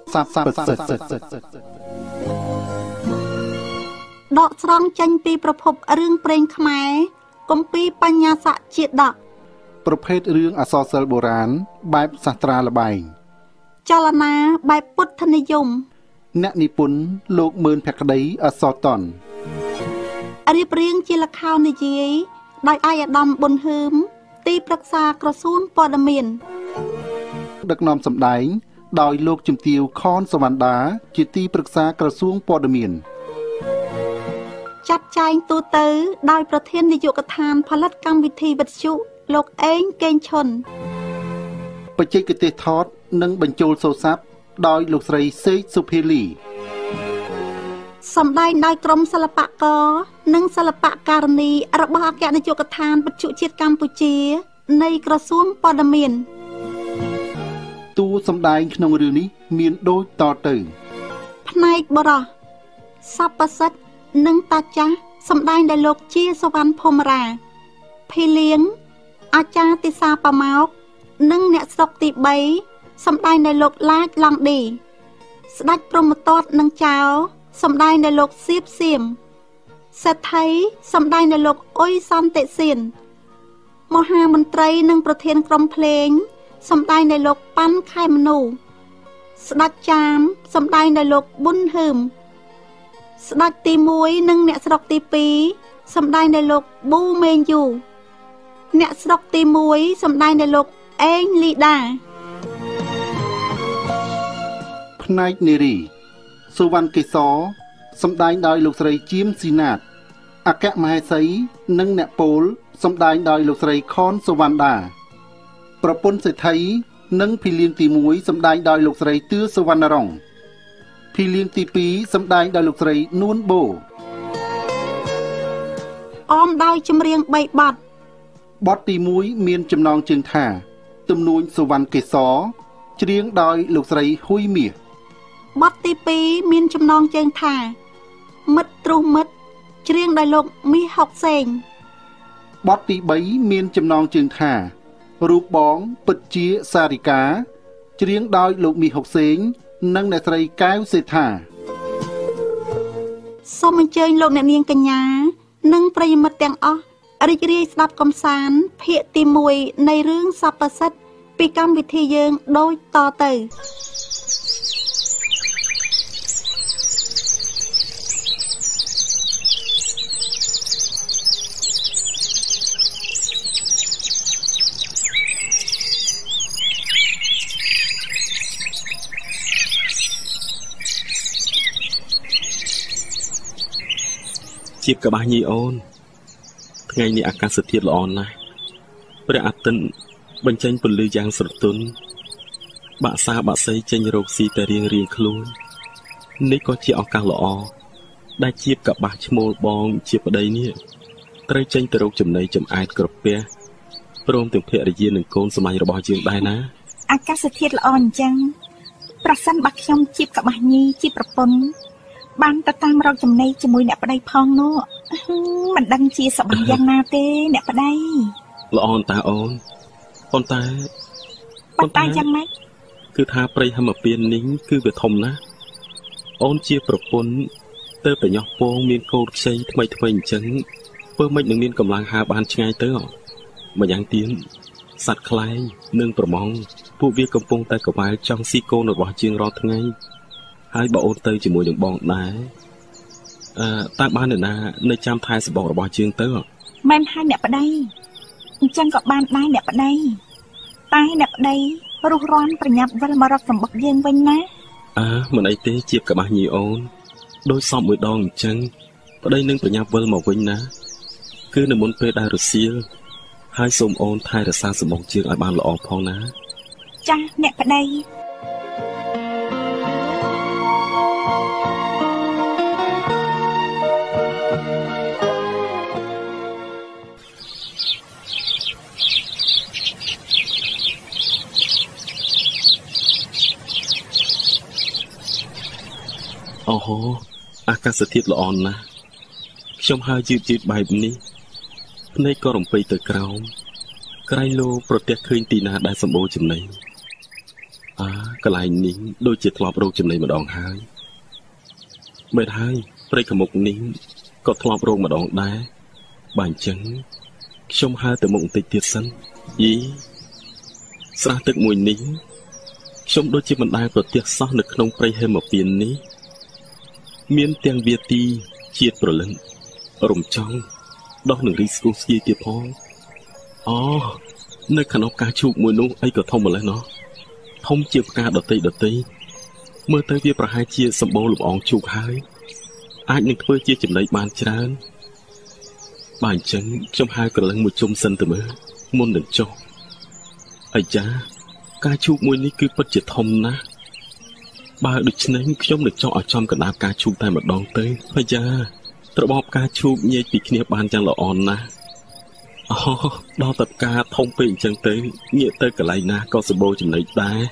សាប់ប្រសិទ្ធដកស្រង់ចេញពីប្រភពរឿងព្រេងខ្មែរគម្ពីរបញ្ញាសជាដកប្រភេទរឿងអក្សរសិល្ប៍បុរាណបែបសាស្ត្រាល្បែងចលនាបែបពុទ្ធនិយមអ្នកនិពន្ធលោកមឿនភក្តីអសរតនរៀបរៀងជាល្ខោននិយាយដោយអាយដាមប៊ុនហឺមទីប្រឹក្សាក្រសួងព័ត៌មានដឹកនាំសម្ដែងដោយលោកជំទាវខនសវណ្ដាជាទីប្រឹក្សាក្រសួងព័ត៌មានចាត់ចែងទូទៅដោយប្រធាននាយកដ្ឋានផលិតកម្មវិធីវិទ្យុលោកអេងកេងឈុនបច្ចេកទេសថតនិងបញ្ចូលសូរស័ព្ទដោយលោកស្រីសេកសុភាលីសម្ដែងដោយក្រុមសិល្បករនិងសិល្បករនីរបស់អគ្គនាយកដ្ឋានវិទ្យុជាតិកម្ពុជានៃក្រសួងព័ត៌មានតួសម្ដែងក្នុងរឿងនេះមានដូចតទៅផ្នែកបរោះសัพពសិទ្ធនិងតាចាស់សម្ដែងដោយលោកជាសវណ្ណភូមិរាភីលៀងអាចារ្យទិសាប៉ម៉ោកនិងអ្នកស្រុកទី3សម្ដែងដោយលោកឡាចឡង់ឌីស្ដេចព្រហ្មទត្តនិងចៅសម្ដែងដោយលោកសៀបសៀមសេដ្ឋីសម្ដែងដោយលោកអ៊ុយសន្តិសៀនមហាមន្ត្រីនិងប្រធានក្រុមភ្លេងសម្ដែងដោយលោកប៉ាន់ខែមនូស្ដេចចាមសម្ដែងដោយលោកប៊ុនហឺមស្ដេចទី1និងអ្នកស្រុកទី2សម្ដែងដោយលោកប៊ូមេងយូអ្នកស្រុកទី1សម្ដែងដោយលោកអេងលីដាផ្នែកនារីសុវណ្ណកេសរសម្ដែងដោយលោកស្រីជាមស៊ីណាតអគ្គមហេសីនិងអ្នកពោលសម្ដែងដោយលោកស្រីខនសុវណ្ណដាប្រពន្ធសេដ្ឋីនិងភីលៀងទី1សម្ដែងដោយលោកស្រីទឿសុវណ្ណរងភីលៀងទី2សម្ដែងដោយលោកស្រីនួនបូអមដោយចម្រៀង3បទបទទី1មានចំណងជើងថាទំនួញសុវណ្ណកេសរច្រៀងដោយលោកស្រីហ៊ុយមាសបទទី2មានចំណងជើងថាមិត្តទ្រុសមិត្តច្រៀងដោយលោកមីហុកសេងបទទី3មានចំណងជើងថារូបបងពិតជាសារិកាច្រៀងដោយលោកមីហុកសេងនិងអ្នកស្រីកែវសេដ្ឋាសូមអញ្ជើញលោកអ្នកនាងកញ្ញានិងប្រិយមិត្តទាំងអស់រីករាយស្ដាប់កំសាន្តភាគទី1នៃរឿងសប្បសិទ្ធពីកម្មវិធីយើងដូចតទៅជាកបាស់ញីអូនថ្ងៃនេះអាកាសធាតុល្អណាស់ព្រះអាទិត្យបញ្ចេញពន្លឺយ៉ាងស្រទន់បាក់សាបាក់សីចេញរោគស៊ីតែរៀងខ្លួននេះក៏ជាឱកាសល្អដែលជាកបាស់ឈ្មោលបងជាប្តីនេះត្រូវចេញទៅរកចំណីចំអែតក្រពះព្រមទាំងភរិយានិងកូនសម្លាញ់របស់យើងដែរណាអាកាសធាតុល្អអញ្ចឹងប្រសិនបើខ្ញុំជាកបាស់ញីជាប្រពន្ធបានទៅតាមរកចំណីជាមួយអ្នកប្តីផងនោះមិនដឹងជាសប្បាយយ៉ាងណាទេអ្នកប្តីល្អតាអូនប៉ុន្តែយ៉ាងម៉េចគឺថាព្រៃហមពៀននេះគឺវាធំណាស់អូនជាប្រពន្ធទៅប្រញាស់ពងមានកូនខ្ចីថ្មីអញ្ចឹងពើមិននឹងមានកម្លាំងហើរបានឆ្ងាយទៅម្យ៉ាងទៀតសត្វខ្លែងនិងប្រម៉ងពួកវាកំពុងតែកវ៉ែលចង់ស៊ីកូនរបស់ជាងរាល់ថ្ងៃហើយបើអូនទៅជាមួយនឹងបងដែរតើបាននរណានៅចាំថែសម្បករបស់ជើងទៅមិនហើយអ្នកប្តីអញ្ចឹងក៏បានដែរអ្នកប្តីតែអ្នកប្តីរុះរាន់ប្រញាប់វិលមករកសម្បកយើងវិញណាមិនអីទេជាកបាស់ញីអូនដោយសពមួយដងអញ្ចឹងប្តីនឹងប្រញាប់វិលមកវិញណាគឺនៅមុនពេលដែលរសៀលហើយសូមអូនថែរក្សាសម្បកជើងឲ្យបានល្អផងណាចាស់អ្នកប្តីអូហូអាកាសធាតុល្អណាស់ខ្ញុំហើយយឺតបែបនេះភ្នែកក៏រំពេចទៅក្រោមក្រៃលោប្រទះឃើញទីណាដែលសម្បូរចំណីកន្លែងនេះដូចជាធ្លាប់រោគចំណីម្ដងហើយមិនហើយព្រៃខមុកនេះក៏ធ្លាប់រោគម្ដងដែរបើអញ្ចឹងខ្ញុំហើទៅមុខបន្តិចទៀតសិនយីស្រះទឹកមួយនេះខ្ញុំដូចជាមិនដែលប្រទះសោះនៅក្នុងព្រៃហេមពៀននេះមានទាំងវាទីជាតិប្រលឹងរំចង់ដោះនឹងរីស្គូស្គីទៀតផងនៅខាងនោះការឈូកមួយនោះអីក៏ធំម្ល៉េះណោះធំជាផ្កាដតីមើលទៅវាប្រហែលជាសម្បូរលំអងជូកហើយអាចនឹងធ្វើជាចំណីបានច្រើនបើអញ្ចឹងខ្ញុំហៅក្រឡឹងមួយជុំសិនទៅមើលមុននឹងចុះអាយ៉ាការជូកមួយនេះគឺពិតជាធំណាស់បើដូច្នេះខ្ញុំនឹងចុះឲ្យចំកណ្ដាលការជូកតែម្ដងទៅអាយ៉ាត្របបការជូកញែកពីគ្នាបានយ៉ាងល្អណាស់ដល់តែផ្កាធំពេកអញ្ចឹងទៅងាកទៅកន្លែងណាក៏សម្បូរចំណីដែរ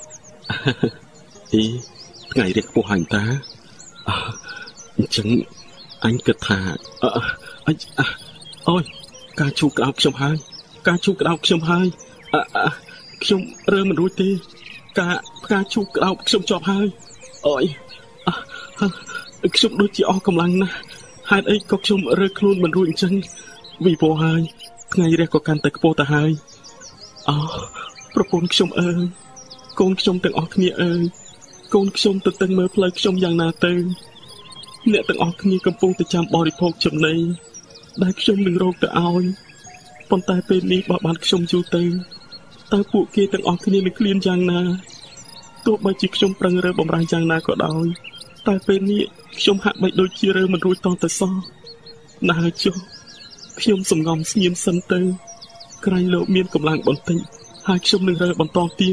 ថ្ងៃរះខ្ពស់ហើយតាអញ្ចឹងអញគិតថាអូយការជូកក្តៅខ្ញុំហើយការជូកក្តៅខ្ញុំហើយខ្ញុំរើមិនរួចទេផ្កាជូកក្តៅខ្ញុំជាប់ហើយអូយខ្ញុំដូចជាអស់កម្លាំងណាស់ហេតុអីក៏ខ្ញុំរើខ្លួនមិនរួចអញ្ចឹងវិវោហើយថ្ងៃរះក៏កាន់តែខ្ពស់ទៅហើយប្រពន្ធខ្ញុំអើយកូនខ្ញុំទាំងអស់គ្នាអើយកូនខ្ញុំទៅតឹងមើលផ្លូវខ្ញុំយ៉ាងណាទៅអ្នកទាំងអស់គ្នាកំពុងតែចាំបរិភោគចំណីដែលខ្ញុំនឹងរកទៅឲ្យប៉ុន្តែពេលនេះបើបានខ្ញុំយូរទៅតើពួកគេទាំងអស់គ្នានឹងឃ្លានយ៉ាងណាទោះបីជាខ្ញុំប្រឹងរើបំរើយ៉ាងណាក៏ដោយតែពេលនេះខ្ញុំហាក់បីដូចជារើមិនរួចតទៅសោះណាស់ចុះខ្ញុំសំងំស្ងៀមសិនទៅក្រែងលោកមានកម្លាំងបន្តិចហើយខ្ញុំនឹងរើបន្តទៀត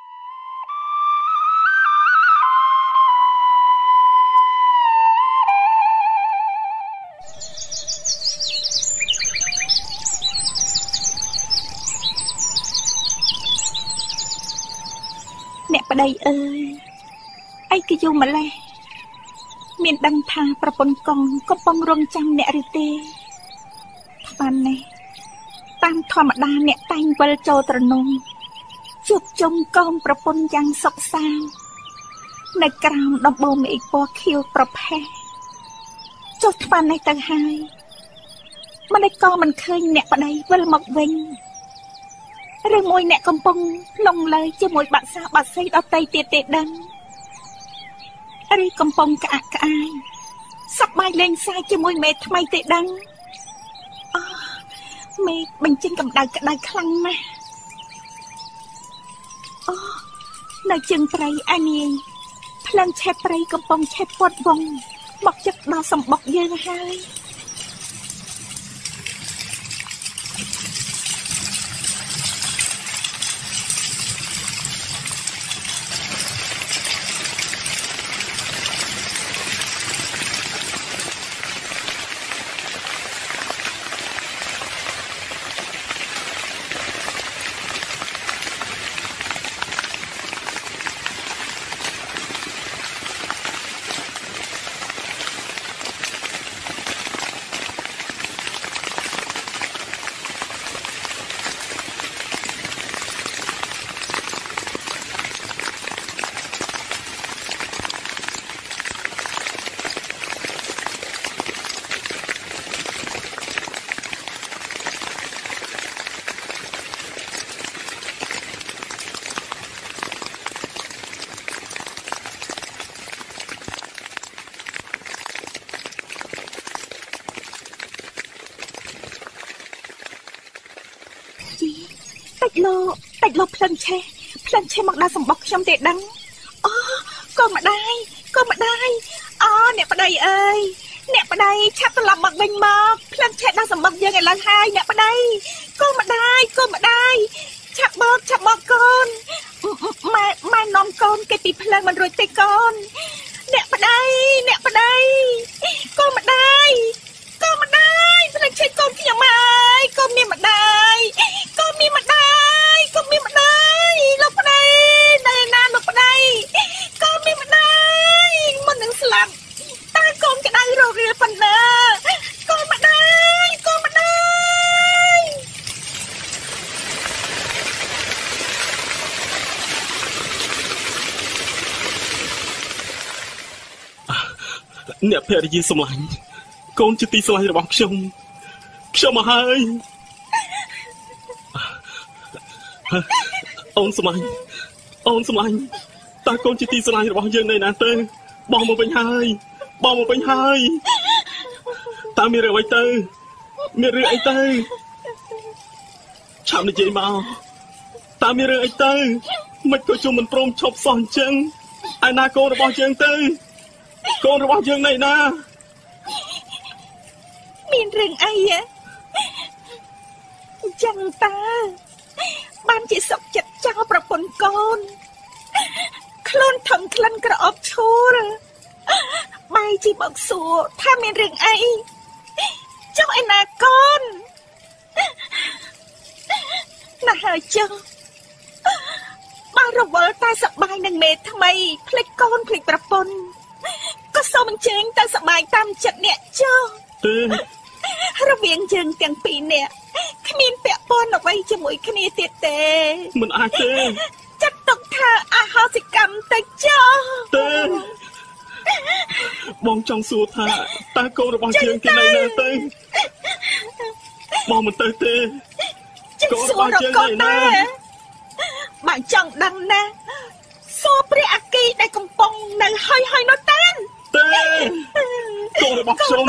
អ្នកប្តីអើយអីក៏យូរម្លេះមានដឹងថាប្រពន្ធកងកំពុងរងចាំអ្នកឬទេបាននេះតាមធម្មតាអ្នកតែងវិលចូលត្រនំជួបជុំកូនប្រពន្ធយ៉ាងសុខសាន្តនៅក្រោមដំបូលមេឃពណ៌ខៀវប្រផេះចុះបាននេះទៅហើយមិនឯក៏មិនឃើញអ្នកប្តីវិលមកវិញឬមួយអ្នកកំពុងលងលើជាមួយបាក់សាបាក់សីដតីទៀតទេដឹងឬកំពុងក្អាក់ក្អាយសប្បាយលេងសើចជាមួយមេថ្មីទេដឹងមេបញ្ចេញកម្ដៅក្ដៅខ្លាំងណាស់នៅជើងព្រៃអានាយផ្លឹងឆេះព្រៃកំពុងឆេះពាត់វងមកជិតដល់សម្បុកយើងហើយតិចលោកផ្លឹងឆេះមកដល់សម្បុកខ្ញុំទេដឹងកូនម្ដាយអ្នកប្តីអើយអ្នកប្តីឆាប់ត្រឡប់មកវិញមកផ្លឹងឆេះដល់សម្បុកយើងឥឡូវហើយអ្នកប្តីកូនម្ដាយឆាប់មកកូនម៉ែនាំកូនគេពីផ្លឹងមិនរួចទេកូនអ្នកប្តីកូនម្ដាយផ្លឹងឆេះកូនខ្ញុំហើយកូនមានម្ដាយលោកប្តីនៅណាលោកប្តីកូនមានម្ដាយមុននឹងស្លាប់តើកូនក្តៅរករៀលប៉ុណ្ណាកូនម្ដាយអ្នកភរិយាសម្លាញ់កូនជាទីស្រឡាញ់របស់ខ្ញុំមកហើយអូនសម្លាញ់តើកូនជាទីស្រឡាញ់របស់យើងនៅណាទៅបងមកវិញហើយតើមានរឿងអីទៅឆាប់និយាយមកតើមានរឿងអីទៅមិនក៏ជុំមិនព្រមឈប់សោះអញ្ចឹងឯណាកូនរបស់យើងទៅកូនរបស់យើងនៅណាមានរឿងអីអញ្ចឹងតើបានជាសុខចិត្តចោលប្រពន្ធកូនខ្លួនថឹងក្លិនក្រអប់ឈូលបាយជីបងសួរថាមានរឿងអីចុះឯណាកូនណាហើយចុះបានរវល់តែសប្បាយនឹងមេថ្មីភ្លេចកូនភ្លេចប្រពន្ធក៏សូមអញ្ជើញទៅសប្បាយតាមចិត្តអ្នកចុះរវាងយើងទាំងពីរនាក់គ្មានពាក់ព័ន្ធអ្វីជាមួយគ្នាទៀតទេមិនអាចទេចាត់ទុកថាអហោសិកម្មទៅចុះទេបងចង់សួរថាតើកូនរបស់យើងទីនៅណាទៅបងមិនទៅទេកូនរបស់យើងនៅណាបើចង់ដឹងណាសួរព្រះអគ្គីដែលកំពុងនៅហើយនោះទេកូនរបស់ខ្ញុំ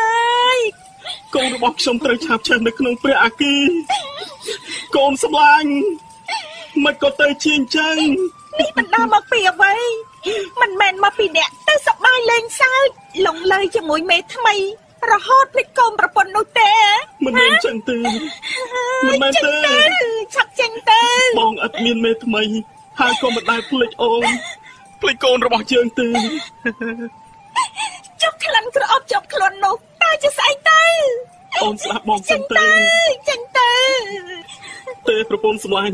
ត្រូវឆាប់ឆេះនៅក្នុងព្រះអគ្គីកូនសម្លាញ់មិនក៏ទៅជាអញ្ចឹងនេះបណ្ដាមកពីអ្វីមិនមែនមកពីអ្នកទៅសប្បាយលេងសើចលងលើជាមួយមេថ្មីរហូតភ្លេចកូនប្រពន្ធនោះទេមិនមែនចឹងទេមិនមែនទេឆាប់ចេញទៅបងអត់មានមេថ្មីហើយក៏មិនដែលភ្លេចអូនភ្លេចកូនរបស់យើងទេចុះក្លិនក្រអប់ជាប់ខ្លួននោះតើជាស្អីទៅអូនស្ដាប់បងសិនទៅចេញទៅទេប្រពន្ធសម្លាញ់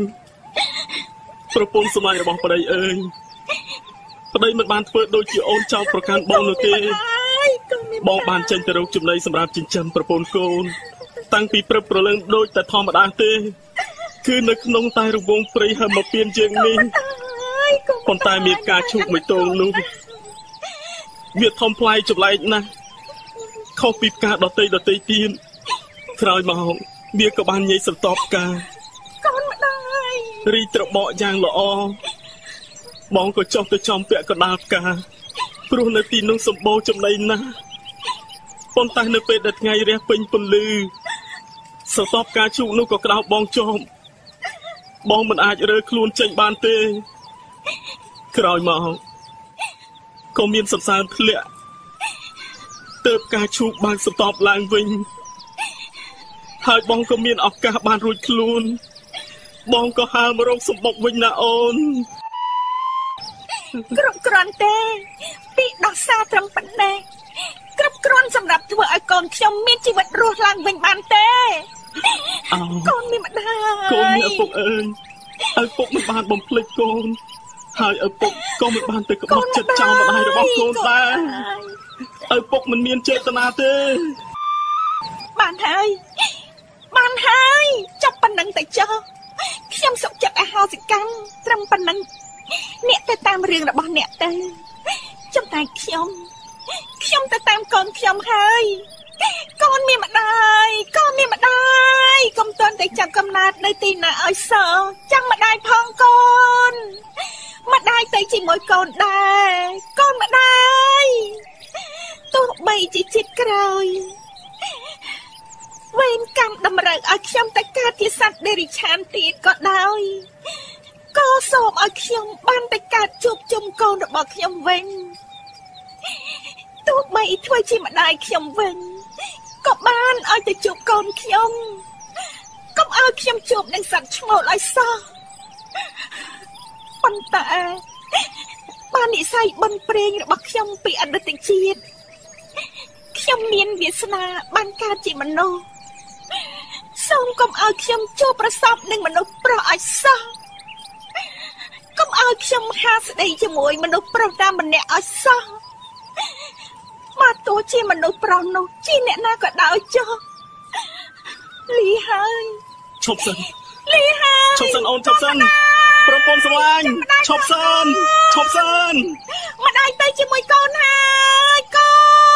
របស់ប្តីអើយប្តីមិនបានធ្វើដូចជាអូនចោទប្រកាន់បងនោះទេបងបានចេញទៅរកចំណីសម្រាប់ចិញ្ចឹមប្រពន្ធកូនតាំងពីព្រឹកព្រលឹមដូចតែធម្មតាទេគឺនៅក្នុងតែរង្វង់ព្រៃហឹមពៀនជាងនេះប៉ុន្តែមានការឈូកមួយទងនោះវាធំផ្លែចម្លែកណាស់ខុសពីផ្កាដតីទៀតក្រោយមកវាក៏បានញ៉ៃសន្ទប់ផ្កាកូនម្ដាយរីត្របកយ៉ាងល្អបងក៏ចុះទៅចំពាក់កណ្ដាលផ្កាព្រោះនៅទីនោះសម្បូរចំណីណាស់ប៉ុន្តែនៅពេលដែលថ្ងៃរះពេញពន្លឺសន្ទប់ផ្កាឈូកនោះក៏ក្តៅបងជាប់បងមិនអាចរើខ្លួនចេញបានទេក្រោយមកក៏មានសន្សើមធ្លាក់ទើបការឈូកបានសន្ទប់ឡើងវិញហើយបងក៏មានឱកាសបានរួចខ្លួនបងក៏ហើរមករកសម្បុកវិញណាអូនគ្រប់គ្រាន់ទេពីដោះសារត្រឹមប៉ុណ្ណេះគ្រប់គ្រាន់សម្រាប់ធ្វើឲ្យកូនខ្ញុំមានជីវិតរស់ឡើងវិញបានទេកូនមានម្ដាយកូនមានឪពុកអើយឪពុកមិនបានបំភ្លេចកូនហើយឪពុកក៏មិនបានទៅក្បត់ចិត្តចោលម្ដាយរបស់កូនដែរឪពុកមិនមានចេតនាទេបានហើយចាប់ប៉ុណ្្នឹងទៅចុះខ្ញុំសុខចិត្តអហោសិកម្មត្រឹមប៉ុណ្្នឹងអ្នកទៅតាមរឿងរបស់អ្នកទៅចំតែខ្ញុំទៅតាមកូនខ្ញុំហើយកូនមានម្ដាយកុំទាន់តែចាប់កំណើតនៅទីណាឲ្យសោះចាំម្ដាយផងកូនម្ដាយទៅជាមួយកូនដែរកូនម្ដាយទោះបីជាជាតិក្រោយវេនកម្មតម្រូវឲ្យខ្ញុំទៅកើតជាសត្វដេរិឆានទៀតក៏ដោយក៏សូមឲ្យខ្ញុំបានទៅកើតជួបជុំកូនរបស់ខ្ញុំវិញទោះបីធ្វើជាម្ដាយខ្ញុំវិញក៏បានឲ្យទៅជួបកូនខ្ញុំកុំឲ្យខ្ញុំជួបនឹងសត្វឈ្មោលឲ្យសោះប៉ុន្តែបាននិស្ស័យបនព្រេងរបស់ខ្ញុំពីអតីតជាតិខ្ញុំមានវាសនាបានកើតជាមនុស្សសូមកុំឲ្យខ្ញុំជួបប្រសពនឹងមនុស្សប្រុសឲ្យសោះកុំឲ្យខ្ញុំហាស្ដីជាមួយមនុស្សប្រុសតាមម្នាក់ឲ្យសោះមកទោះជាមនុស្សប្រុសនោះជាអ្នកណាក៏ដោយចុះលីហើយឈប់សិនអូនឈប់សិនប្រពន្ធស្រឡាញ់ឈប់សិនម្ដាយទៅជាមួយកូនហើយកូន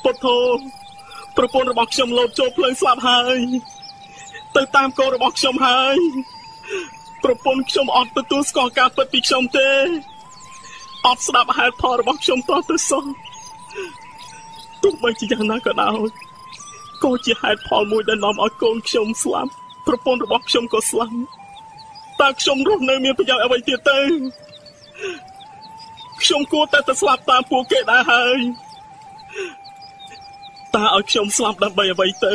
ពុទ្ធោប្រពន្ធរបស់ខ្ញុំលោតចូលភ្លើងស្លាប់ហើយទៅតាមកូនរបស់ខ្ញុំហើយប្រពន្ធខ្ញុំអត់ទទួលស្គាល់ការពិតពីខ្ញុំទេអត់ស្ដាប់ហេតុផលរបស់ខ្ញុំតទៅសោះទោះបីជាយ៉ាងណាក៏ដោយក៏ជាហេតុផលមួយដែលនាំឲ្យកូនខ្ញុំស្លាប់ប្រពន្ធរបស់ខ្ញុំក៏ស្លាប់តើខ្ញុំរស់នៅមានប្រយោជន៍អ្វីទៀតទៅខ្ញុំគួរតែស្លាប់តាមពួកគេដែរហើយតើឲ្យខ្ញុំស្លាប់ដើម្បីអ្វីទៅ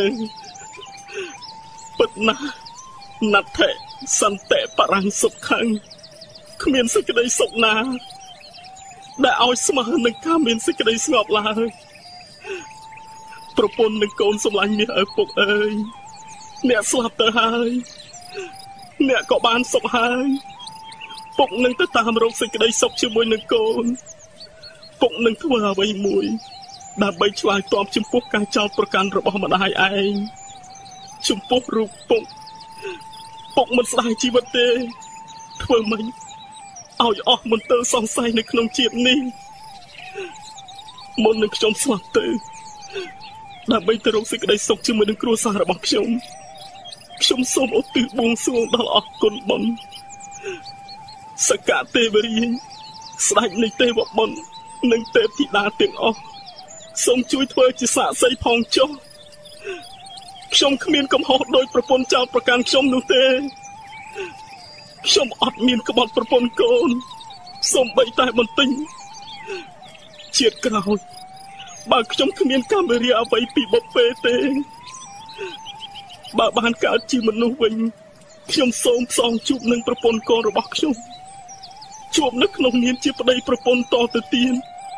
ពិតណាស់ណដ្ឋិសន្តិបរੰសុខੰគ្មានសេចក្តីសុខណាដែលឲ្យស្មើនឹងការមានសេចក្តីស្ងប់ឡើយប្រពន្ធនិងកូនសម្លាញ់មាសឪពុកអើយអ្នកស្លាប់ទៅហើយអ្នកក៏បានសុខហើយពុកនឹងទៅតាមរកសេចក្តីសុខជាមួយនឹងកូនពុកនឹងធ្វើអ្វីមួយដើម្បីឆ្លើយតបចំពោះការចោទប្រកាន់របស់ម្ដាយឯងចំពោះរូបពុកមិនស្ដាយជីវិតទេធ្វើម៉េចឲ្យអស់មន្ទិលសង្ស័យនៅក្នុងជាតិនេះមុននឹងខ្ញុំស្លាប់ទៅដើម្បីទៅរកសេចក្តីសុខជាមួយនឹងគ្រួសាររបស់ខ្ញុំសូមឧទ្ទិសបួងសួងដល់អស់គុណបុណ្យសក្កទេវរាជស្ដេចនៃទេវបុត្រនិងទេពធីតាទាំងអស់សូមជួយធ្វើជាសាក្សីផងចុះខ្ញុំគ្មានកំហុសដោយប្រពន្ធចោទប្រកាន់ខ្ញុំនោះទេខ្ញុំអត់មានក្បត់ប្រពន្ធកូនសូម្បីតែបន្តិចជាតិក្រោយបើខ្ញុំគ្មានកម្មវិរិយអ្វីពីបុព្វេទេបើបានកើតជាមនុស្សវិញខ្ញុំសូមផ្សងជួបនឹងប្រពន្ធកូនរបស់ខ្ញុំជួបនៅក្នុងនាមជាប្តីប្រពន្ធតទៅទៀត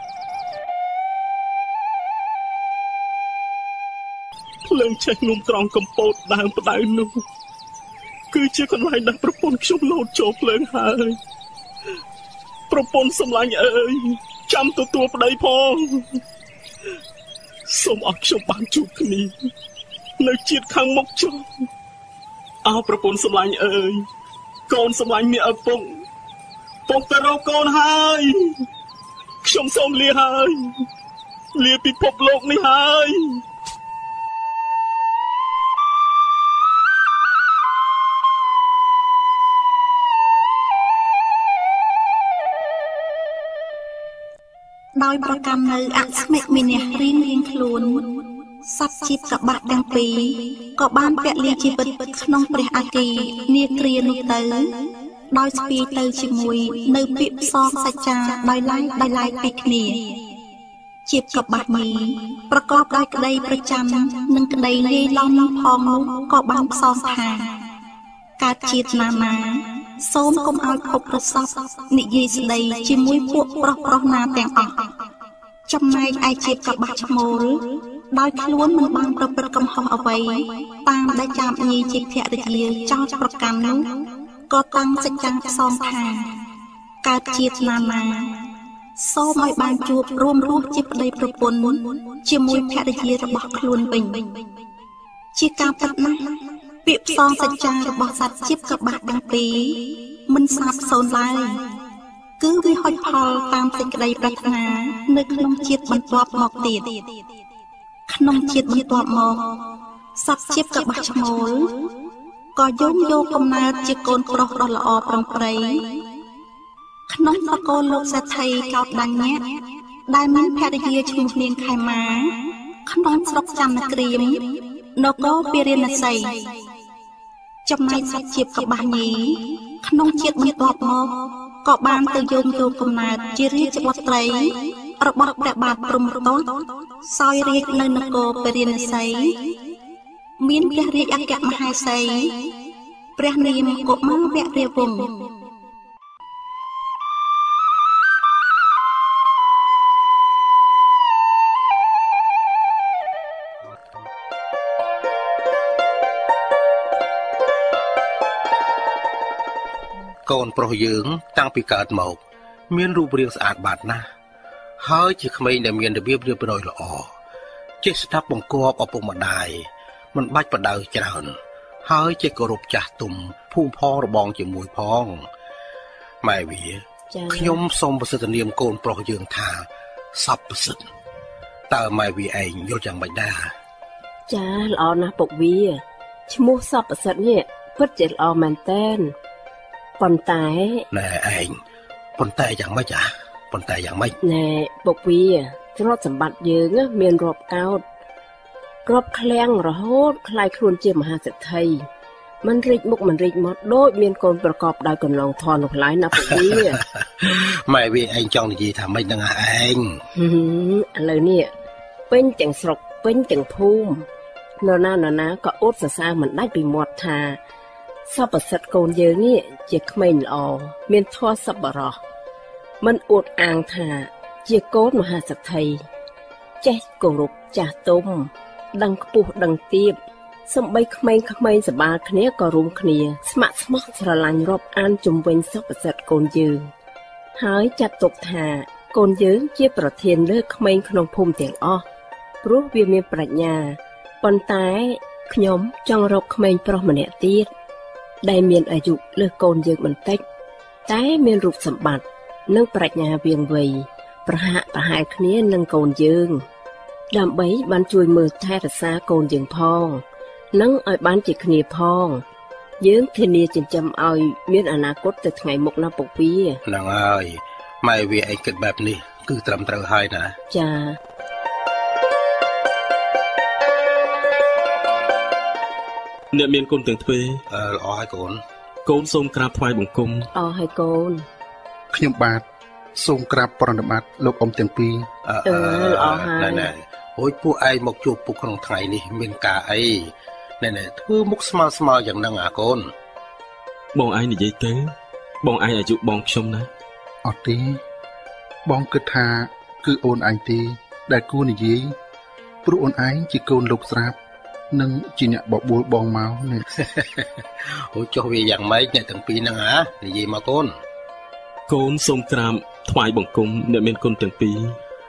ភ្លើងឆេះងុំត្រង់កំពតដើមផ្ដៅនោះគឺជាកន្លែងដែលប្រពន្ធខ្ញុំលោតចូលភ្លើងហើយប្រពន្ធសម្លាញ់អើយចាំទទួលប្តីផងសូមឲ្យខ្ញុំបានជួបគ្នានៅជាតិខាងមុខចុះអោប្រពន្ធសម្លាញ់អើយកូនសម្លាញ់មាសឪពុកទៅរកកូនហើយខ្ញុំសូមលាហើយលាពិភពលោកនេះហើយដោយប្រកាន់នៅអស្មិមិនៈរៀងខ្លួនសត្វជីបកបាក់ទាំងពីរក៏បានពលីជីវិតក្នុងព្រះអាគីនាគ្រានោះទៅដោយស្ពាយទៅជាមួយនៅពាក្យផ្សងសច្ចាដោយឡែកពីគ្នាជីបកបាក់នេះប្រកបដោយក្តីប្រចាំនិងក្តីលាយឡំផងនោះក៏បានផ្សងថាកើតជាតិណាសូមកុំឲ្យភពប្រសពនិយាយស្ដីជាមួយពួកប្រុសណាទាំងអស់ចំណែកឯជាតិកបាក់ឈ្មោលដោយខ្លួនមិនបានប្រព្រឹត្តកំហុសអ្វីតាមដែលចាមញីជាភរិយាចោទប្រកាន់នោះក៏តាំងសច្ចាផ្សងថាកើតជាតិណាសូមឲ្យបានជួបរួមរស់ជាប្តីប្រពន្ធជាមួយភរិយារបស់ខ្លួនវិញជាការពិតណាស់ពាក្យផ្សងសច្ចារបស់សត្វជីបកបាក់ទាំងពីរមិនសាបសូន្យឡើយគឺវាហុចផលតាមសេចក្តីប្រាថ្នានៅក្នុងជាតិបន្ទាប់មកទៀតក្នុងជាតិបន្ទាប់មកសត្វជីបកបាក់ឈ្មោលក៏យកកំណើតជាកូនប្រុសដ៏ល្អប្រឹងប្រែងក្នុងនគរលោកសេដ្ឋីកោតដាញ់ញាក់ដែលមានភរិយាឈ្មោះនាងខែមាក្នុងស្រុកចន្ទក្រៀមនគរពារាណសីចំណែកសត្វជីបកបាក់ញីក្នុងជាតិបន្ទាប់មកក៏បានទៅយកកំណើតជារាជបុត្រីរបស់ព្រះបាទព្រហ្មទត្តសោយរាជនៅនគរពារាណសីមានព្រះរាជអគ្គមហេសីព្រះនាមកុមារវរវង្សកូនប្រុសយើងតាំងពីកើតមកមានរូបរាងស្អាតបាតណាស់ហើយជាក្មេងដែលមានរបៀបរៀបរយល្អចេះស្ដាប់បង្គាប់ឪពុកម្ដាយមិនបាច់បដៅច្រើនហើយចេះគោរពចាស់ទុំភូមិផងរបងជាមួយផងម៉ែវាខ្ញុំសូមប្រសិទ្ធនាមកូនប្រុសយើងថាសពប្រសិទ្ធតើម៉ែវាឯងយល់យ៉ាងម៉េចដែរចាល្អណាស់ពុកវាឈ្មោះសពប្រសិទ្ធនេះពិតជាល្អមែនតើប៉ុន្តែណែឯងប៉ុន្តែយ៉ាងម៉េចប៉ុន្តែយ៉ាងម៉េចណែពុកវាទ្រព្យសម្បត្តិយើងមានរាប់កោតរាប់ឃ្លាំងរហូតคล้ายខ្លួនជាមហាសេដ្ឋីមិនរីកមុខមិនរីកមាត់ដូចមានកូនប្រកបដោយកន្លងធននោះឡើយណាពុកវាម៉ែវាឯងចង់និយាយថាម៉េចហ្នឹងឯងឥឡូវនេះពេញទាំងស្រុកពេញទាំងភូមិនរណាក៏អួតសរសើរមិនដាច់ពីមាត់ថាសពសិទ្ធកូនយើងនេះជាក្មេងល្អមានធម៌សប្បុរសមិនអួតអាងថាជាកូនមហាសេដ្ឋីចេះគោរពចាស់ទុំដឹងខ្ពស់ដឹងទាបសំបីក្មេងសបាគ្នាក៏រួមគ្នាស្ម័គ្រស្មោះស្រឡាញ់រាប់អានជំវិញសពសិទ្ធកូនយើងហើយចាត់ទុកថាកូនយើងជាប្រធានលើក្មេងក្នុងភូមិទាំងអស់ព្រោះវាមានប្រាជ្ញាប៉ុន្តែខ្ញុំចង់រកក្មេងប្រុសម្នាក់ទៀតដែលមានអាយុលើសកូនយើងបន្តិចតែមានរូបសម្បត្តិនិងប្រាជ្ញាវាងវៃប្រហាក់ប្រហែលគ្នានឹងកូនយើងដើម្បីបានជួយមើលថែរក្សាកូនយើងផងនិងឲ្យបានជាគ្នាផងយើងធានាចិញ្ចឹមឲ្យមានអនាគតទៅថ្ងៃមុខណាពុកវាហ្នឹងហើយម៉ែវាឯងគិតបែបនេះគឺត្រឹមត្រូវហើយណាចាអ្នកមានកូនទាំងទ្វេល្អហើយកូនកូនសូមក្រាបថ្វាយបង្គំល្អហើយកូនខ្ញុំបាទសូមក្រាបប្រណិប័តលោកអ៊ំទាំងពីរល្អហើយណែហួយពួកឯងមកជួបពុកក្នុងថ្ងៃនេះមានការអីណែធ្វើមុខស្មើយ៉ាងហ្នឹងកូនបងឯងនិយាយទៅបងឯងអាយុបងខ្ញុំណាអត់ទេបងគិតថាគឺអូនឯងទេដែលគួរនិយាយព្រោះអូនឯងជាកូនលោកស្រាប់និងជាអ្នកបបួលបងមកនេះអូចុះវាយ៉ាងម៉េចអ្នកទាំងពីរហ្នឹងនិយាយមកកូនសូមក្រាបថ្វាយបង្គំអ្នកមានគុណទាំងពីរ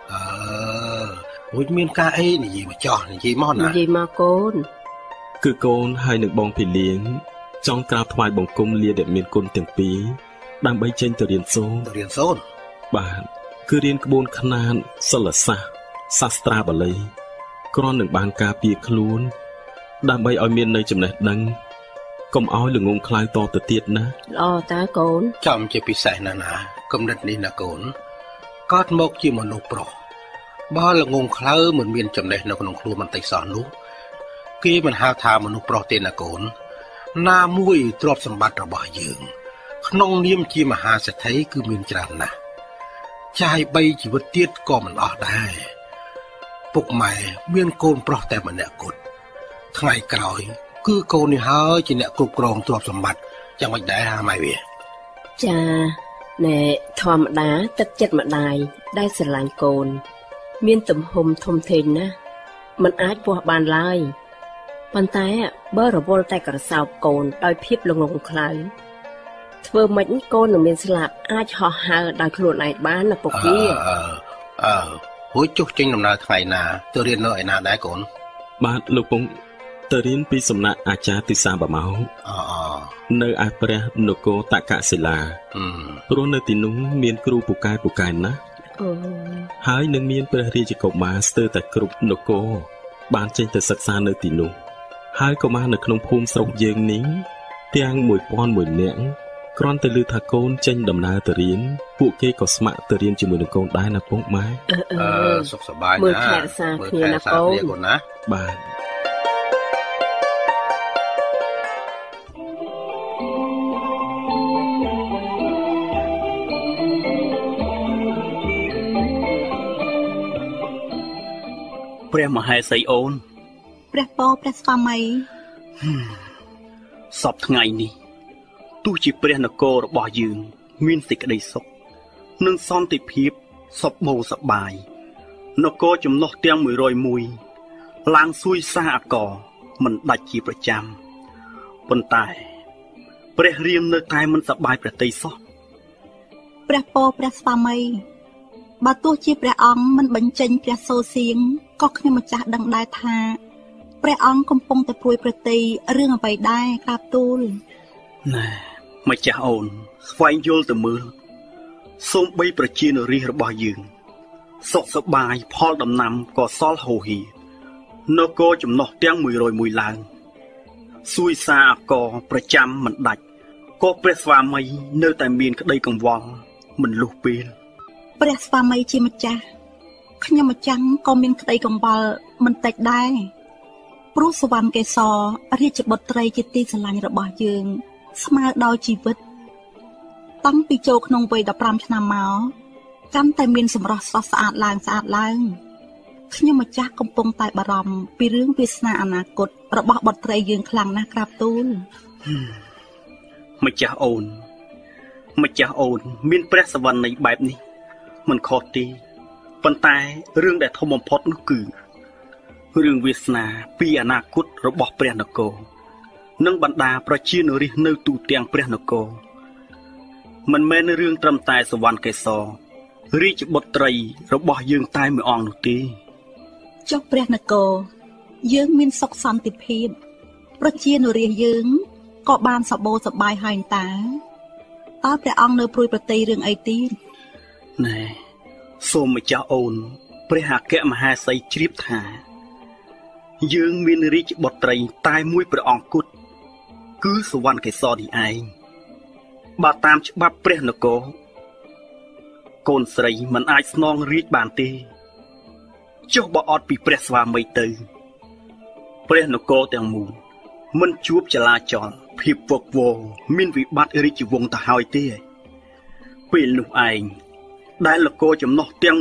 អូចមានការអីនិយាយមកចោះនិយាយមកណានិយាយមកកូនគឺកូនហើយនឹងបងភីលៀងចង់ក្រាបថ្វាយបង្គំលាអ្នកមានគុណទាំងពីរដើម្បីចេញទៅរៀនសូត្របាទគឺរៀនក្បួនខ្នាតសិលសាស្ត្រសាស្ត្រាបាលីគ្រាន់នឹងបានការពារខ្លួនដើម្បីឲ្យមាននៅចំណេះដឹងកុំឲ្យល្ងងខ្លៅតទៅទៀតណាល្អតើកូនចំជាពិសេសណាគំនិតនេះណាកូនកើតមកជាមនុស្សប្រុសបើល្ងងខ្លៅមិនមានចំណេះនៅក្នុងខ្លួនបន្តិចសោះនោះគេមិនហៅថាមនុស្សប្រុសទេណាកូនណាមួយទ្រព្យសម្បត្តិរបស់យើងក្នុងនាមជាមហាសេដ្ឋីគឺមានច្រើនណាស់ចាយ3ជីវិតទៀតក៏មិនអស់ដែរពុកម៉ែមានកូនប្រុសតែម្នាក់គត់ថ្ងៃក្រោយគឺកូននេះហើយជាអ្នកគ្រប់គ្រងទ្រព្យសម្បត្តិយ៉ាងម៉េចដែរម៉ែវាចាណែធម្មតាទឹកចិត្តម្ដាយដែលស្រឡាញ់កូនមានទំហំធំធេងណាស់មិនអាចពោះបានឡើយប៉ុន្តែបើរវល់តែក្រសោបកូនដោយភាពល្ងងខ្លៅធ្វើម៉េចកូននឹងមានស្លាប់អាចហោះហើរដោយខ្លួនឯងបានណាពុកវាហួយចុះចេញដំណើរថ្ងៃណាទៅរៀននៅឯណាដែរកូនបាទលោកពងទៅរៀនពីសំណាក់អាចារ្យទិសាបមោនៅឯព្រះនគរតកសិលាព្រោះនៅទីនោះមានគ្រូពូកែណាស់ហើយនឹងមានព្រះរាជកុមារស្ទើរតែគ្រប់នគរបានចេញទៅសិក្សានៅទីនោះហើយកុមារនៅក្នុងភូមិស្រុកយើងនេះទាំង1001នាក់គ្រាន់តែឮថាកូនចេញដំណើរទៅរៀនពួកគេក៏ស្ម័គ្រទៅរៀនជាមួយនឹងកូនដែរណាពុកម៉ែសុខសប្បាយណាមើលថែរក្សាគ្នាណាកូនណាបាទព្រះមហេសីអូនព្រះពរព្រះស្វាមីសពថ្ងៃនេះទោះជាព្រះនគររបស់យើងមានសេចក្តីសុខនិងសន្តិភាពសុខបូរសប្បាយនគរចំណុះទាំង101ឡើងសួយសាអកមិនដាច់ជាប្រចាំប៉ុន្តែព្រះរាមនៅតែមិនសប្បាយប្រតិសោះព្រះពរព្រះស្វាមីបើទោះជាព្រះអង្គមិនបញ្ចេញព្រះសូរសៀងក៏ខ្ញុំម្ចាស់ដឹងដែរថាព្រះអង្គកំពុងតែព្រួយប្រតិរឿងអ្វីដែរក្រាបទូលណែម្ចាស់អូនស្វែងយល់ទៅមើលសូម្បីប្រជានារីរបស់យើងសុខសប្បាយផលដំណាំក៏សល់ហូរហៀនគរចំណុះទាំង101ឡើងសួយសាអកប្រចាំមិនដាច់ក៏ព្រះស្វាមីនៅតែមានក្តីកង្វល់មិនលុះពេលព្រះស្វាមីជាម្ចាស់ខ្ញុំម្ចាំងក៏មានក្តីកង្វល់មិនតិចដែរព្រោះសវណ្ណកេសររាជបុត្រីជាទីស្រឡាញ់របស់យើងស្មើដោយជីវិតតាំងពីចូលក្នុងវ័យ15ឆ្នាំមកកាន់តែមានសម្រស់ស្រស់ស្អាតឡើងខ្ញុំម្ចាស់កំពុងតែបារម្ភពីរឿងវាសនាអនាគតរបស់បុត្រីយើងខ្លាំងណាស់ក្រាបទូលម្ចាស់អូនមានព្រះសវណ្ណនៃបែបនេះមិនខុសទេប៉ុន្តែរឿងដែលធំបំផុតនោះគឺរឿងវាសនាពីអនាគតរបស់ព្រះនគរនិងបណ្ដាប្រជានរាស្ត្រនៅទូទាំងព្រះនគរមិនមែនរឿងត្រឹមតែសវណ្ណកេសររាជបុត្រីរបស់យើងតែមួយអង្គនោះទេចុះព្រះនគរយើងមានសុខសន្តិភាពប្រជានរាស្ត្រយើងក៏បានសបោសប្បាយហើយតើព្រះអង្គនៅព្រួយប្រតិរឿងអីទៀតណែសូមម្ចាស់អូនព្រះអគ្គមហេសីជ្រាបថាយើងមានរាជបុត្រីតែមួយព្រះអង្គគត់គឺសវណ្ណកេសរនេះឯងបើតាមច្បាប់ព្រះនគរកូនស្រីមិនអាចស្នងរាជបានទេចុះបើអត់ពីព្រះស្វាមីទៅព្រះនគរទាំងមូលមិនជួបចលាចលភាពវឹកវរមានវិបត្តិរាជវង្សទៅហើយទេពេលនោះឯងដែលនគរចំណុះទាំង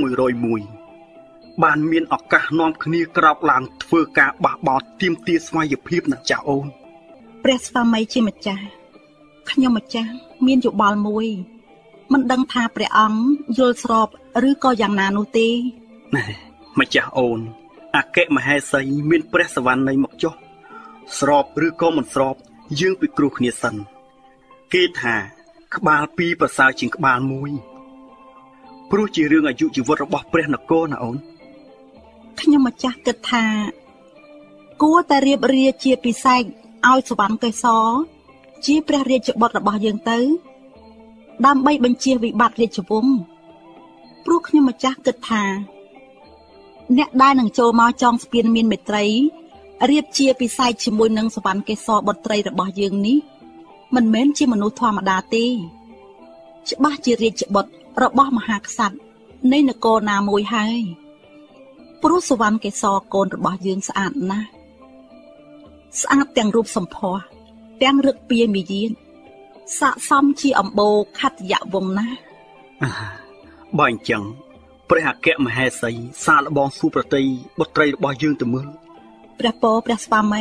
101បានមានឱកាសនាំគ្នាក្រោកឡើងធ្វើការបះបោរទាមទារស្វ័យភាពណាស់ចាស់អូនព្រះស្វាមីជាម្ចាស់ខ្ញុំម្ចាស់មានយោបល់មួយមិនដឹងថាព្រះអង្គយល់ស្របឬក៏យ៉ាងណានោះទេណែម្ចាស់អូនអគ្គមហេសីមានព្រះសវណ្ណនៃមកចុះស្របឬក៏មិនស្របយើងពិគ្រោះគ្នាសិនគេថាក្បាល2ប្រសើរជាងក្បាល1ព្រោះជារឿងអាយុជីវិតរបស់ព្រះនគរណាអូនខ្ញុំម្ចាស់គិតថាគួរតែរៀបរាជាពិសេសឲ្យសវណ្ណកេសរជាព្រះរាជបុត្ររបស់យើងទៅដើម្បីបញ្ជាវិបត្តិរាជវង្សព្រោះខ្ញុំម្ចាស់គិតថាអ្នកដែលនឹងចូលមកចងស្ពានមានមេត្រីរៀបជាពិសេសជាមួយនឹងសវណ្ណកេសរបុត្រីរបស់យើងនេះមិនមែនជាមនុស្សធម្មតាទេច្បាស់ជារាជបុត្ររបស់មហាក្សត្រនៃនគរណាមួយហើយព្រោះសវណ្ណកេសរកូនរបស់យើងស្អាតណាស់ស្អាតទាំងរូបសម្ផស្សទាំងរឹកពីមាយាទស័ក្តិសមជាអំបូរខត្តយវង្សណាស់បើអញ្ចឹងព្រះអគ្គមហេសីសាកល្បងសួរប្រតិបុត្រីរបស់យើងទៅមើលព្រះពរព្រះស្វាមី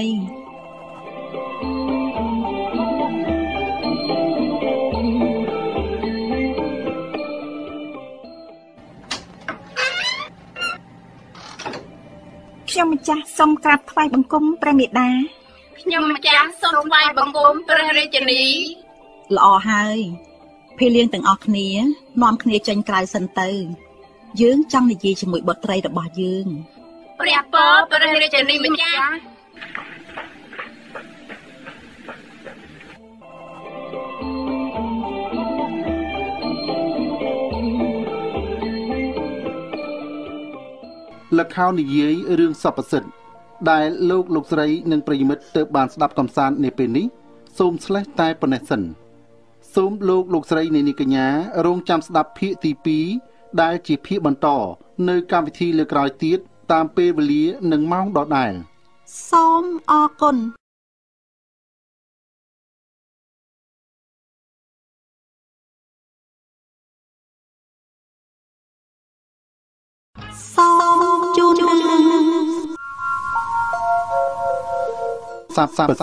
ខ្ញុំម្ចាស់សូមក្រាបថ្វាយបង្គំព្រះមេដាខ្ញុំម្ចាស់សូមថ្វាយបង្គំព្រះរាជនីល្អហើយភេលៀងទាំងអស់គ្នានាំគ្នាចេញក្រៅសិនទៅយើងចង់និយាយជាមួយបុត្រីរបស់យើងព្រះពរព្រះរាជនីម្ចាស់លខោនិយាយរឿងសពសិទ្ធដែលលោកស្រីនិងប្រិយមិត្តទើបបានស្ដាប់កំសាន្តនាពេលនេះសូមស្លេះតែប៉ុណ្ណេះសិនសូមលោកស្រីនាងកញ្ញារងចាំស្ដាប់ភាគទី2ដែលជាភាគបន្តនៅកម្មវិធីលើកក្រោយទៀតតាមពេលវេលានិងម៉ោងដដែលសូមអរគុណសូមជូនសាប់ដក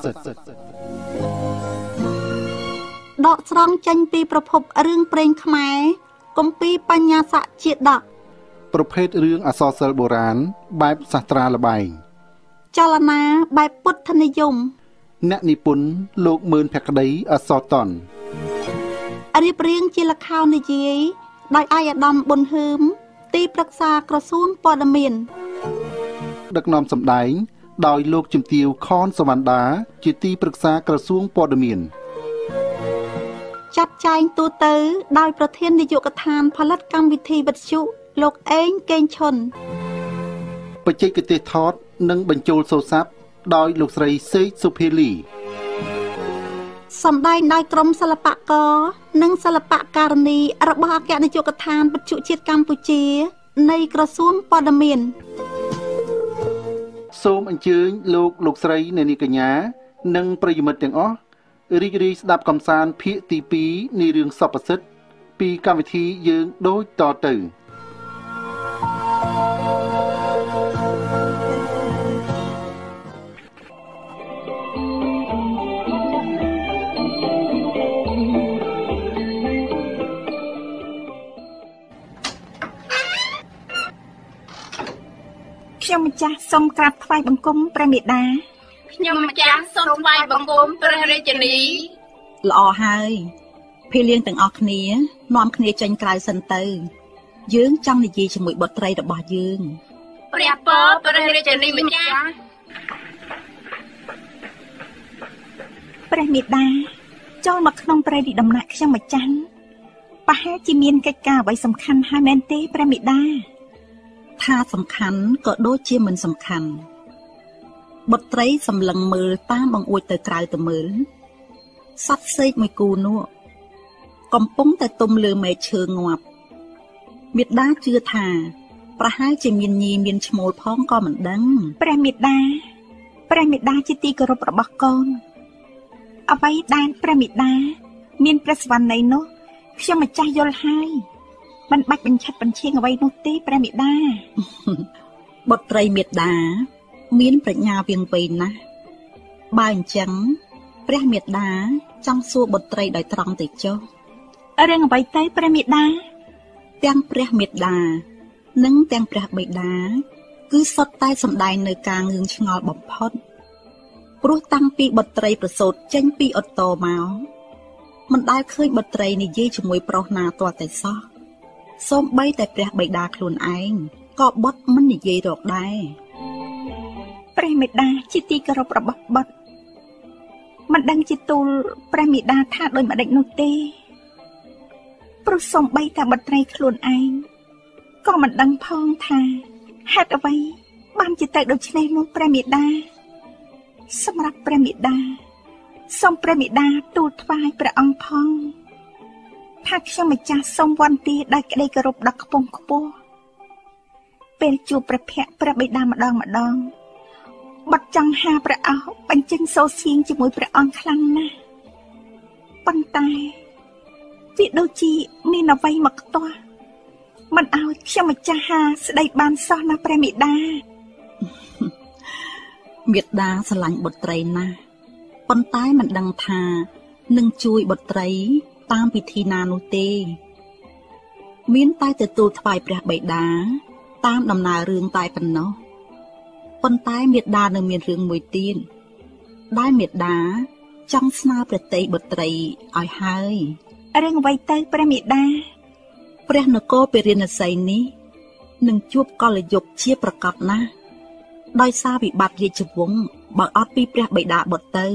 ស្រង់ចេញពីប្រភពរឿងព្រេងខ្មែរគម្ពីរបញ្ញាសជាដកប្រភេទរឿងអក្សរសិល្ប៍បុរាណបែបសាស្ត្រាល្បែងចលនាបែបពុទ្ធនិយមអ្នកនិពន្ធលោកមឿនភក្តីអសរតនរៀបរៀងជាល្ខោននិយាយដោយអាយដាមប៊ុនហឺមទីប្រឹក្សាក្រសួងព័ត៌មានដឹកនាំសម្ដែងដោយលោកជំទាវខនសវណ្ណដាជាទីប្រឹក្សាក្រសួងព័ត៌មានចាត់ចែងទូទៅដោយប្រធាននាយកដ្ឋានផលិតកម្មវិធីវិទ្យុលោកអេងកេងឈុនបច្ចេកទេសថតនិងបញ្ចូលសូរស័ព្ទដោយលោកស្រីសេកសុភាលីសម្ដែងដោយក្រុមសិល្បករនិងសិល្បករនីរបស់អគ្គនាយកដ្ឋានវិទ្យុជាតិកម្ពុជានៃក្រសួងព័ត៌មានសូមអញ្ជើញលោកស្រីអ្នកនាងកញ្ញានិងប្រិយមិត្តទាំងអស់រីករាយស្ដាប់កំសាន្តភាគទី2នៃរឿងសពសិទ្ធពីកម្មវិធីយើងដូចតទៅខ្ញុំម្ចាស់សូមក្រាបថ្វាយបង្គំព្រះមេដាខ្ញុំម្ចាស់សូមថ្វាយបង្គំព្រះរាជនីល្អហើយភីលៀងទាំងអស់គ្នានាំគ្នាចេញក្រៅសិនទៅយើងចង់និយាយជាមួយបុត្រីរបស់យើងព្រះពរព្រះរាជនីម្ចាស់ព្រះមេដាចូលមកក្នុងព្រៃទីដំណាក់ខ្ញុំម្ចាស់ប្រហែលជាមានកិច្ចការអ្វីសំខាន់ហើយមែនទេព្រះមេដាថាសំខាន់ក៏ដូចជាមិនសំខាន់បុត្រីសម្លឹងមើលតាមបង្អួចទៅក្រៅទៅមើលសត្វសេកមួយគូនោះកំពុងតែទុំលើមែកឈើងាប់មេដាជឿថាប្រហែលជាមានញីមានឈ្មោលផងក៏មិនដឹងព្រះមេដាជាទីគោរពរបស់កូនអ្វីដែលព្រះមេដាមានព្រះសវណ្ណីនោះខ្ញុំម្ចាស់យល់ហើយមិនបាច់បញ្ឆិតបញ្ឈៀងអ្វីនោះទេព្រះមេដាបុត្រីមេដាមានប្រាជ្ញាវៀងវៃណាស់បើអញ្ចឹងព្រះមេដាចង់សួរបុត្រីដោយត្រង់ទៅចុះរឿងអ្វីទៅព្រះមេដាទាំងព្រះមេដានិងទាំងព្រះបិតាគឺសុទ្ធតែសម្ដែងនៅការងឿងឆ្ងល់បំផុតព្រោះតាំងពីបុត្រីប្រសូតចេញពីឧត្តរមកមិនដែលឃើញបុត្រីនិយាយជាមួយប្រុសណាទាល់តែសោះសូម្បីតែព្រះបិតាខ្លួនឯងក៏បុត្រមិននិយាយរកដែរព្រះមេដាជាទីគោរពរបស់បុត្រមិនដឹងជាទូលព្រះមេដាថាដូចម្ដេចនោះទេព្រោះសូម្បីតែបុត្រីខ្លួនឯងក៏មិនដឹងផងថាហេតុអ្វីបានជាទៅដូច្នេះនោះព្រះមេដាសម្រាប់ព្រះមេដាសូមព្រះមេដាទូលថ្វាយព្រះអង្គផងថាខ្ញុំម្ចាស់សូមវន្ទាដោយក្តីគោរពដ៏ខ្ពង់ខ្ពស់ពេលជួបព្រះភ័ក្ត្រព្រះបិតាម្ដងបាត់ចង់ហាព្រះអោបញ្ចេញសូរសៀងជាមួយព្រះអង្គខ្លាំងណាស់ប៉ុន្តែវាដូចជាមានអ្វីមកខ្ទាស់មិនឲ្យខ្ញុំម្ចាស់ហាស្ដីបានសោះណាព្រះមេដាមេដាស្រឡាញ់បុត្រីណាស់ប៉ុន្តែមិនដឹងថានឹងជួយបុត្រីតាមពិធីណានោះទេមានតែទទួលថ្វាយព្រះបិតាតាមដំណើររឿងតែប៉ុណ្ណោះប៉ុន្តែមេដានៅមានរឿងមួយទៀតដែលមេដាចង់ស្នើព្រះតីបុត្រីឲ្យហើយរឿងអ្វីទៅព្រះមេដាព្រះនគរពារាណសីនេះនឹងជួបកលយុគជាប្រកបណាស់ដោយសារវិបត្តិរាជវង្សបើអត់ពីព្រះបិតាបុត្រទៅ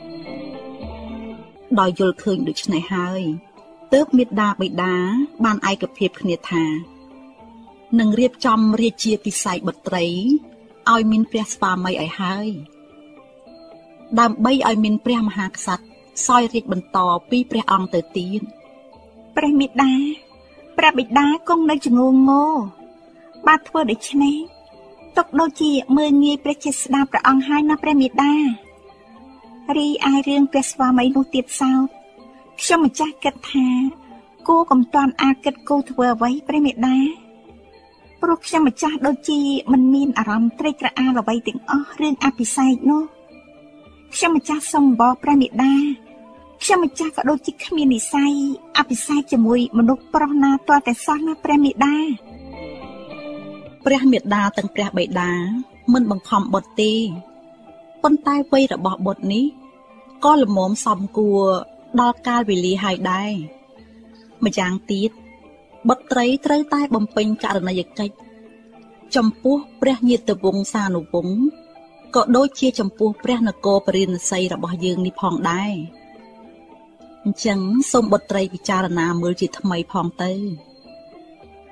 ដោយយល់ឃើញដូច្នេះហើយទើបមេដាបិតាបានឯកភាពគ្នាថានឹងរៀបចំរាជាពិស័យបុត្រីឲ្យមានព្រះស្វាមីឲ្យហើយដើម្បីឲ្យមានព្រះមហាក្សត្រសោយរាជបន្តពីព្រះអង្គទៅទៀតព្រះមេដាព្រះបិតាគង់នៅជំងឺងោបាទធ្វើដូច្នេះទុកដូចជាមើលងាយព្រះជាស្ដាព្រះអង្គហើយណាព្រះមេដារីឯរឿងព្រះស្វាមីនោះទៀតសោតខ្ញុំម្ចាស់គិតថាគូកំតាន់អាចគិតគូធ្វើអ្វីព្រះមេដាព្រោះខ្ញុំម្ចាស់ដូចជាមិនមានអារម្មណ៍ត្រេកត្រអាលអ្វីទាំងអស់រឿងអភិសេកនោះខ្ញុំម្ចាស់សូមបបព្រះមេដាខ្ញុំម្ចាស់ក៏ដូចជាគ្មាននិស្ស័យអភិសេកជាមួយមនុស្សប្រុសណាទាល់តែសោះណាព្រះមេដាព្រះមេដាទាំងព្រះបិតាមិនបង្ខំបុត្រទេប៉ុន្តែវ័យរបស់បុត្រនេះក៏ល្មមសមគួរដល់កាលវេលាហើយដែរម្យ៉ាងទៀតបុត្រីត្រូវតែបំពេញករណីយកិច្ចចំពោះព្រះញាតិវង្សានុវង្សក៏ដូចជាចំពោះព្រះនគរពារាណសីរបស់យើងនេះផងដែរអញ្ចឹងសូមបុត្រីពិចារណាមើលជាថ្មីផងទៅ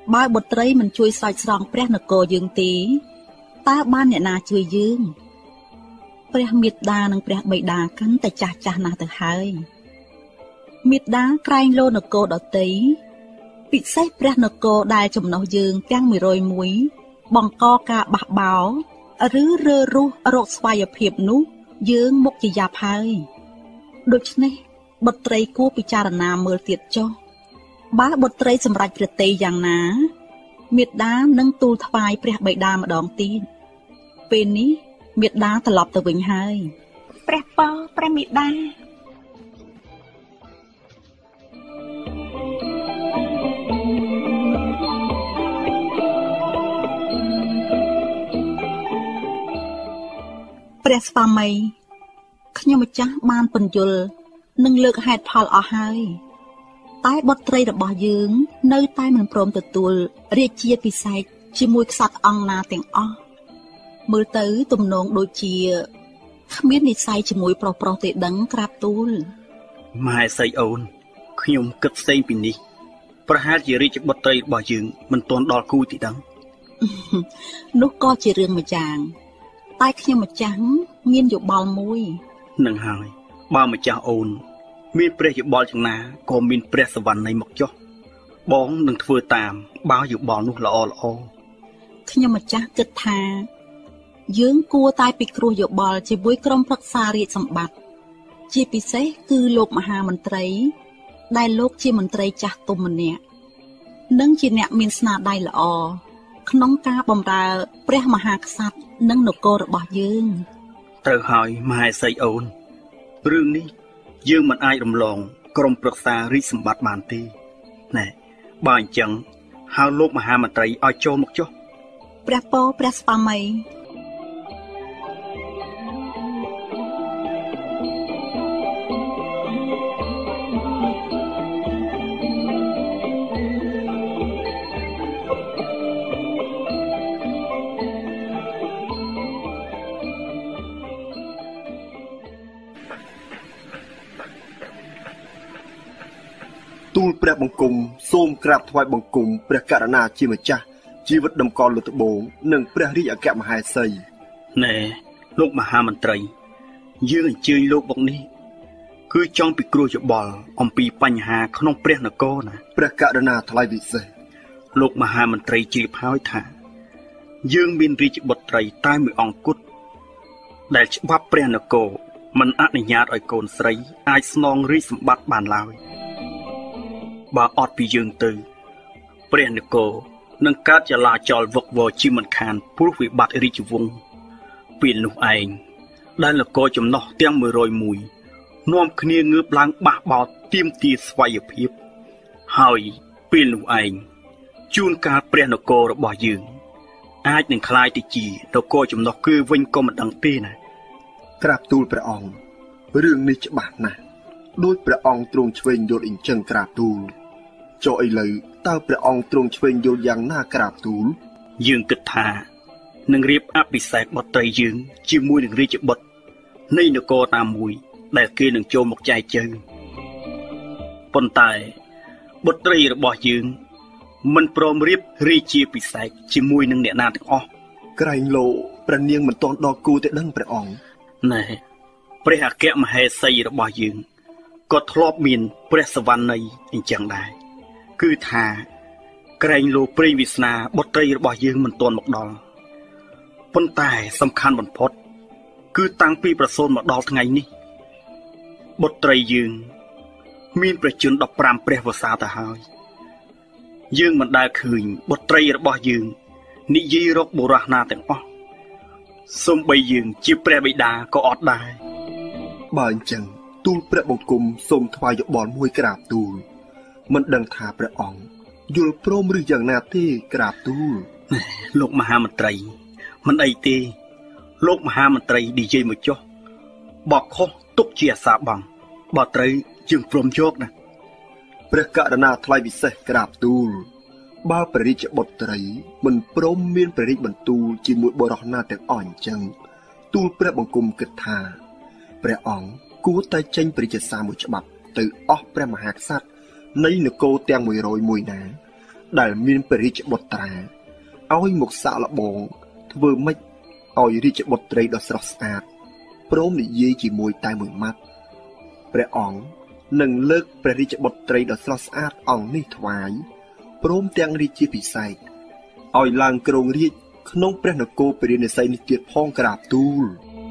បើបុត្រីមិនជួយស្រោចស្រង់ព្រះនគរយើងទេតើបានអ្នកណាជួយយើងព្រះមេត្តានិងព្រះបិតាកាន់តែចាស់ណាស់ទៅហើយមេត្តាក្រែងលោនគរដតីពិសេសព្រះនគរដែលចំណុះយើងទាំង101បង្កការបះបោរឬរើសរុះរោគស្វ័យភាពនោះយើងមុខជាយ៉ាប់ហើយដូច្នេះបុត្រីគួរពិចារណាមើលទៀតចុះបើបុត្រីសម្រេចព្រះទ័យយ៉ាងណាមេត្តានឹងទូលថ្វាយព្រះបិតាម្ដងទៀតពេលនេះមេត្តាត្រឡប់ទៅវិញហើយព្រះពរព្រះមេត្តាព្រះស្វាមីខ្ញុំម្ចាស់បានពន្យល់និងលើកហេតុផលអស់ហើយតែបុត្រីរបស់យើងនៅតែមិនព្រមទទួលរាជាពិសេសជាមួយក្សត្រអង្គណាទាំងអស់មើលទៅទំនងដូចជាគ្មាននិស្ស័យជាមួយប្រុសទេដឹងក្រាបទូលម៉ែស្អីអូនខ្ញុំគិតផ្សេងពីនេះប្រហែលជារាជបុត្រីរបស់យើងមិនទាន់ដល់គូទីដឹងនោះក៏ជារឿងមួយយ៉ាងតែខ្ញុំម្ចាស់មានយោបល់មួយនឹងហើយបើម្ចាស់អូនមានព្រះយោបល់យ៉ាងណាក៏មានព្រះសវណ្ណនៃមកចុះបងនឹងធ្វើតាមបើយោបល់នោះល្អខ្ញុំម្ចាស់គិតថាយើងគួរតែពិគ្រោះយោបល់ជាមួយក្រុមប្រឹក្សារាជសម្បត្តិជាពិសេសគឺលោកមហាមន្ត្រីដែលលោកជាមន្ត្រីចាស់ទុំម្នាក់និងជាអ្នកមានស្នាដៃល្អក្នុងការបម្រើព្រះមហាក្សត្រនិងនគររបស់យើងត្រូវហើយមហេសីអូនរឿងនេះយើងមិនអាចរំលងក្រុមប្រឹក្សារាជសម្បត្តិបានទេណែបើអញ្ចឹងហៅលោកមហាមន្ត្រីឲ្យចូលមកចុះព្រះពរព្រះស្វាមីទូលព្រះបង្គំសូមក្រាបថ្វាយបង្គំព្រះករុណាជាម្ចាស់ជីវិតដំកល់លុតត្បូងនិងព្រះរាជអគ្គមហេសីណែលោកមហាមន្ត្រីយើងអញ្ជើញលោកមកនេះគឺចង់ពិគ្រោះយោបល់អំពីបញ្ហាក្នុងព្រះនគរណាព្រះករុណាថ្លៃវិសេសលោកមហាមន្ត្រីជ្រាបហើយថាយើងមានរាជបុត្រីតែមួយអង្គគត់ដែលច្បាប់ព្រះនគរមិនអនុញ្ញាតឲ្យកូនស្រីអាចស្នងរាជសម្បត្តិបានឡើយបើអត់ពីយើងទៅព្រះនគរនឹងកើតចលាចលវឹកវរជាមិនខានព្រោះវិបត្តិរាជវង្សពេលនោះឯងដែលនគរចំណោះទាំង101នាំគ្នាងើបឡើងបះបោតទាមទារស្វ័យភាពហើយពេលនោះឯងជួនកាលព្រះនគររបស់យើងអាចនឹងคล้ายទៅជានគរចំណោះគឺវិញក៏មិនដឹងទេណាក្រាបទូលព្រះអង្គរឿងនេះច្បាស់ណាស់ដោយព្រះអង្គទ្រង់ឆ្វេងយល់អញ្ចឹងក្រាបទូលចុះឥឡូវតើព្រះអង្គទ្រង់ឆ្វេងយល់យ៉ាងណាក្រាបទូលយើងគិតថានឹងរៀបអភិសេកបុត្រីយើងជាមួយនឹងរាជបុត្រនៃនគរណាមួយដែលគេនឹងចូលមកចែកជើងប៉ុន្តែបុត្រីរបស់យើងមិនព្រមរៀបរាជាភិសេកជាមួយនឹងអ្នកណាទាំងអស់ក្រែងលោព្រះនាងមិនទាន់ដល់គូទេដឹងព្រះអង្គណែព្រះអគ្គមហេសីរបស់យើងក៏ធ្លាប់មានព្រះសវណ្ណីអញ្ចឹងដែរគឺថាក្រែងលោព្រេងវាសនាបុត្រីរបស់យើងមិនទាន់មកដល់ប៉ុន្តែសំខាន់បំផុតគឺតាំងពីប្រសូតមកដល់ថ្ងៃនេះបុត្រីយើងមានព្រះជន្ម15ព្រះវស្សាទៅហើយយើងមិនដែលឃើញបុត្រីរបស់យើងនិយាយរកបុរសណាទាំងអស់សូម្បីយើងជាព្រះបិតាក៏អត់ដែរបើអញ្ចឹងទូលព្រះបង្គំសូមថ្វាយយោបល់មួយក្រាបទូលមិនដឹងថាព្រះអង្គយល់ព្រមឬយ៉ាងណាទេក្រាបទូលលោកមហាមន្ត្រីមិនអីទេលោកមហាមន្ត្រីនិយាយមកចុះបើខុសទុកជាអាសាបងបើត្រូវយើងព្រមយកណាព្រះករុណាថ្លៃពិសេសក្រាបទូលបើព្រះរាជបុត្រីមិនព្រមមានព្រះរាជបន្ទូលជាមួយបុរសណាទាំងអស់អញ្ចឹងទូលព្រះបង្គំគិតថាព្រះអង្គគួរតែចេញព្រះរាជសារមួយច្បាប់ទៅអស់ព្រះមហាក្សត្រនៃនគរទាំង101ណាដែលមានព្រះរាជបុត្រាឲ្យមកសាកល្បងធ្វើម៉េចឲ្យរាជបុត្រីដ៏ស្រស់ស្អាតព្រមនិយាយជាមួយតែមួយម៉ាត់ព្រះអង្គនឹងលើកព្រះរាជបុត្រីដ៏ស្រស់ស្អាតអង្គនេះថ្វាយព្រមទាំងរាជាភិសេកឲ្យឡើងគ្រងរាជ្យក្នុងព្រះនគរពារាណសីនេះទៀតផងក្រាបទូល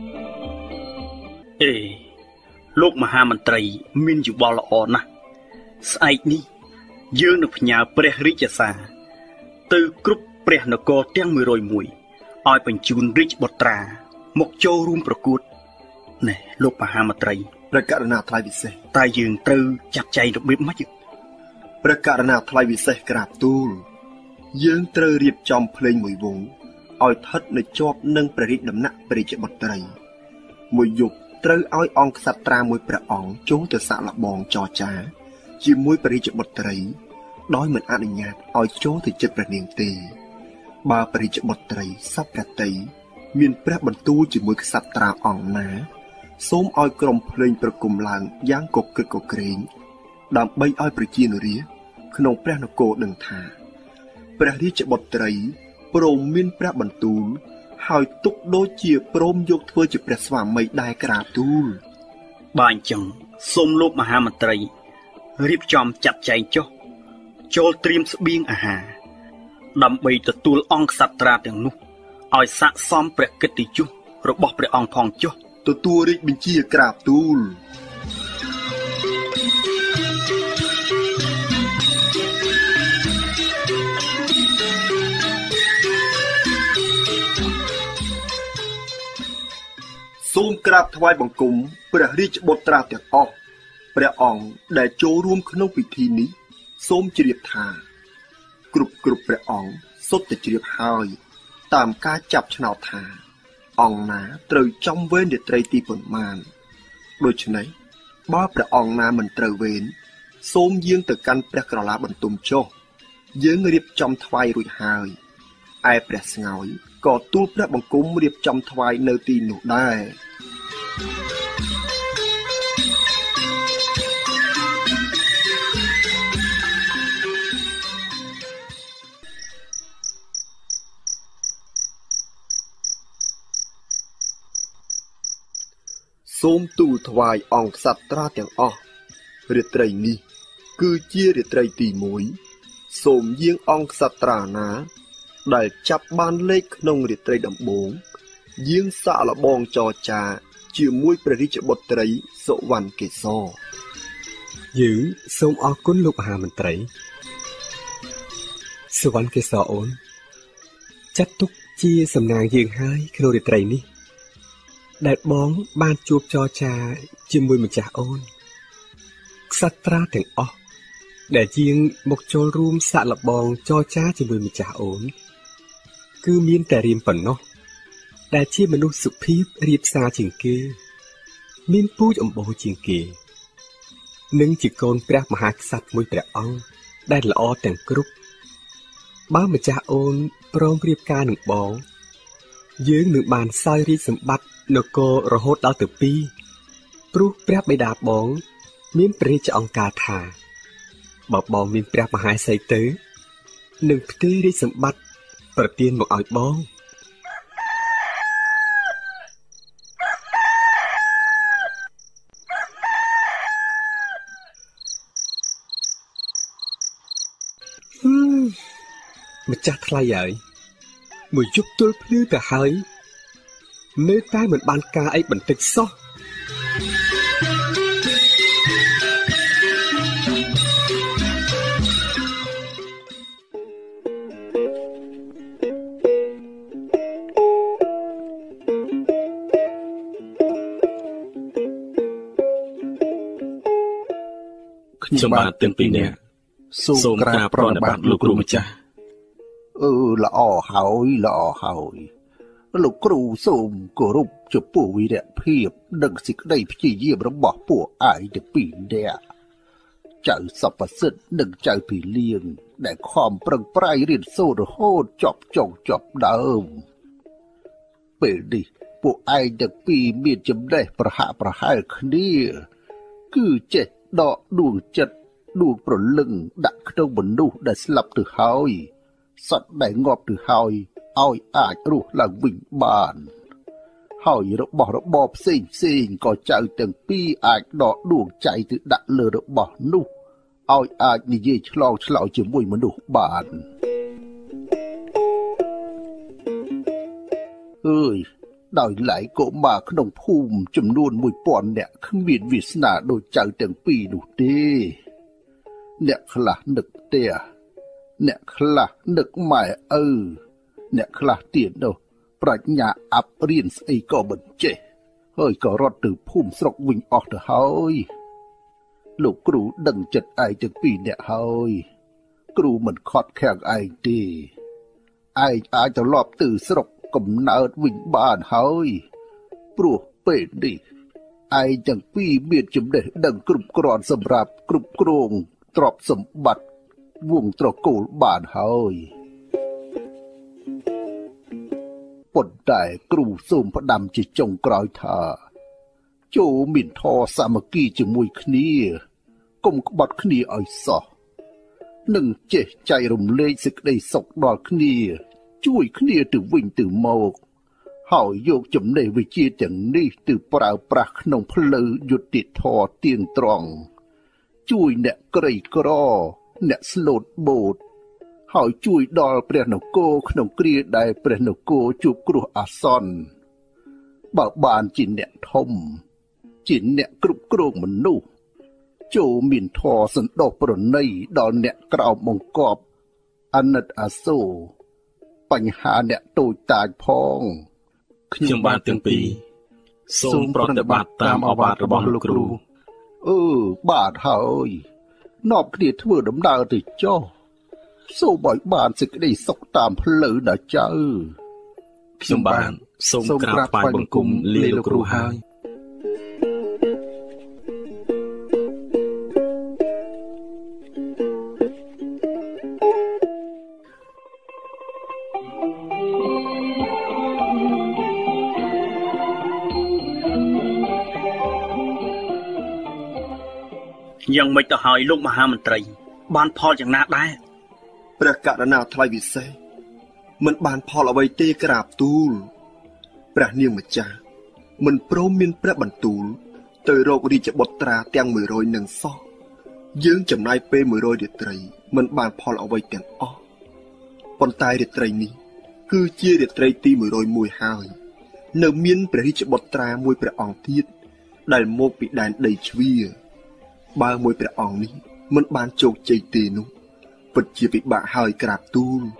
អេលោកមហាមន្ត្រីមានយោបល់ល្អណាស់ស្អែកនេះយើងនឹងផ្ញើព្រះរាជសារទៅគ្រប់ព្រះនគរទាំង101ឲ្យបញ្ជូនរាជបុត្រាមកចូលរួមប្រកួតណែលោកមហាមន្ត្រីព្រះករុណាថ្លៃពិសេសតែយើងត្រូវចាត់ចែងរបៀបម៉េចព្រះករុណាថ្លៃពិសេសក្រាបទូលយើងត្រូវរៀបចំភ្លេងមួយវង់ឲ្យស្ថិតនៅជាប់នឹងព្រះរាជដំណាក់ព្រះរាជបុត្រីមួយយប់ត្រូវឲ្យអង្គក្សត្រាមួយព្រះអង្គចូលទៅសាកល្បងចរចាជាមួយព្រះរាជបុត្រីដោយមិនអនុញ្ញាតឲ្យចូលទៅជិតព្រះនាងទេបើព្រះរាជបុត្រីសពព្រះតីមានព្រះបន្ទូលជាមួយក្សត្រាអង្គណាសូមឲ្យក្រុមភ្លេងប្រគំឡើងយ៉ាងកកិតកក្រែងដើម្បីឲ្យប្រជានុរាស្ត្រក្នុងព្រះនគរដឹងថាព្រះរាជបុត្រីព្រមមានព្រះបន្ទូលហើយទុកដូចជាព្រមយកធ្វើជាព្រះស្វាមីដែរក្រាបទូលបើអញ្ចឹងសូមលោកមហាមន្ត្រីរៀបចំចាត់ចែងចុះចូលត្រៀមស្បៀងអាហារដើម្បីទទួលអង្គក្សត្រាទាំងនោះឲ្យស័ក្តិសមព្រះកិត្តិយសរបស់ព្រះអង្គផងចុះទទួលរាជបញ្ជាក្រាបទូលសូមក្រាបថ្វាយបង្គំព្រះរាជបុត្រាទាំងអស់ព្រះអង្គដែលចូលរួមក្នុងពិធីនេះសូមជ្រាបថាគ្រប់ព្រះអង្គសុទ្ធតែជ្រាបហើយតាមការចាប់ឆ្នោតថាអង្គណាត្រូវចំវេនរាត្រីទីប៉ុន្មានដូច្នេះបើព្រះអង្គណាមិនត្រូវវេនសូមយាងទៅកាន់ព្រះក្រឡាបន្ទុំចុះយើងរៀបចំថ្វាយរួចហើយឯព្រះស្ងោយក៏ទូលព្រះបង្គំរៀបចំថ្វាយនៅទីនោះដែរសូមទូលថ្វាយអង្គក្សត្រាទាំងអស់រាត្រីនេះគឺជារាត្រីទី1សូមយាងអង្គក្សត្រាណាដែលចាប់បានលេខក្នុងរាត្រីដំបូងយាងសាកល្បងចរចាជាមួយព្រះរាជបុត្រីសុវណ្ណកេសរយើងសូមអរគុណលោកមហាមន្ត្រីសុវណ្ណកេសរអូនចាត់ទុកជាសំណាងយើងហើយក្នុងរាត្រីនេះដែលបងបានជួបចរចាជាមួយម្ចាស់អូនក្សត្រាទាំងអស់ដែលយាងមកចូលរួមសាកល្បងចរចាជាមួយម្ចាស់អូនគឺមានតែរៀមប៉ុណ្ណោះដែលជាមនុស្សសុភាពរៀបសារជាងគេមានពូជអម្បូរជាងគេនិងជាកូនព្រះមហាក្សត្រមួយព្រះអង្គដែលល្អទាំងគ្រប់បើម្ចាស់អូនព្រមរៀបការនឹងបងយើងនឹងបានសោយរាជសម្បត្តិនគររហូតដល់ទៅ2ព្រោះព្រះបិតាបងមានព្រះរាជអង្គការថាបើបងមានព្រះមហាសីទៅនឹងផ្ទេររាជសម្បត្តិប្រទានមកឲ្យបងម្ចាស់ថ្លៃហើយមួយយប់ទល់ភ្លឺទៅហើយនៅតែមិនបានការអីបន្តិចសោះខ្ញុំបាទទាំងពីរនាក់សូមក្រាបប្រណិប័តលោកគ្រូម្ចាស់ល្អហើយលោកគ្រូសូមគោរពចំពោះវីរភាពនិងសេចក្តីព្យាយាមរបស់ពួកឯងទាំងពីរនាក់ចៅសពសិទ្ធនិងចៅភីលៀងដែលខំប្រឹងប្រែងរៀនសូត្ររហូតចប់ចុងចប់ដើមពេលនេះពួកឯងទាំងពីរមានចំណេះប្រហាក់ប្រហែលគ្នាគឺចេះដកដួងចិត្តដួងប្រលឹងដាក់ក្នុងមនុស្សដែលស្លាប់ទៅហើយសត្វដែលងាប់ទៅហើយឲ្យអាចរស់ឡើងវិញបានហើយរបស់របរផ្សេងក៏ចៅទាំងពីរអាចដកដួងใจទៅដាក់លើរបស់នោះឲ្យអាចនិយាយឆ្លោយជាមួយមនុស្សបានអើយដោយឡែកកុមារក្នុងភូមិចំនួន 1000 នាក់គ្មានវាសនាដូចចៅទាំងពីរនោះទេអ្នកខ្លះនឹកផ្ទះអ្នកខ្លះនឹកម៉ែឪអ្នកខ្លះទៀតនោះប្រាជ្ញាអាប់រៀនស្អីក៏មិនចេះហើយក៏រត់ទៅភូមិស្រុកវិញអស់ទៅហើយលោកគ្រូដឹងចិត្តឯងទាំងពីរនាក់ហើយគ្រូមិនខត់ខាំងឯងទេឯងអាចត្រឡប់ទៅស្រុកកំណើតវិញបានហើយព្រោះពេលនេះឯងទាំងពីរមានចំណេះដឹងគ្រប់គ្រាន់សម្រាប់គ្រប់គ្រងទ្រព្យសម្បត្តិវងត្រកូលបានហើយប៉ុន្តែគ្រូសូមផ្ដាំជាចុងក្រោយថាចូលមានធម៌សាមគ្គីជាមួយគ្នាកុំក្បត់គ្នាឲ្យសោះនឹងចេះចែករំលែកសេចក្តីសុខដល់គ្នាជួយគ្នាទៅវិញទៅមកហើយយកចំណេះវិជ្ជាទាំងនេះទៅប្រើប្រាស់ក្នុងផ្លូវយុត្តិធម៌ទៀងត្រង់ជួយអ្នកក្រីក្រអ្នកស្លូតបូតហើយជួយដល់ព្រះនគរក្នុងគ្រាដែលព្រះនគរជួបគ្រោះអាសន្នបើបានជាអ្នកធំជាអ្នកគ្រប់គ្រងមនុស្សចូលមានធម៌សន្តោសប្រណីដល់អ្នកក្រោមបង្គាប់អាណិតអាសូរបញ្ហាអ្នកតូចតាចផងខ្ញុំបានទាំងពីរសូមប្រតិបត្តិតាមឱវាទរបស់លោកគ្រូបាទហើយនាំគ្នាធ្វើដំណើរទៅចុះសូមឲ្យបានសេចក្តីសុខតាមផ្លូវណាចៅខ្ញុំបានសូមក្រាបថ្វាយបង្គំលាលោកគ្រូហើយយ៉ាងម៉េចទៅហើយលោកមហាមន្ត្រីបានផលយ៉ាងណាដែរព្រះករុណាថ្លៃវិសេសមិនបានផលអ្វីទេក្រាបទូលព្រះនាងម្ចាស់មិនព្រមមានព្រះបន្ទូលទៅរករាជបុត្រាទាំង100នឹងសោះយើងចំណាយពេល100រាត្រីមិនបានផលអ្វីទាំងអស់ប៉ុន្តែរាត្រីនេះគឺជារាត្រីទី101ហើយនៅមានព្រះរាជបុត្រាមួយព្រះអង្គទៀតដែលមកពីដែនដីជ្វាបើមួយព្រះអង្គនេះមិនបានជោគជ័យទេនោះពិតជាពិបាកហើយក្រាបទូល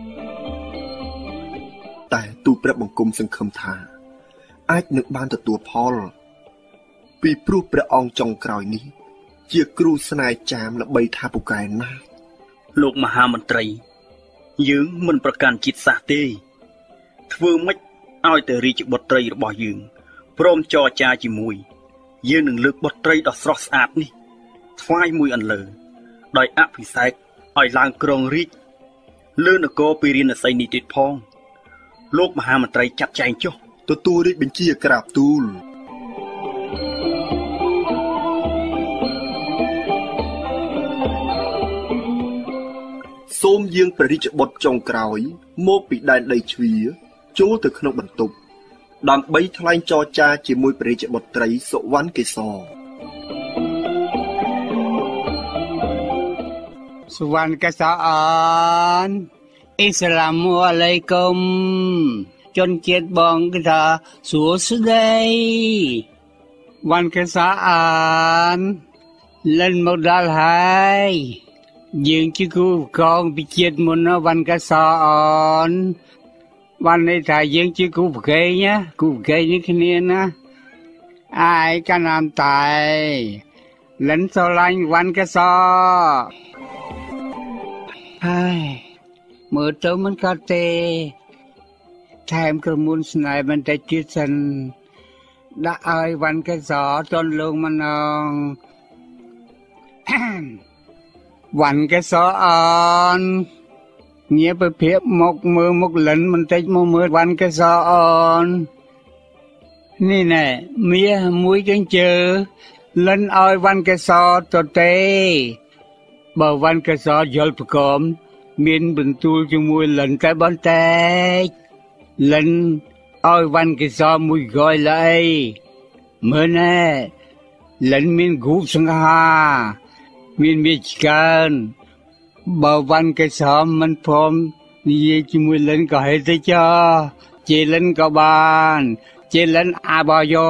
តែទូលព្រះបង្គំសង្ឃឹមថាអាចនឹងបានទទួលផលពីព្រោះព្រះអង្គចុងក្រោយនេះជាគ្រូស្នេហ៍ចាមល្បីថាពូកែណាស់លោកមហាមន្ត្រីយើងមិនប្រកាន់ជាតិសាសន៍ទេធ្វើម៉េចឲ្យតែរាជបុត្រីរបស់យើងព្រមចរចាជាមួយយើងនឹងលើកបុត្រីដ៏ស្រស់ស្អាតនេះថ្វាយមួយអន្លើដោយអភិសេកឲ្យឡើងគ្រងរាជលើនគរពារាណសីនេះទៀតផងលោកមហាមន្ត្រីចាត់ចែងចុះទទួលរាជបញ្ជាក្រាបទូលសូមយាងព្រះរាជបុត្រចុងក្រោយមកពីដែនដីជ្វាចូលទៅក្នុងបន្ទប់ដើម្បីថ្លែងចរចាជាមួយព្រះរាជបុត្រីសុវណ្ណកេសរសុវណ្ណកេសរអ៊ីស្លាមអាឡៃគុំជនជាតិបងគេថាសួស្ដីវណ្ណកេសរលិនមកដល់ហើយយើងជាគូកងពីជាតិមុនណាវណ្ណកេសរวันนี้ถ้ายังจีกูเกยเนี่ยกูเกยนี่คนนี้นะไอ้กันน้ำตายเล่นโซลันวันก็ซอไอ้เมื่อเจอมันก็เตะแถมกระมุนสไนมันได้จิตสันได้ไอ้วันก็ซอจนลงมันนองวันก็ซอเงียบไปเพียบมกมือมกหลันมันเตะมือวันก็สอนนี่แน่เมียมุ้ยจังเจอหลันอ้อยวันก็สอตัวเตะបើវ៉ាន់កសោយល់ប្រកមមានបន្ទូលជាមួយលិនតែបន្តិចលិនឲ្យវ៉ាន់កសោមួយគយឡៃមើលណែលិនមានគូសង្ហាមានមេឆ្កើនបើវ៉ាន់កសោមិនព្រមនិយាយជាមួយលិនក៏ហេតុទៅចោជេលិនក៏បានជេលិនអាបាយោ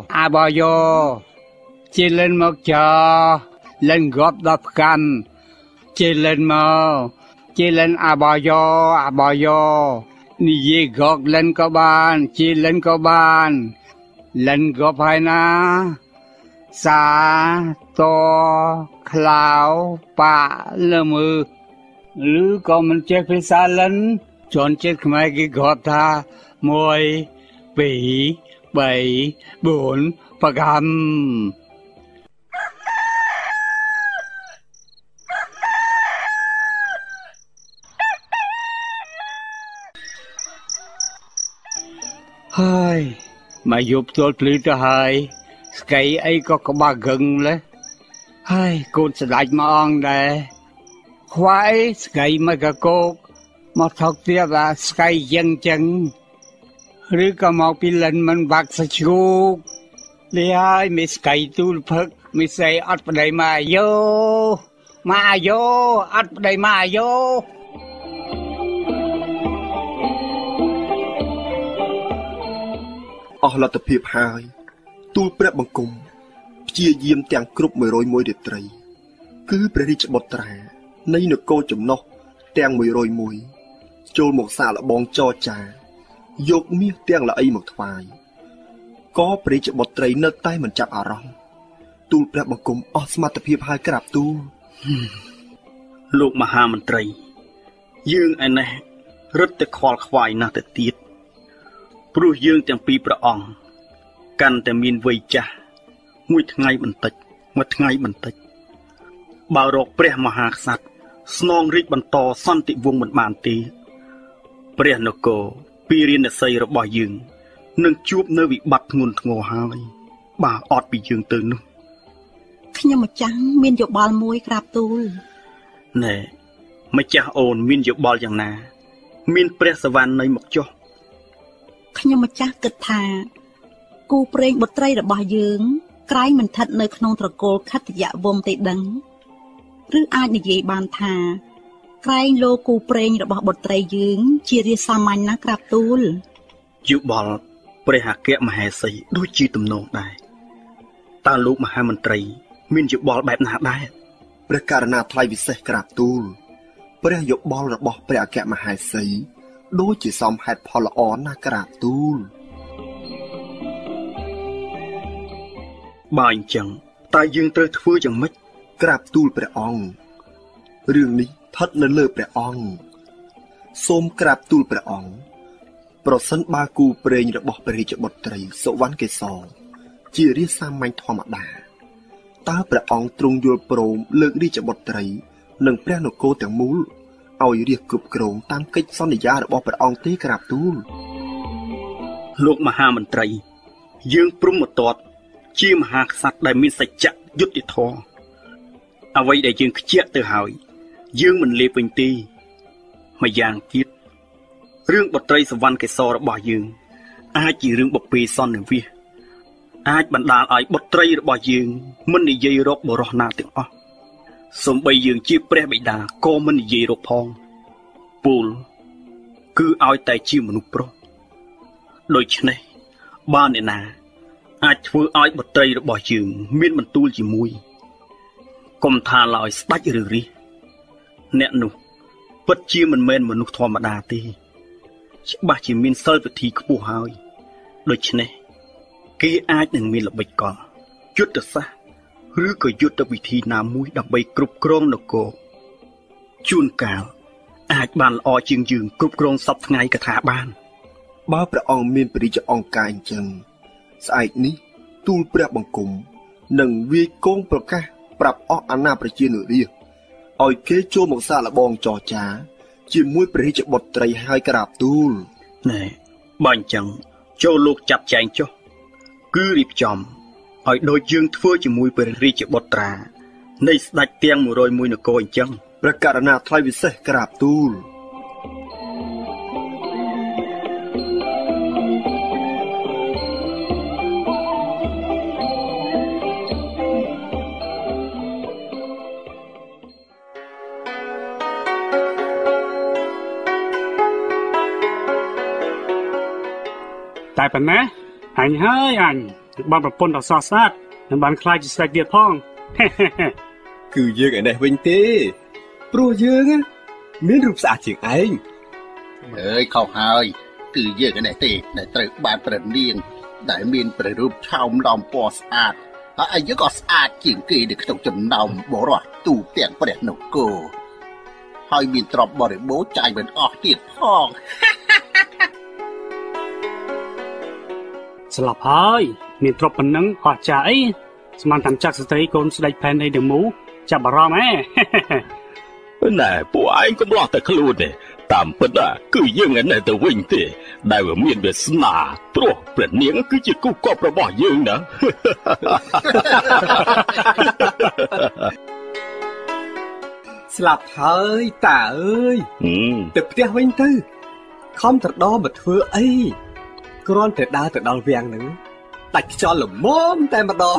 ជេលិនមកចោលិនគប់ដល់កាន់ជេលិនមកជេលិនអាបាយោនិយាយកកលិនក៏បានជេលិនក៏បានលិនគប់ហើយណាសាតក្លៅប៉ាលើមើឬក៏មិនចេះភាសាលិនជន់ចិត្តខ្មែរគេគាត់ថា1 2 3 4ប្រកម្មហើយមកយប់ទល់ភ្លឺទៅហើយស្កៃអីក៏ក្បាកឹងលេហើយកូនស្ដាច់មកអង្គដែរខ្វាយស្កៃមកកកោកមកថកទៀតថាស្កៃយ៉ាងចឹងឬក៏មកពីលិនមិនបាក់សាច់ជ្រូកនេះហើយមីស្កៃទូលផឹកមីស្អីអត់ប្តីមកអាយោអត់ប្តីមកអាយោអស់លទ្ធភាពហើយទូលព្រះបង្គំព្យាយាមទាំងគ្រប់101រាត្រីគឺព្រះរាជបុត្រានៃនគរចំណុះទាំង101ចូលមកសាកល្បងចរចាយកមាសទាំងល្អីមកថ្វាយក៏ព្រះរាជបុត្រីនៅតែមិនចាប់អារម្មណ៍ទូលព្រះបង្គំអស់សមត្ថភាពហើយក្រាបទូលលោកមហាមន្ត្រីយើងឯនេះរឹតតែខ្វល់ខ្វាយណាស់ទៅទៀតព្រោះយើងទាំងពីរព្រះអង្គកាន់តែមានវ័យចាស់មួយថ្ងៃបន្តិចបើរកព្រះមហាក្សត្រស្នងរាជបន្តសន្តិវង្សមិនបានទេព្រះនគរពីរាណសីរបស់យើងនឹងជួបនៅវិបត្តិធ្ងន់ធ្ងរហើយបើអត់ពីយើងទៅនោះខ្ញុំម្ចាស់មានយោបល់មួយក្រាបទូលណែម្ចាស់អូនមានយោបល់យ៉ាងណាមានព្រះសវណ្ណនៃមកចុះខ្ញុំម្ចាស់គិតថាគូព្រេងបុត្រីរបស់យើងក្រែងមិនស្ថិតនៅក្នុងត្រកូលខត្តយវង្សទេដឹងឬអាចនិយាយបានថាក្រែងលោកគូព្រេងរបស់បុត្រីយើងជារាជសាមញ្ញណាស់ក្រាបទូលយោបល់ព្រះអគ្គមហេសីដូចជាទំនងដែរតើលោកមហាមន្ត្រីមានយោបល់បែបណាដែរព្រះករណាថ្លៃវិសេសក្រាបទូលព្រះយោបល់របស់ព្រះអគ្គមហេសីដូចជាសមហេតុផលល្អណាស់ក្រាបទូលបើអញ្ចឹងតើយើងត្រូវធ្វើយ៉ាងម៉េចក្រាបទូលព្រះអង្គរឿងនេះស្ថិតនៅលើព្រះអង្គសូមក្រាបទូលព្រះអង្គប្រសិនបើគូព្រេងរបស់ព្រះរាជបុត្រីសុវណ្ណកេសរជារាជសាមញ្ញធម្មតាតើព្រះអង្គទ្រង់យល់ព្រមលើករាជបុត្រីនិងព្រះនគរទាំងមូលឲ្យរាជគ្រប់គ្រងតាមកិច្ចសន្យារបស់ព្រះអង្គទេក្រាបទូលលោកមហាមន្ត្រីយើងព្រមតតជាមហាក្សត្រដែលមានសច្ចៈយុត្តិធម៌អ្វីដែលយើងខ្ជាក់ទៅហើយយើងមិនលេបវិញទេម្យ៉ាងទៀតរឿងបុត្រីសវណ្ណកេសររបស់យើងអាចជារឿងបុព្វេសន្និវិសអាចបណ្ដាលឲ្យបុត្រីរបស់យើងមិននិយាយរកបរិះណាទាំងអស់សូម្បីយើងជាព្រះបិតាក៏មិននិយាយរកផងពូលគឺឲ្យតែជាមនុស្សប្រុសដូច្នេះបើអ្នកណាអាចធ្វើឲ្យបុត្រីរបស់យើងមានបន្ទូលជាមួយកុំថាឡើយស្ដេចឬរាជអ្នកនោះពិតជាមិនមែនមនុស្សធម្មតាទេច្បាស់ជាមានសិលវិធីខ្ពស់ហើយដូច្នេះគេអាចនឹងមានល្បិចកលយុទ្ធសាស្ត្រឬក៏យុទ្ធវិធីណាមួយដើម្បីគ្រប់គ្រងនគរជួនកាលអាចបានល្អជាងយើងគ្រប់គ្រងសពថ្ងៃក៏ថាបានបើព្រះអង្គមានព្រះរាជអង្គការអញ្ចឹងស្អែកនេះទូលព្រះបង្គំនឹងវាយកងប្រកាសប្រាប់អស់អាណាប្រជានុរាស្ត្រឲ្យគេចូលមកសាកល្បងចរចាជាមួយព្រះរាជបុត្រីហើយក្រាបទូលណែបើអញ្ចឹងចូលលោកចាប់ចែងចុះគឺរៀបចំឲ្យដូចយើងធ្វើជាមួយព្រះរាជបុត្រានៃស្ដេចទាំង101នគរអញ្ចឹងព្រះករណាថ្លៃពិសេសក្រាបទូលតែប៉ុណ្ណាអញហើយអញបានប្រពន្ធដល់សោះស្អាតនឹងបានខ្លាចជាស្ដេចទៀតផងគឺយើងឯនេះវិញទេព្រោះយើងមានរូបស្អាតជាងឯងអើយខុសហើយគឺយើងឯនេះទេដែលត្រូវបានព្រះនាងដែលមានព្រះរូបឆោមឡំពណ៌ស្អាតហើយយើងក៏ស្អាតជាងគេនៅក្នុងចំណោមបរិសុទ្ធទូទាំងព្រះនគរហើយមានទ្រព្យបរិបូរណ៍ចាយមិនអស់ទៀតផងស្លាប់ហើយមានទ្រព្យប៉ុណ្ណឹងអស់ចាអីស្មានតាមចាក់ស្ត្រីកូនស្ដេចផែនអីទាំងមូលចាប់អារម្មណ៍ណែពួកឯងកុំលោះតែខ្លួនទេតាមពិតគឺយើងឯនេះទៅវិញទេដែលមានវាសនាព្រោះព្រះនាងគឺជាគូកប់របស់យើងណាស្លាប់ហើយតាអើយទៅផ្ទះវិញទៅខំត្រដោមកធ្វើអីគ្រាន់តែដើរទៅដល់វាំងហ្នឹងដាច់ខ្យល់ល្មមតែម្ដង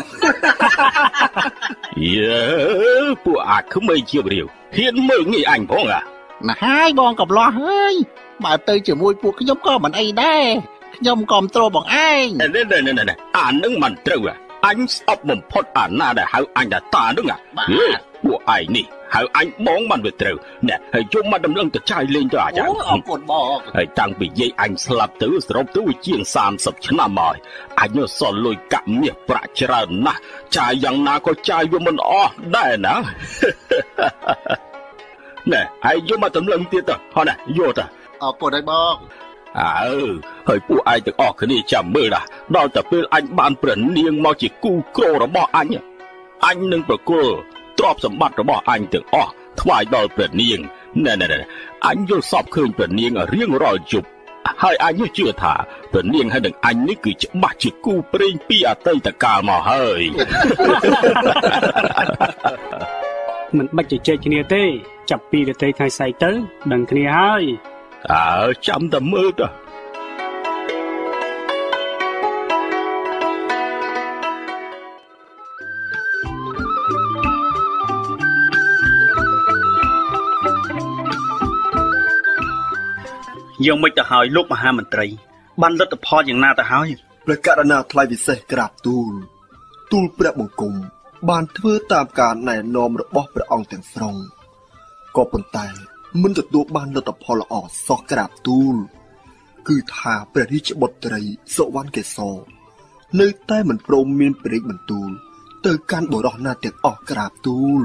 យើពួកអាក្មេងជារាវហ៊ានមើលងាយអញផងណាហើយបងកំឡោះហើយបើទៅជាមួយពួកខ្ញុំក៏មិនអីដែរខ្ញុំគាំទ្របងឯងអានឹងមិនត្រូវអញស្អប់បំផុតអាណាដែលហៅអញថាតានឹងពួកឯងនេះហៅអញបងបានវាត្រូវណែហើយយកមកដំណឹងទៅចាយលេងទៅអាចារ្យអរគុណបងហើយតាំងពីយាយអញស្លាប់ទៅសរុបទៅជាង30ឆ្នាំហើយអញសល់លុយកាក់មាសប្រាក់ច្រើនណាស់ចាយយ៉ាងណាក៏ចាយវាមិនអស់ដែរណាណែហើយយកមកដំណឹងទៀតទៅហ៎ណាយកទៅអរគុណហើយបងហើយពួកឯងទាំងអស់គ្នាចាំមើលដល់តែពេលអញបានព្រះនាងមកជាគូក្ររបស់អញនឹងប្រគល់ទ្រព្យសម្បត្តិរបស់អញទាំងអស់ថ្វាយដល់ព្រះនាងណែអញយល់សពឃើញព្រះនាងរៀងរាល់យប់ហើយអញជឿថាព្រះនាងហើយនឹងអញនេះគឺច្បាស់ជាគូព្រេងពីអតីតកាលមកហើយមិនបាច់ជជែកគ្នាទេចាប់ពីរាត្រីថ្ងៃស្អែកទៅដឹងគ្នាហើយចាំតែមើលទៅយ៉ាងម៉េចទៅហើយលោកមហាមន្ត្រីបានលទ្ធផលយ៉ាងណាទៅហើយព្រះករណាថ្លៃពិសេសក្រាបទូលព្រះបង្គំបានធ្វើតាមការណែនាំរបស់ព្រះអង្គទាំងស្រុងក៏ប៉ុន្តែមិនទទួលបានលទ្ធផលល្អសោះក្រាបទូលគឺថាព្រះរាជបុត្រីសុវណ្ណកេសរនៅតែមិនព្រមមានព្រះរាជបន្ទូលទៅកាន់បុរសណាទាំងអស់ក្រាបទូល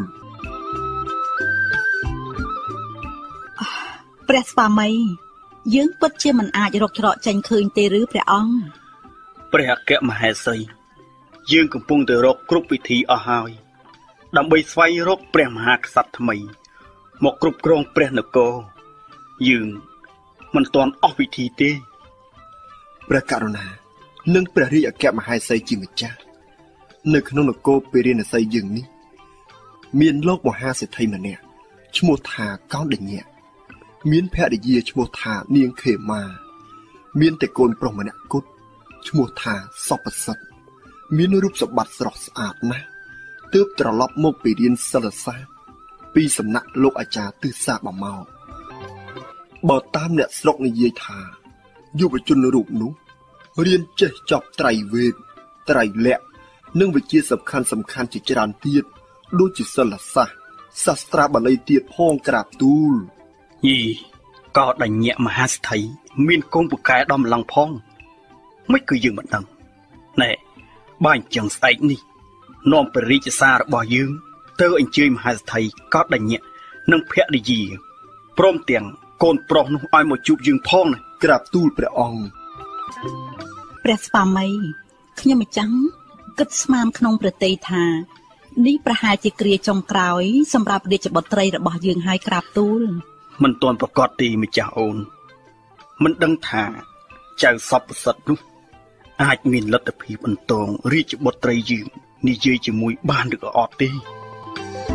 ព្រះស្វាមីយើងពិតជាមិនអាចរកច្រកចេញឃើញទេឬព្រះអង្គព្រះអគ្គមហេសីយើងកំពុងតែរកគ្រប់វិធីអស់ហើយដើម្បីស្វែងរកព្រះមហាក្សត្រថ្មីមកគ្រប់គ្រងព្រះនគរយើងមិនទាន់អស់វិធីទេព្រះករុណានិងព្រះរាជអគ្គមហេសីជាម្ចាស់នៅក្នុងនគរពារាណសីយើងនេះមានលោកមហាសេដ្ឋីម្នាក់ឈ្មោះថាកោណ្ឌញ្ញៈមានភរិយាឈ្មោះថានាងខេមាមានតែកូនប្រុសម្នាក់គត់ឈ្មោះថាសពសិទ្ធមានរូបសម្បត្តិស្រស់ស្អាតណាស់ទើបត្រឡប់មកពីរៀនសិលសាស្ត្រពីសំណាក់លោកអាចារ្យទិសាបមកបើតាមអ្នកស្រុកនិយាយថាយុវជនរូបនោះរៀនចេះចប់ត្រៃវេទត្រៃលក្ខនិងវិជ្ជាសំខាន់ជាច្រើនទៀតដូចជាសិលសាស្ត្រសាស្ត្រាបាលីទៀតផងក្រាបទូលក៏ដញ្ញៈមហាស្ថិមានកូនពូកែដល់ម្លឹងផងមិនគឺយើងមិនដឹងណែបើអញ្ចឹងស្អែកនេះនាំព្រះរាជសាររបស់យើងទៅអញ្ជើញមហាស្ថិក៏ដញ្ញៈនិងភរិយាព្រមទាំងកូនប្រុសនោះឲ្យមកជួបយើងផងណាក្រាបទូលព្រះអង្គព្រះស្វាមីខ្ញុំម្ចាស់គិតស្មានក្នុងប្រតិថានេះប្រហែលជាគ្រាចុងក្រោយសម្រាប់រាជបុត្រីរបស់យើងហើយក្រាបទូលមិនទាន់ប្រកាសទេម្ចាស់អូនមិនដឹងថាចៅសពសិទ្ធនោះអាចមានលទ្ធភាពបន្តរាជបុត្រីយើងនិយាយជាមួយបានឬក៏អត់ទេ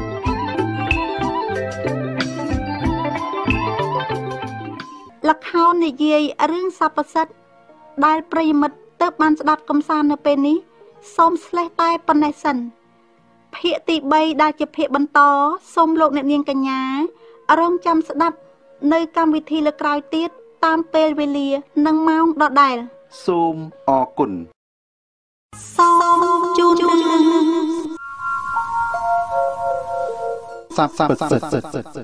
ល្ខោននិយាយរឿងសព្វសិទ្ធដែលប្រិយមិត្តទើបបានស្ដាប់កំសាន្តនៅពេលនេះសូមស្លេះតែប៉ុណ្ណេះសិនភាគទី3ដែលជាភាគបន្តសូមលោកអ្នកនាងកញ្ញារងចាំស្ដាប់នៅកម្មវិធីលើកក្រោយទៀតតាមពេលវេលានិងម៉ោងដដែលសូមអរគុណសូមជូនសាប់សិទ្ធ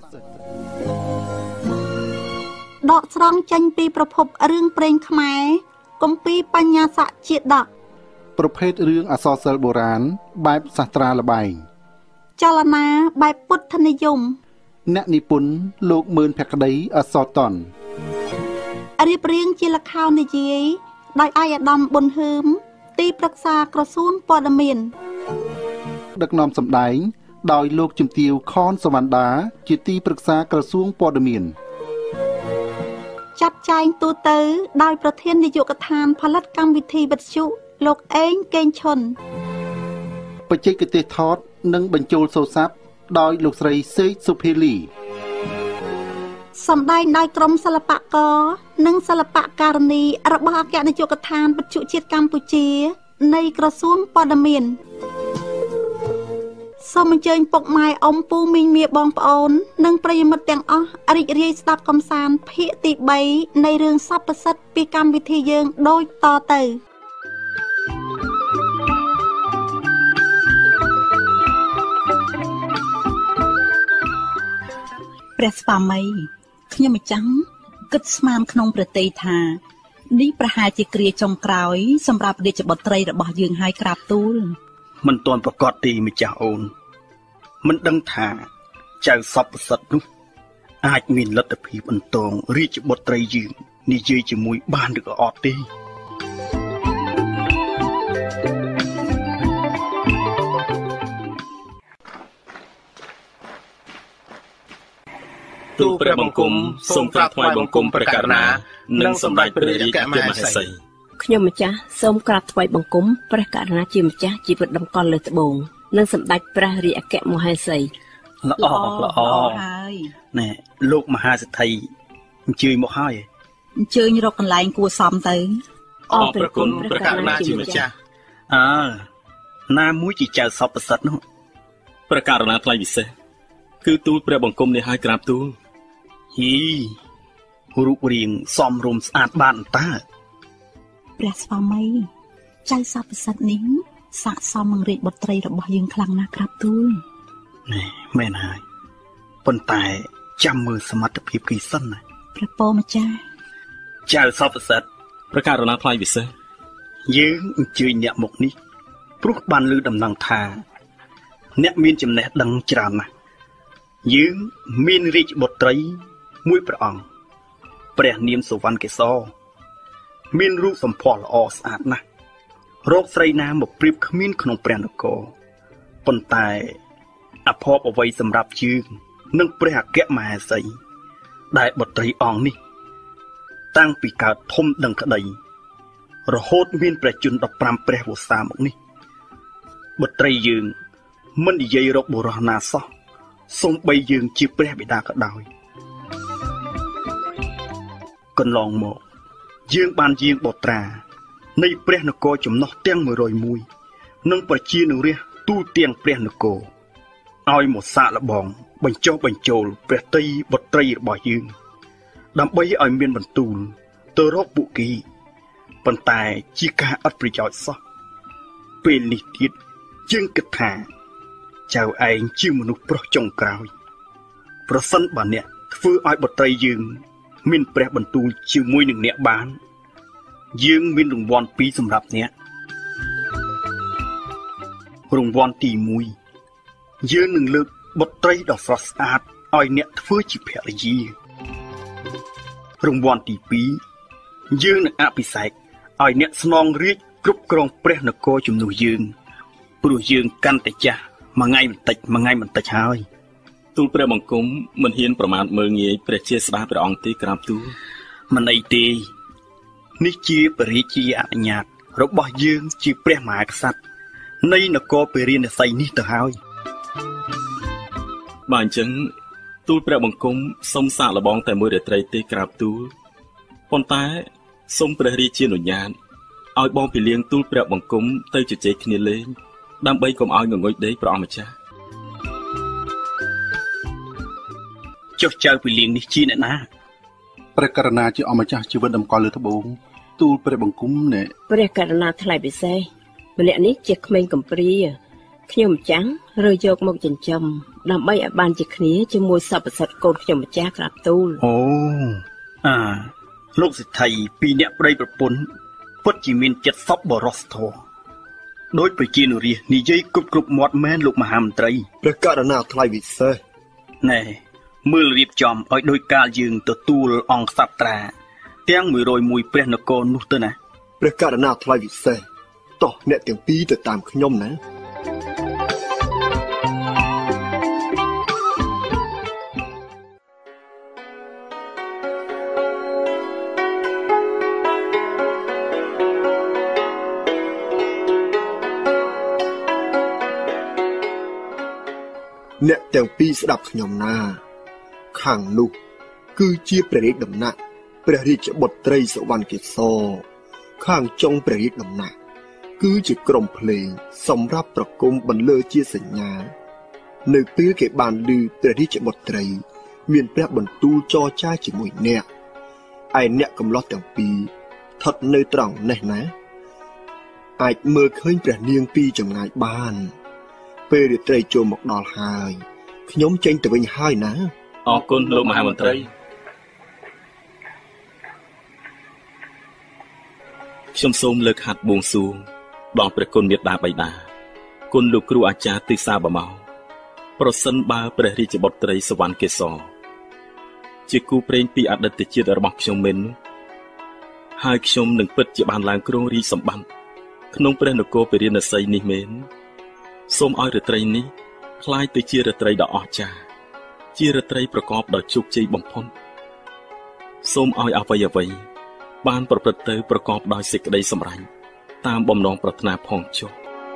ដកស្រង់ចេញពីប្រភពរឿងព្រេងខ្មែរគម្ពីរបញ្ញាសជាដកប្រភេទរឿងអក្សរសិល្ប៍បុរាណបែបសាស្ត្រាល្បែងចលនាបែបពុទ្ធនិយមអ្នកនិពន្ធលោកមឿនភក្តីអសរតនរៀបរៀងជាល្ខោននិយាយដោយអាយដាមប៊ុនហឺមទីប្រឹក្សាក្រសួងព័ត៌មានដឹកនាំសម្ដែងដោយលោកជំទាវខនសវណ្ដាជាទីប្រឹក្សាក្រសួងព័ត៌មានចាត់ចែងទូទៅដោយប្រធាននាយកដ្ឋានផលិតកម្មវិធីវិទ្យុលោកអេងកេងឈុនបច្ចេកទេសថតនិងបញ្ចូលសូរស័ព្ទដោយលោកស្រីសេកសុភីលីសម្ដែងដោយក្រុមសិល្បករនិងសិល្បករនីរបស់អគ្គនាយកដ្ឋានវិទ្យុជាតិកម្ពុជានៃក្រសួងព័ត៌មានសូមអញ្ជើញពុកម៉ែអ៊ំពូមីងមាបងប្អូននិងប្រិយមិត្តទាំងអស់រីករាយស្ដាប់កំសាន្តភាគទី3នៃរឿងសព្វសិទ្ធពីកម្មវិធីយើងដូចតទៅព្រះស្វាមីខ្ញុំម្ចាំគិតស្មានក្នុងប្រតិថានេះប្រហែលជាគ្រាចុងក្រោយសម្រាប់រាជបុត្រីរបស់យើងហើយក្រាបទូលមិនទាន់ប្រកាសទេម្ចាស់អូនមិនដឹងថាចៅសព្វសិទ្ធនោះអាចមានលទ្ធភាពបន្តរាជបុត្រីយើងនិយាយជាមួយបានឬក៏អត់ទេទូលព្រះបង្គំសូមក្រាបថ្វាយបង្គំព្រះករុណានិងសម្ដេចព្រះរាជអគ្គមហេសីខ្ញុំម្ចាស់សូមក្រាបថ្វាយបង្គំព្រះករុណាជាម្ចាស់ជីវិតដំកល់លើត្បូងនិងសម្ដេចព្រះរាជអគ្គមហេសីល្អហើយណែលោកមហាសេដ្ឋីអញ្ជើញមកហើយអញ្ជើញរកកន្លែងគួរសមទៅអរព្រះគុណព្រះករុណាជាម្ចាស់ណាមួយជាចៅសព្វសិទ្ធនោះព្រះករុណាថ្លៃពិសេសគឺទូលព្រះបង្គំនេះឲ្យក្រាបទូលហ៊ីរូបរាងសមរម្យស្អាតបានតើព្រះស្វាមីចៅសព្វសិទ្ធនេះស័ក្តិសមនឹងរាជបុត្រីរបស់យើងខ្លាំងណាស់ក្រាបទូលមែនហើយប៉ុន្តែចាំមើលសមត្ថភាពគេសិនណាព្រះពរម្ចាស់ចៅសព្វសិទ្ធព្រះករុណាថ្លៃពិសេសយើងអញ្ជើញអ្នកមកនេះព្រោះបានឮដំណឹងថាអ្នកមានចំណេះដឹងច្រើនណាស់យើងមានរាជបុត្រីមួយព្រះអង្គព្រះនាមសុវណ្ណកេសរមានរូបសម្ផស្សល្អស្អាតណាស់រកស្រីណាមកប្រៀបគ្មានក្នុងព្រះនគរប៉ុន្តែអភ័ព្វអ្វីសម្រាប់យើងនិងព្រះអគ្គមហេសីដែលបុត្រីអង្គនេះតាំងពីកើតធំដឹងក្តីរហូតមានព្រះជន្ម15ព្រះវស្សាមកនេះបុត្រីយើងមិននិយាយរកបុរសណាសោះសូម្បីយើងជាព្រះបិតាក៏ដោយកន្លងមកយើងបានយាងបត្រានៃព្រះនគរចំណុះទាំង101និងប្រជានុរាស្ត្រទូទាំងព្រះនគរឲ្យមកសាកល្បងបញ្ចុះបញ្ចូលព្រះតីបុត្រីរបស់យើងដើម្បីឲ្យមានបន្ទូលទៅរកពួកគេប៉ុន្តែជាការអត់ប្រយោជន៍សោះពេលនេះទៀតយើងគិតថាចៅឯងជាមនុស្សប្រុសចុងក្រោយប្រសិនបើអ្នកធ្វើឲ្យបុត្រីយើងមានព្រះបន្ទូលជាមួយនឹងអ្នកបានយើងមានរង្វាន់2សម្រាប់អ្នករង្វាន់ទី1យើងនឹងលើកបុត្រីដ៏ស្រស់ស្អាតឲ្យអ្នកធ្វើជាភរិយារង្វាន់ទី2យើងនឹងអភិសេកឲ្យអ្នកស្នងរាជគ្រប់គ្រងព្រះនគរជំនួសយើងព្រោះយើងកាន់តែចាស់មួយថ្ងៃបន្តិចហើយទូលព្រះបង្គំមិនហ៊ានប្រមាថមើលងាយព្រះជាស្ដាព្រះអង្គទេក្រាបទូលមិនអីទេនេះជាពរាជាអនុញ្ញាតរបស់យើងជាព្រះមហាក្សត្រនៃនគរពារាណសីនេះទៅហើយបើអញ្ចឹងទូលព្រះបង្គំសូមសាកល្បងតែមួយរាត្រីទេក្រាបទូលប៉ុន្តែសូមព្រះរាជានុញ្ញាតឲ្យបងពីលៀងទូលព្រះបង្គំទៅជជែកគ្នាលេងដើម្បីកុំឲ្យងងុយដេកព្រះអង្គម្ចាស់ចុះចៅពីលៀងនេះជាអ្នកណាព្រះករុណាជាអម្ចាស់ជីវិតតម្កល់លើត្បូងទូលព្រះបង្គំណែព្រះករុណាថ្លៃពិសេសម្នាក់នេះជាក្មេងកំព្រាខ្ញុំម្ចាស់រើយកមកចិញ្ចឹមដើម្បីឲ្យបានជាគ្នាជាមួយសពសិទ្ធកូនខ្ញុំម្ចាស់ក្រាបទូលអូលោកសិទ្ធិពីរអ្នកប្តីប្រពន្ធពិតជាមានចិត្តសប្បុរសធម៌ដោយប្រជានុរាស្ត្រនិយាយគ្រប់មាត់មែនលោកមហាមន្ត្រីព្រះករុណាថ្លៃវិសេសណែមើលរៀបចំឲ្យដោយកាលយើងទទួលអង្គសត្រាទាំង101ព្រះនគរនោះទៅណាព្រះករុណាថ្លៃវិសេសតោះអ្នកទាំងពីរទៅតាមខ្ញុំណាអ្នកទាំងពីរស្ដាប់ខ្ញុំណាខាងនោះគឺជាព្រះរាជដំណាក់ព្រះរាជបុត្រីសុវណ្ណកេសរខាងចុងព្រះរាជដំណាក់គឺជាក្រុមភ្លេងសម្រាប់ប្រគំបន្លឺជាសញ្ញានៅពេលគេបានឮព្រះរាជបុត្រីមានព្រះបន្ទូលចរចាជាមួយអ្នកឯអ្នកកំឡោះទាំងពីរស្ថិតនៅត្រង់នេះណាអាចមើលឃើញព្រះនាងពីចម្ងាយបានពេលរាត្រីចូលមកដល់ហើយខ្ញុំចេញទៅវិញហើយណាអរគុណលោកមហាមន្ត្រីខ្ញុំសូមលើកហាត់បួងសួងដល់ព្រះគុណមេត្តាបិតាគុណលោកគ្រូអាចារ្យទិសាបមោប្រសិនបើព្រះរាជបុត្រីសុវណ្ណកេសរជាគូព្រេងពីអតីតជាតិរបស់ខ្ញុំមែនហើយខ្ញុំនឹងពិតជាបានឡើងគ្រងរាជសម្បត្តិក្នុងព្រះនគរពារាណសីនេះមែនសូមឲ្យរាត្រីនេះคล้ายទៅជារាត្រីដ៏អស្ចារ្យជារាត្រីប្រកបដោយជោគជ័យបំផុតសូមឲ្យអ្វីបានប្រព្រឹត្តទៅប្រកបដោយសេចក្តីសម្រេចតាមបំណងប្រាថ្នាផងចុះ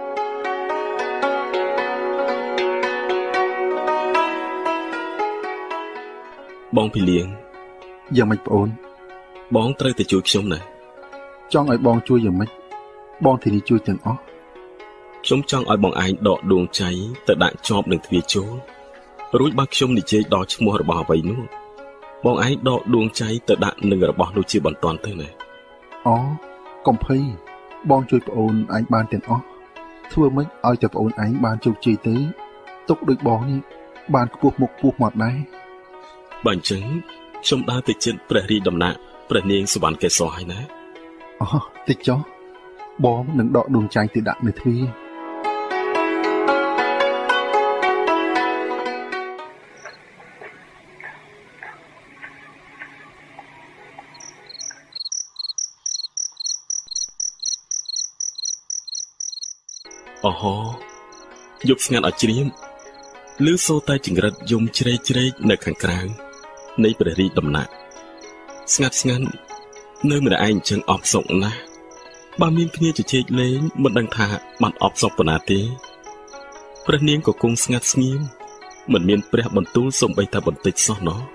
បងពីលៀងយ៉ាងម៉េចប្អូនបងត្រូវទៅជួយខ្ញុំណាចង់ឲ្យបងជួយយ៉ាងម៉េចបងធានាជួយទាំងអស់ខ្ញុំចង់ឲ្យបងឯងដកដួងใจទៅដាក់ជាប់នឹងទ្វារចូលរួចបើខ្ញុំនិយាយដល់ឈ្មោះរបស់អ្វីនោះបងឯងដកដួងใจទៅដាក់នឹងរបស់នោះជាបន្ទាន់ទៅណាអូកុំភ័យបងជួយប្អូនឯងបានទាំងអស់ធ្វើម៉េចឲ្យតែប្អូនឯងបានជោគជ័យទៅទុកដូចបងនេះបានខ្ពស់មុខខ្ពស់មាត់ដែរបើអញ្ចឹងខ្ញុំដើរទៅជិតព្រះរាជដំណាក់ព្រះនាងសុវណ្ណកេសរហើយណាអូតិចចុះបងនឹងដកដួងใจទៅដាក់នៅទ្វារអូហូយប់ស្ងាត់ឲ្យជ្រាបឮសូរតែចង្រិតយំជ្រែកនៅខាងក្រៅនៃព្រះរាជដំណាក់ស្ងាត់នៅម្នាក់ឯងអញ្ចឹងអបសុកណាស់បើមានគ្នាជជែកលេងមិនដឹងថាបាត់អបសុកប៉ុណ្ណាទេព្រះនាងក៏គង់ស្ងាត់ស្ងៀមមិនមានព្រះបន្ទូលសូម្បីតែបន្តិចសោះណោះ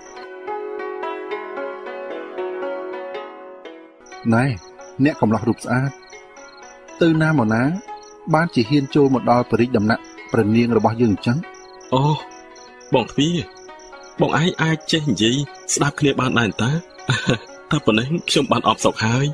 ណែអ្នកកំឡោះរូបស្អាតទៅណាមកណាបានជាហ៊ានចូលមកដល់ព្រះរាជដំណាក់ព្រះនាងរបស់យើងអញ្ចឹងអូបងទ្វាបងឯងអាចចេះនិយាយស្ដាប់គ្នាបានដែរតាតែប៉ុណ្ណេះខ្ញុំបានអបសុកហើយ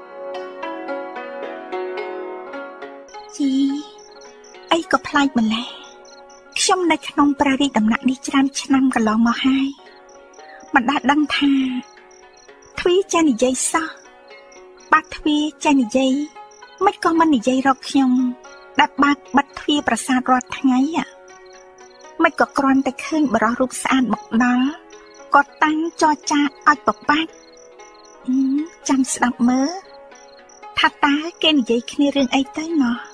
ជីអីក៏ប្លែកម្ល៉េះខ្ញុំនៅក្នុងព្រះរាជដំណាក់នេះច្រើនឆ្នាំកន្លងមកហើយមិនដែលដឹងថាទ្វាចេះនិយាយសោះបាត់ទ្វាចេះនិយាយមិនក៏មិននិយាយរកខ្ញុំដែលបាក់បិទទ្វារប្រាសាទរាល់ថ្ងៃមិនក៏គ្រាន់តែឃើញបរិះរូបស្អាតមកដល់ក៏តាំងចរចាឲ្យបបាក់ចាំស្ដាប់មើលថាតើគេនិយាយគ្នារឿងអីទៅណោះ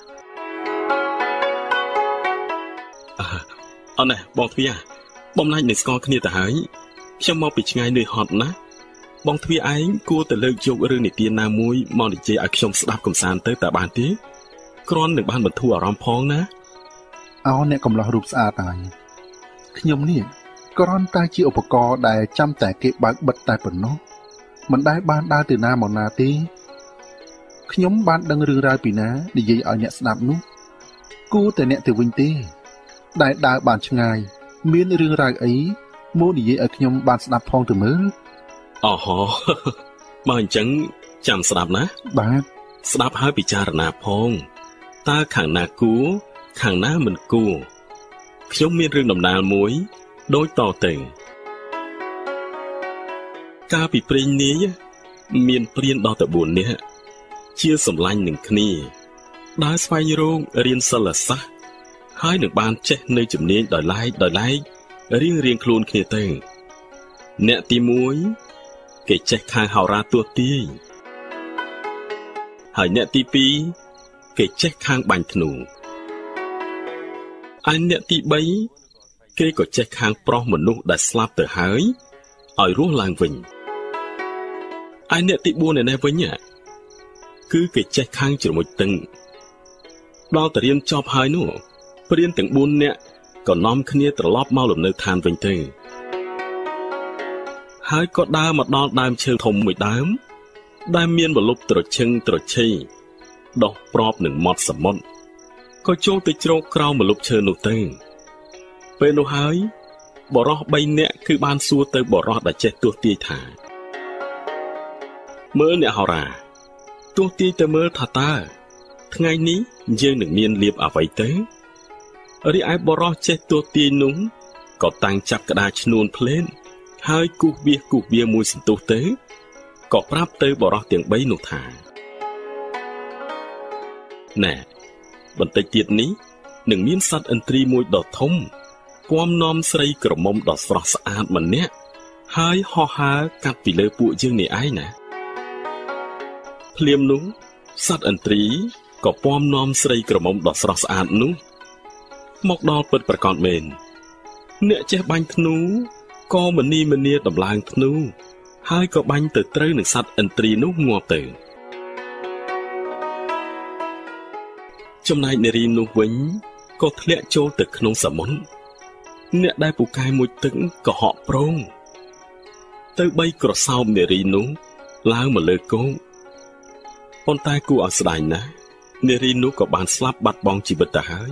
អត់ណែបងទ្វាបំណាច់នឹងស្គាល់គ្នាទៅហើយខ្ញុំមកពីឆ្ងាយនឿយហត់ណាស់បងទ្វាឯងគួរតែលើកយករឿងនិទានណាមួយមកនិយាយឲ្យខ្ញុំស្ដាប់កំសាន្តទៅតើបានទេគ្រាន់នឹងបានបន្ធូរអារម្មណ៍ផងណាអោអ្នកកំឡោះរូបស្អាតហើយខ្ញុំនេះគ្រាន់តែជាឧបករណ៍ដែលចាំតែគេបើកបិទតែប៉ុណ្ណោះមិនដែលបានដើរទៅណាមកណាទេខ្ញុំបានដឹងរឿងរ៉ាវពីណានិយាយឲ្យអ្នកស្ដាប់នោះគួរតែអ្នកទៅវិញទេដែលដើរបានឆ្ងាយមានរឿងរ៉ាវអីមកនិយាយឲ្យខ្ញុំបានស្ដាប់ផងទៅមើលអូហូបើអញ្ចឹងចាំស្ដាប់ណាបាទស្ដាប់ហើយពិចារណាផងតើខាងណាគួរខាងណាមិនគួរខ្ញុំមានរឿងដំណាលមួយដូចតទៅកាលពីព្រេងនាយមានព្រានដល់ទៅ4នាក់ជាសម្លាញ់នឹងគ្នាដើរស្វែងរករៀនសិលសាស្ត្រហើយនឹងបានចេះនៅជំនាញដោយឡែករៀងខ្លួនគ្នាទៅអ្នកទី1គេចេះខាងហោរាទស្សន៍ទាយហើយអ្នកទី2គេចេះខាងបាញ់ធ្នូហើយអ្នកទី3គេក៏ចេះខាងប្រុសមនុស្សដែលស្លាប់ទៅហើយឲ្យរស់ឡើងវិញហើយអ្នកទី4នេះវិញគឺគេចេះខាងជ្រមុជទឹកដល់តែរៀនចប់ហើយនោះព្រានទាំង4នាក់ក៏នាំគ្នាត្រឡប់មកលំនៅឋានវិញទៅហើយក៏ដើរមកដល់ដើមឈើធំមួយដើមដែលមានម្លប់ត្រឈឹងត្រឈៃដុះប្របនឹងមាត់សមុទ្រក៏ចូលទៅជ្រកក្រោមម្លប់ឈើនោះទៅពេលនោះហើយបរោះ3នាក់គឺបានសួរទៅបរោះដែលចេះទស្សន៍ទាយថាមើលអ្នកហោរាទស្សន៍ទាយទៅមើលថាតើថ្ងៃនេះយើងនឹងមានលៀបអ្វីទៅរីឯបរោះចេះទស្សន៍ទាយនោះក៏តាំងចាប់ក្តារឈ្នួនភ្លេនហើយគូសវាមួយសន្ទុះទៅក៏ប្រាប់ទៅបរោះទាំង3នោះថាណែបន្តិចទៀតនេះនឹងមានសត្វឥន្ទ្រីមួយដ៏ធំពំនាំស្រីក្រមុំដ៏ស្រស់ស្អាតម្នាក់ហើយហោះហើរកាត់ពីលើពួកយើងនេះឯងណាភ្លាមនោះសត្វឥន្ទ្រីក៏ពំនាំស្រីក្រមុំដ៏ស្រស់ស្អាតនោះមកដល់ពិតប្រាកដមែនអ្នកចេះបាញ់ធ្នូក៏មនីដំឡើងធ្នូហើយក៏បាញ់ទៅត្រូវនឹងសត្វឥន្ទ្រីនោះងាប់ទៅចំណែកនារីនោះវិញក៏ធ្លាក់ចូលទៅក្នុងសមុទ្រអ្នកដែលពូកែមួយទឹកក៏ហក់ប្រងទៅ3ក្រសោបនារីនោះឡើងមកលើគោកប៉ុន្តែគួរឲ្យស្ដាយណាស់នារីនោះក៏បានស្លាប់បាត់បង់ជីវិតទៅហើយ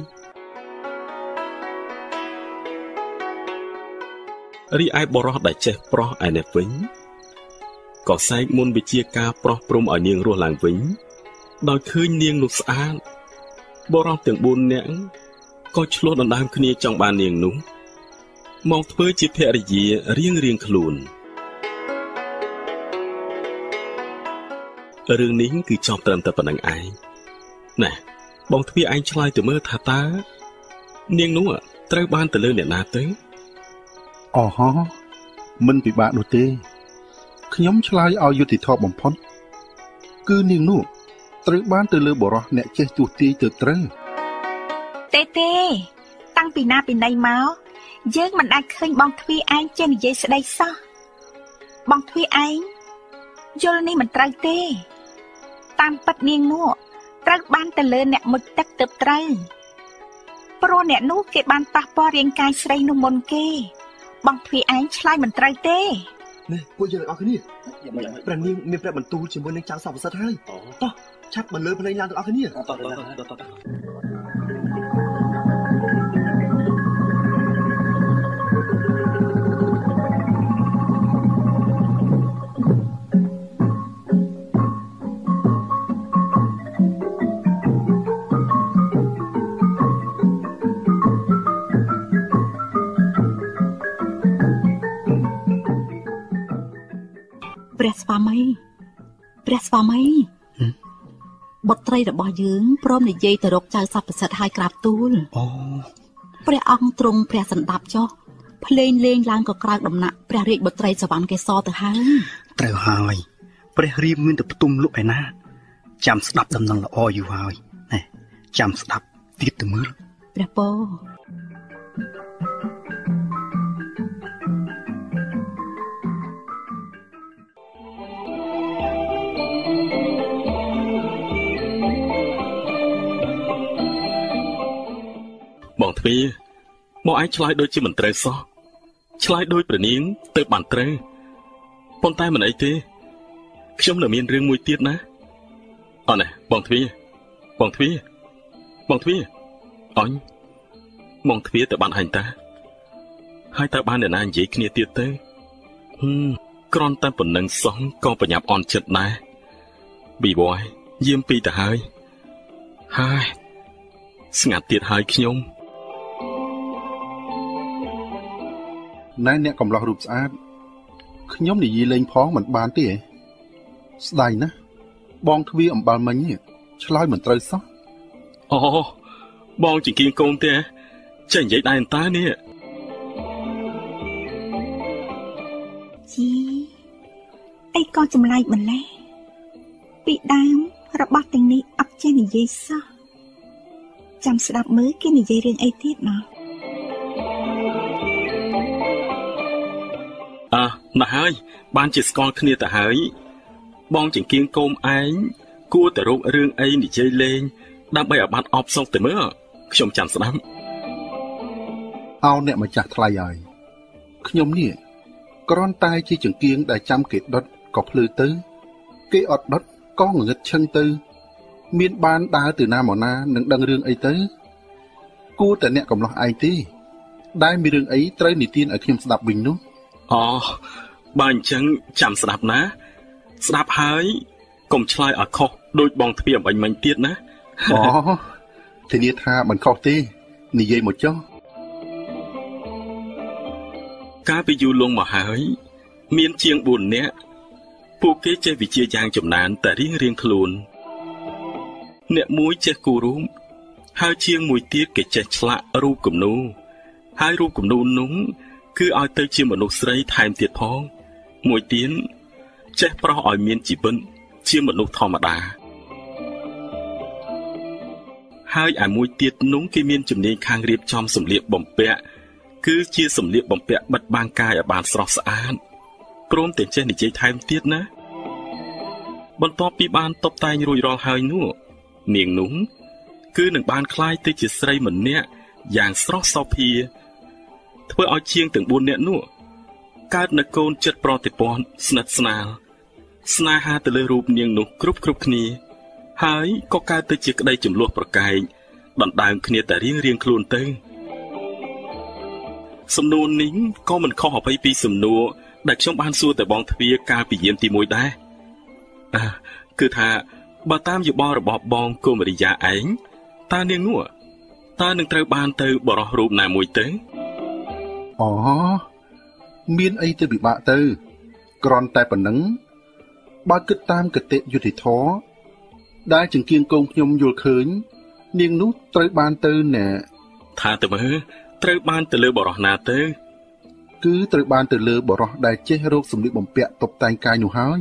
រីឯបរោះដែលចេះប្រោះឯនេះវិញក៏សែកមុនវិជាការប្រោះព្រំឲ្យនាងរស់ឡើងវិញដោយឃើញនាងនោះស្អាតបរោះទាំង4នាក់ក៏ឆ្លោះដណ្ដើមគ្នាចង់បាននាងនោះមកធ្វើជាភរិយារៀងខ្លួនរឿងនេះគឺចប់ត្រឹមតែប៉ុណ្្នឹងឯងណែបងទ្វាឯងឆ្លើយទៅមើលថាតើនាងនោះត្រូវបានទៅលើអ្នកណាទៅអូហោមិនពិបាកនោះទេខ្ញុំឆ្លើយឲ្យយុត្តិធម៌បំផុតគឺនាងនោះត្រូវបានទៅលើបរោះអ្នកចេះទស្សន៍ទាយទៅត្រូវទេតាំងពីណាពីណីមកយើងមិនអាចឃើញបងទ្វាឯងចេះនិយាយស្ដីសោះបងទ្វាឯងយល់នេះមិនត្រូវទេតាមពិតនាងនោះត្រូវបានទៅលើអ្នកមុជទឹកទើបត្រូវព្រោះអ្នកនោះគេបានប៉ះពាល់រាងកាយស្រីនោះមុនគេបងទ្វាឯងឆ្លើយមិនត្រូវទេនេះពួកយើងទាំងអស់គ្នាព្រះនាងមានព្រះបន្ទូលជាមួយនឹងចៅសពសិទ្ធហើយតោះឆាប់មកលើភ្លេងឡើងទាំងអស់គ្នាព្រះស្វាមីបុត្រីរបស់យើងព្រមនិយាយទៅរកចៅសព្វសិទ្ធឲ្យក្រាបទូលអូព្រះអង្គទ្រង់ព្រះសណ្ដាប់ចុះភ្លេងលេងឡើងក៏ក្រោកដំណាក់ព្រះរាជបុត្រីសវណ្ណកេសរទៅហើយត្រូវហើយព្រះរាមមានតែផ្ទុំលុបឯណាចាំស្ដាប់ដំណឹងល្អយូរហើយណែចាំស្ដាប់ទៀតទៅមើលព្រះពរបងទ្វាមកឯងឆ្លើយដូចជាមិនត្រូវសោះឆ្លើយដូចព្រះនាងទៅបានត្រូវប៉ុន្តែមិនអីទេខ្ញុំនៅមានរឿងមួយទៀតណាអត់ណាបងទ្វាបងទ្វាអញបងទ្វាទៅបានអញតាហើយតើបានអ្នកណានិយាយគ្នាទៀតទៅគ្រាន់តែប៉ុណ្្នឹងសោះក៏ប្រញាប់អន់ចិត្តដែរប៊ីបយយាមពីទៅហើយស្ងាត់ទៀតហើយខ្ញុំណែអ្នកកំឡោះរូបស្អាតខ្ញុំនិយាយលេងផងមិនបានទេស្ដាយណាស់បងទ្វាអំបិលមិញឆ្លើយមិនត្រូវសោះអូបងជាគៀងកូនទេចេះនិយាយដែរអន្តើនេះជីអីក៏ចម្លែកម្ល៉េះពីដើមរបស់ទាំងនេះអត់ចេះនិយាយសោះចាំស្ដាប់មើលគេនិយាយរឿងអីទៀតណោះណាស់ហើយបានជាស្គាល់គ្នាទៅហើយបងចង្គៀងកូមឯងគួរតែរករឿងអីនិយាយលេងដើម្បីឲ្យបាត់អបសុខទៅមើលខ្ញុំចាំស្ដាប់អោអ្នកម្ចាស់ថ្លៃហើយខ្ញុំនេះគ្រាន់តែជាចង្គៀងដែលចាំគេដុតក៏ភ្លឺទៅគេអត់ដុតក៏ងងឹតឈឹងទៅមានបានដើរទៅណាមកណានឹងដឹងរឿងអីទៅគួរតែអ្នកកំឡោះឯងទេដែលមានរឿងអីត្រូវនិទានឲ្យខ្ញុំស្ដាប់វិញនោះបើអញ្ចឹងចាំស្ដាប់ណាស្ដាប់ហើយកុំឆ្លើយឲ្យខុសដូចបងទ្វាអំបញ្ញមិញទៀតណាធានាថាមិនខុសទេនិយាយមកចុះកាលពីយូរលង់មកហើយមានជាង4នាក់ពួកគេចេះវិជ្ជាយ៉ាងចំណានតែរៀងខ្លួនអ្នកមួយចេះគូររូបហើយជាងមួយទៀតគេចេះឆ្លាក់រូបគំនូរហើយរូបគំនូរនោះគឺឲ្យទៅជាមនុស្សស្រីថែមទៀតផងមួយទៀតចេះប្រោះឲ្យមានជីវិតជាមនុស្សធម្មតាហើយឯមួយទៀតនោះគេមានជំនាញខាងរៀបចំសម្លៀកបំពាក់គឺជាសម្លៀកបំពាក់បិទបាំងកាយឲ្យបានស្រស់ស្អាតព្រមទាំងចេះនិយាយថែមទៀតណាបន្ទាប់ពីបានតុបតែងរួចរាល់ហើយនោះនាងនោះគឺនឹងបានក្លាយទៅជាស្រីម្នាក់យ៉ាងស្រស់សោភាធ្វើឲ្យជាងទាំង4នាក់នោះកើតនៅកូនចិត្តប្រតិព័ន្ធស្និទ្ធស្នាលស្នេហាទៅលើរូបនាងនោះគ្រប់គ្នាហើយក៏កើតទៅជាក្តីចំនួនប្រកែកដណ្ដើមគ្នាតែរៀងខ្លួនទៅសំណួរនេះក៏មិនខុសអ្វីពីសំណួរដែលខ្ញុំបានសួរទៅបងទ្វាកាលពីយាមទី1ដែរគឺថាបើតាមយោបល់របស់បងកុមារីយ៉ាឯងតើនាងនោះតើនឹងត្រូវបានទៅបរោះរូបណាមួយទៅមានអីទៅពិបាកទៅគ្រាន់តែប៉ុណ្ណឹងបើគិតតាមគតិយុត្តិធម៌ដែលចង្គៀងកូនខ្ញុំយល់ឃើញនាងនោះត្រូវបានទៅណែថាទៅមើលត្រូវបានទៅលើបរោះណាទៅគឺត្រូវបានទៅលើបរោះដែលចេះរកសម្លៀកបំពាក់តុបតែងកាយនោះហើយ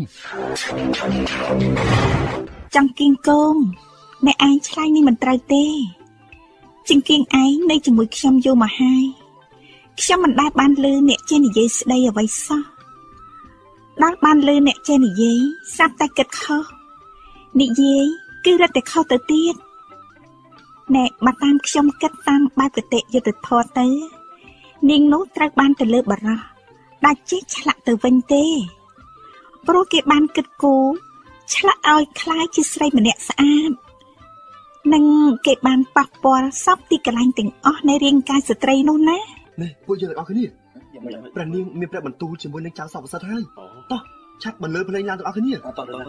ចង្គៀងកូនអ្នកឯងឆ្លើយនេះមិនត្រូវទេចង្គៀងឯងនៅជាមួយខ្ញុំយូរមកហើយខ្ញុំមិនដែលបានឮអ្នកចេះនិយាយស្ដីអ្វីសោះដល់បានឮអ្នកចេះនិយាយស្រាប់តែគិតខុសនិយាយគឺរត់តែខុសទៅទៀតណែបើតាមខ្ញុំគិតតាមបែបគតិយុត្តិធម៌ទៅនាងនោះត្រូវបានទៅលើបរោះដែលចេះឆ្លាក់ទៅវិញទេព្រោះគេបានគិតគូរឆ្លាក់ឲ្យคล้ายជាស្រីម្នាក់ស្អាតនិងគេបានប៉ះពាល់សពទីកន្លែងទាំងអស់នៃរាងកាយស្ត្រីនោះណានេះពួកយើងទាំងអស់គ្នាព្រះនាងមានព្រះបន្ទូលជាមួយនឹងចៅសពសិទ្ធហើយតោះឆាប់បន្លឺភ្លេងឡើងទាំងអស់គ្នា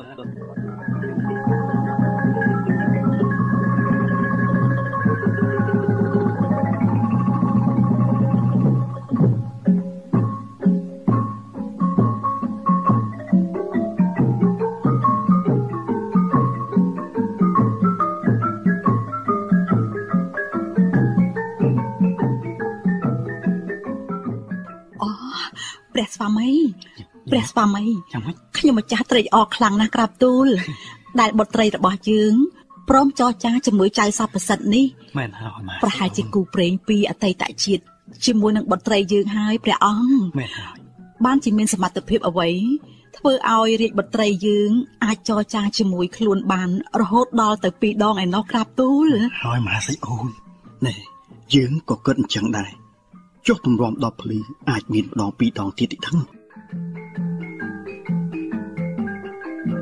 ព្រះស្វាមីខ្ញុំម្ចាស់ត្រេកអរខ្លាំងណាស់ក្រាបទូលដែលបុត្រីរបស់យើងព្រមចរចាជាមួយចៅសពសិទ្ធនេះមែនហើយម៉ែប្រហែលជាគូព្រេងពីអតីតជាតិជាមួយនឹងបុត្រីយើងហើយព្រះអង្គមែនហើយបានជាមានសមត្ថភាពអ្វីធ្វើឲ្យរាជបុត្រីយើងអាចចរចាជាមួយខ្លួនបានរហូតដល់ទៅ2ដងឯណោះក្រាបទូលហើយម៉ែស្អីអូននេះយើងក៏គិតអញ្ចឹងដែរចុះទម្រាំ10ភ្លីអាចមានម្ដង2ដងទៀតទីដឹង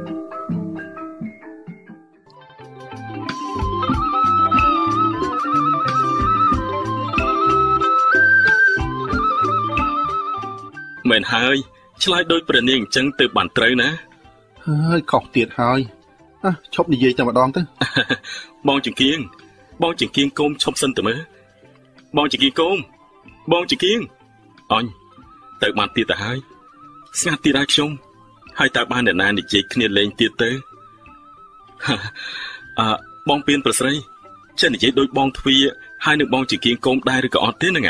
មែនហើយឆ្លើយដោយព្រះនាងអញ្ចឹងទៅបានត្រូវណាហើយខុសទៀតហើយឈប់និយាយតែម្ដងទៅបងចង្គៀងកុំឈប់សិនទៅមើលបងចង្គៀងកុំបងចង្គៀងអញទៅបានទៀតទៅហើយស្ងាត់ទៀតហើយខ្ញុំហើយតើបានអ្នកណានិយាយគ្នាលេងទៀតទៅបងពៀនប្រស្រីចេះនិយាយដូចបងទ្វាហើយនឹងបងចង្គៀងកុំដែរឬក៏អត់ទេហ្នឹង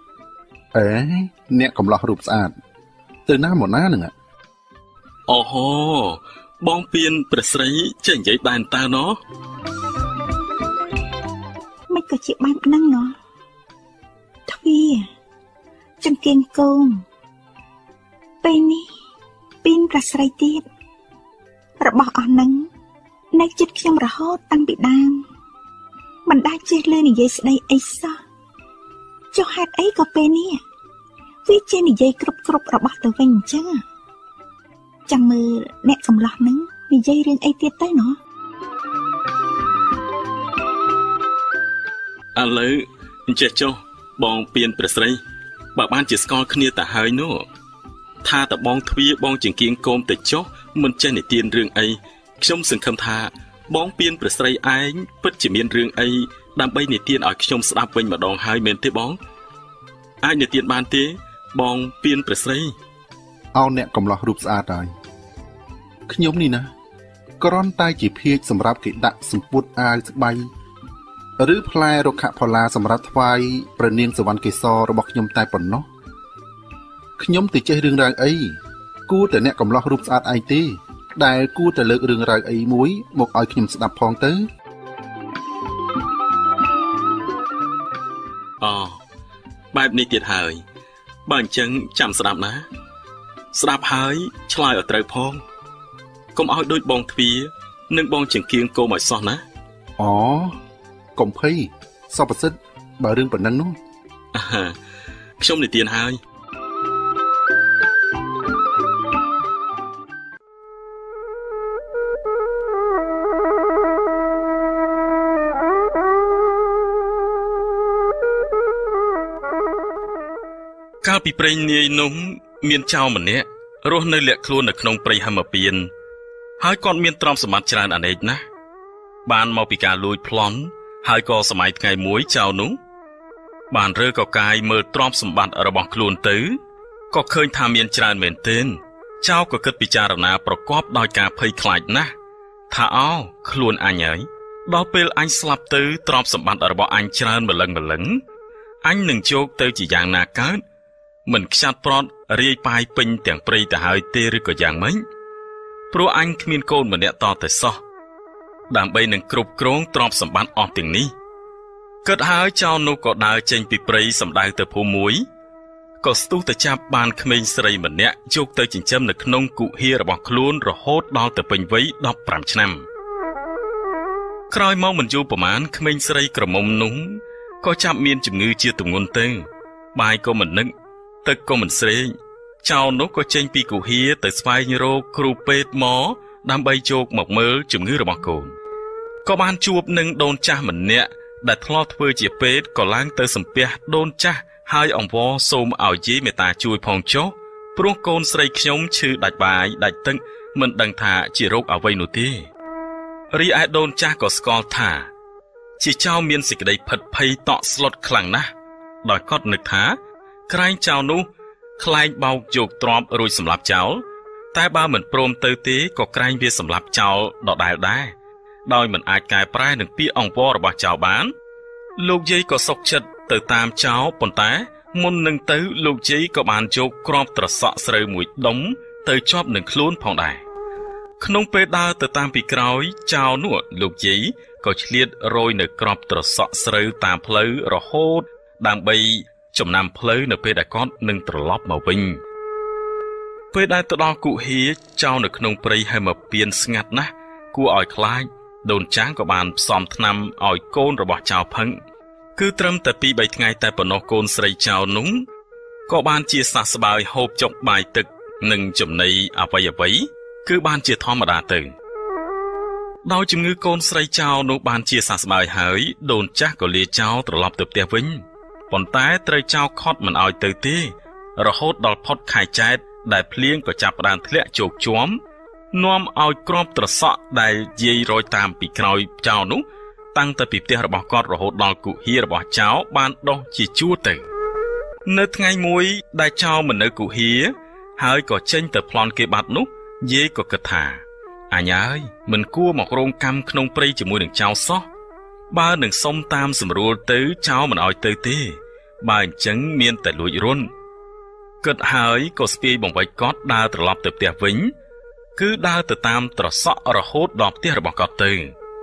អ្នកកំឡោះរូបស្អាតទៅណាមកណាហ្នឹងអូហូបងពៀនប្រស្រីចេះនិយាយដែរតើណោះមិនក៏ជាបានហ្នឹងណោះទ្វាចង្គៀងកុំពេលនេះពៀនប្រស្រីទៀតរបស់អស់ហ្នឹងនៅចិត្តខ្ញុំរហូតតាំងពីដើមមិនដាច់ចេះលើនិយាយស្ដីអីសោះចុះហេតុអីក៏ពេលនេះវាចេះនិយាយគ្រប់របស់ទៅវិញអញ្ចឹងចាំមើលអ្នកកំឡោះហ្នឹងនិយាយរឿងអីទៀតទៅណោះឥឡូវអញ្ចេះចុះបងពៀនប្រស្រីបើបានជាស្គាល់គ្នាទៅហើយនោះថាតបងទ្វាបងចង្គៀងកុំទៅចុះមិនចេះនិទានរឿងអីខ្ញុំសង្ឃឹមថាបងពៀនប្រស្រីឯងពិតជាមានរឿងអីដើម្បីនិទានឲ្យខ្ញុំស្ដាប់វិញម្ដងហើយមែនទេបងអាចនិទានបានទេបងពៀនប្រស្រីអោអ្នកកំឡោះរូបស្អាតហើយខ្ញុំនេះណាគ្រាន់តែជាភាជសម្រាប់គេដាក់សម្ពុតអាវស្បៃឬផ្លែរុក្ខផល្លាសម្រាប់ថ្វាយព្រះនាងសវណ្ណកេសររបស់ខ្ញុំតែប៉ុណ្ណោះខ្ញុំទៅចេះរឿងរ៉ាវអីគួរតែអ្នកកំឡោះរូបស្អាតឯងទេដែលគួរតែលើករឿងរ៉ាវអីមួយមកឲ្យខ្ញុំស្ដាប់ផងទៅបែបនេះទៀតហើយបើអញ្ចឹងចាំស្ដាប់ណាស្ដាប់ហើយឆ្លើយឲ្យត្រូវផងកុំឲ្យដូចបងទ្វានិងបងចង្គៀងកុំឲ្យសោះណាកុំភ័យសពសិទ្ធបើរឿងប៉ុណ្ណឹងនោះខ្ញុំនិទានហើយកាលពីព្រេងនាយនោះមានចៅម្នាក់រស់នៅលាក់ខ្លួននៅក្នុងព្រៃហមពៀនហើយគាត់មានទ្រព្យសម្បត្តិច្រើនអនេកណាស់បានមកពីការលួចប្លន់ហើយក៏សម័យថ្ងៃមួយចៅនោះបានរើកកាយមើលទ្រព្យសម្បត្តិរបស់ខ្លួនទៅក៏ឃើញថាមានច្រើនមែនទែនចៅក៏គិតពិចារណាប្រកបដោយការភ័យខ្លាចណាស់ថាខ្លួនអញហើយដល់ពេលអញស្លាប់ទៅទ្រព្យសម្បត្តិរបស់អញច្រើនម្លឹងអញនឹងជោគទៅជាយ៉ាងណាកើតមិនខ្ចាត់ប្រត់រាយប៉ាយពេញទាំងព្រៃទៅហើយទេឬក៏យ៉ាងម៉េចព្រោះអញគ្មានកូនម្នាក់តទៅសោះដើម្បីនឹងគ្រប់គ្រងទ្រព្យសម្បត្តិអស់ទាំងនេះគិតហើយចៅនោះក៏ដើរចេញពីព្រៃសម្ដៅទៅភូមិមួយក៏ស្ទុះទៅចាប់បានក្មេងស្រីម្នាក់យកទៅចិញ្ចឹមនៅក្នុងគុហារបស់ខ្លួនរហូតដល់ទៅពេញវ័យ15ឆ្នាំក្រោយមកមិនយូរប៉ុន្មានក្មេងស្រីក្រមុំនោះក៏ចាប់មានជំងឺជាទម្ងន់ទៅបាយក៏មិននឹកទឹកក៏មិនស្រេកចៅនោះក៏ចេញពីគុហាទៅស្វែងរកគ្រូពេទ្យមកដើម្បីយកមកមើលជំងឺរបស់កូនក៏បានជួបនឹងដូនចាស់ម្នាក់ដែលធ្លាប់ធ្វើជាពេទ្យក៏ឡើងទៅសំពះដូនចាស់ហើយអង្វរសូមឲ្យយាយមេត្តាជួយផងចុះព្រោះកូនស្រីខ្ញុំឈឺដាច់បាយដាច់ទឹកមិនដឹងថាជារោគអ្វីនោះទេរីឯដូនចាស់ក៏ស្គាល់ថាជាចៅមានសេចក្តីផិតភ័យតក់ស្លុតខ្លាំងណាស់ដោយគាត់នឹកថាក្រែងចៅនោះខ្លែងបោកយកទ្រព្យរួចសម្លាប់ចោលតែបើមិនព្រមទៅទេក៏ក្រែងវាសម្លាប់ចោលដដែលដែរដោយមិនអាចកែប្រែនឹងពាក្យអង្វររបស់ចៅបានលោកយាយក៏សុខចិត្តទៅតាមចៅប៉ុន្តែមុននឹងទៅលោកយាយក៏បានយកគ្រាប់ត្រសក់ស្រូវមួយដុំទៅជាប់នឹងខ្លួនផងដែរក្នុងពេលដើរទៅតាមពីក្រោយចៅនោះលោកយាយក៏ឆ្លៀតរយនៅគ្រាប់ត្រសក់ស្រូវតាមផ្លូវរហូតដើម្បីចំណាំផ្លូវនៅពេលដែលគាត់នឹងត្រឡប់មកវិញពេលដែលទៅដល់គុហាចៅនៅក្នុងព្រៃហេមពៀនស្ងាត់ណាស់គួរឲ្យខ្លាចដូនចាស់ក៏បានផ្សំថ្នាំឲ្យកូនរបស់ចៅផឹងគឺត្រឹមតែ 2-3 ថ្ងៃតែប៉ុណ្ណោះកូនស្រីចៅនោះក៏បានជាសះស្បើយហូបចុកបាយទឹកនិងចំណីអ្វីគឺបានជាធម្មតាទៅដោយជំងឺកូនស្រីចៅនោះបានជាសះស្បើយហើយដូនចាស់ក៏លាចៅត្រឡប់ទៅផ្ទះវិញប៉ុន្តែត្រូវចៅខត់មិនឲ្យទៅទេរហូតដល់ផុតខែចែកដែលភ្លៀងក៏ចាប់ផ្ដើមធ្លាក់ជោកជាំនាំឲ្យក្របត្រសក់ដែលយាយរយតាមពីក្រោយចៅនោះតាំងទៅពីផ្ទះរបស់គាត់រហូតដល់គុហារបស់ចៅបានដុះជាជួរទៅនៅថ្ងៃមួយដែលចៅមិននៅគុហាហើយក៏ចេញទៅប្លន់គេបាត់នោះយាយក៏គិតថាអញអើយមិនគួរមករងកម្មក្នុងព្រៃជាមួយនឹងចៅសោះបើនឹងសុំតាមស្រួលទៅចៅមិនឲ្យទៅទេបើអញ្ចឹងមានតែលួចរុនគិតហើយក៏ស្ពាយបង្វិចគាត់ដើរត្រឡប់ទៅផ្ទះវិញគឺដើរទៅតាមត្រសក់រហូតដល់ផ្ទះរបស់គាត់ទៅ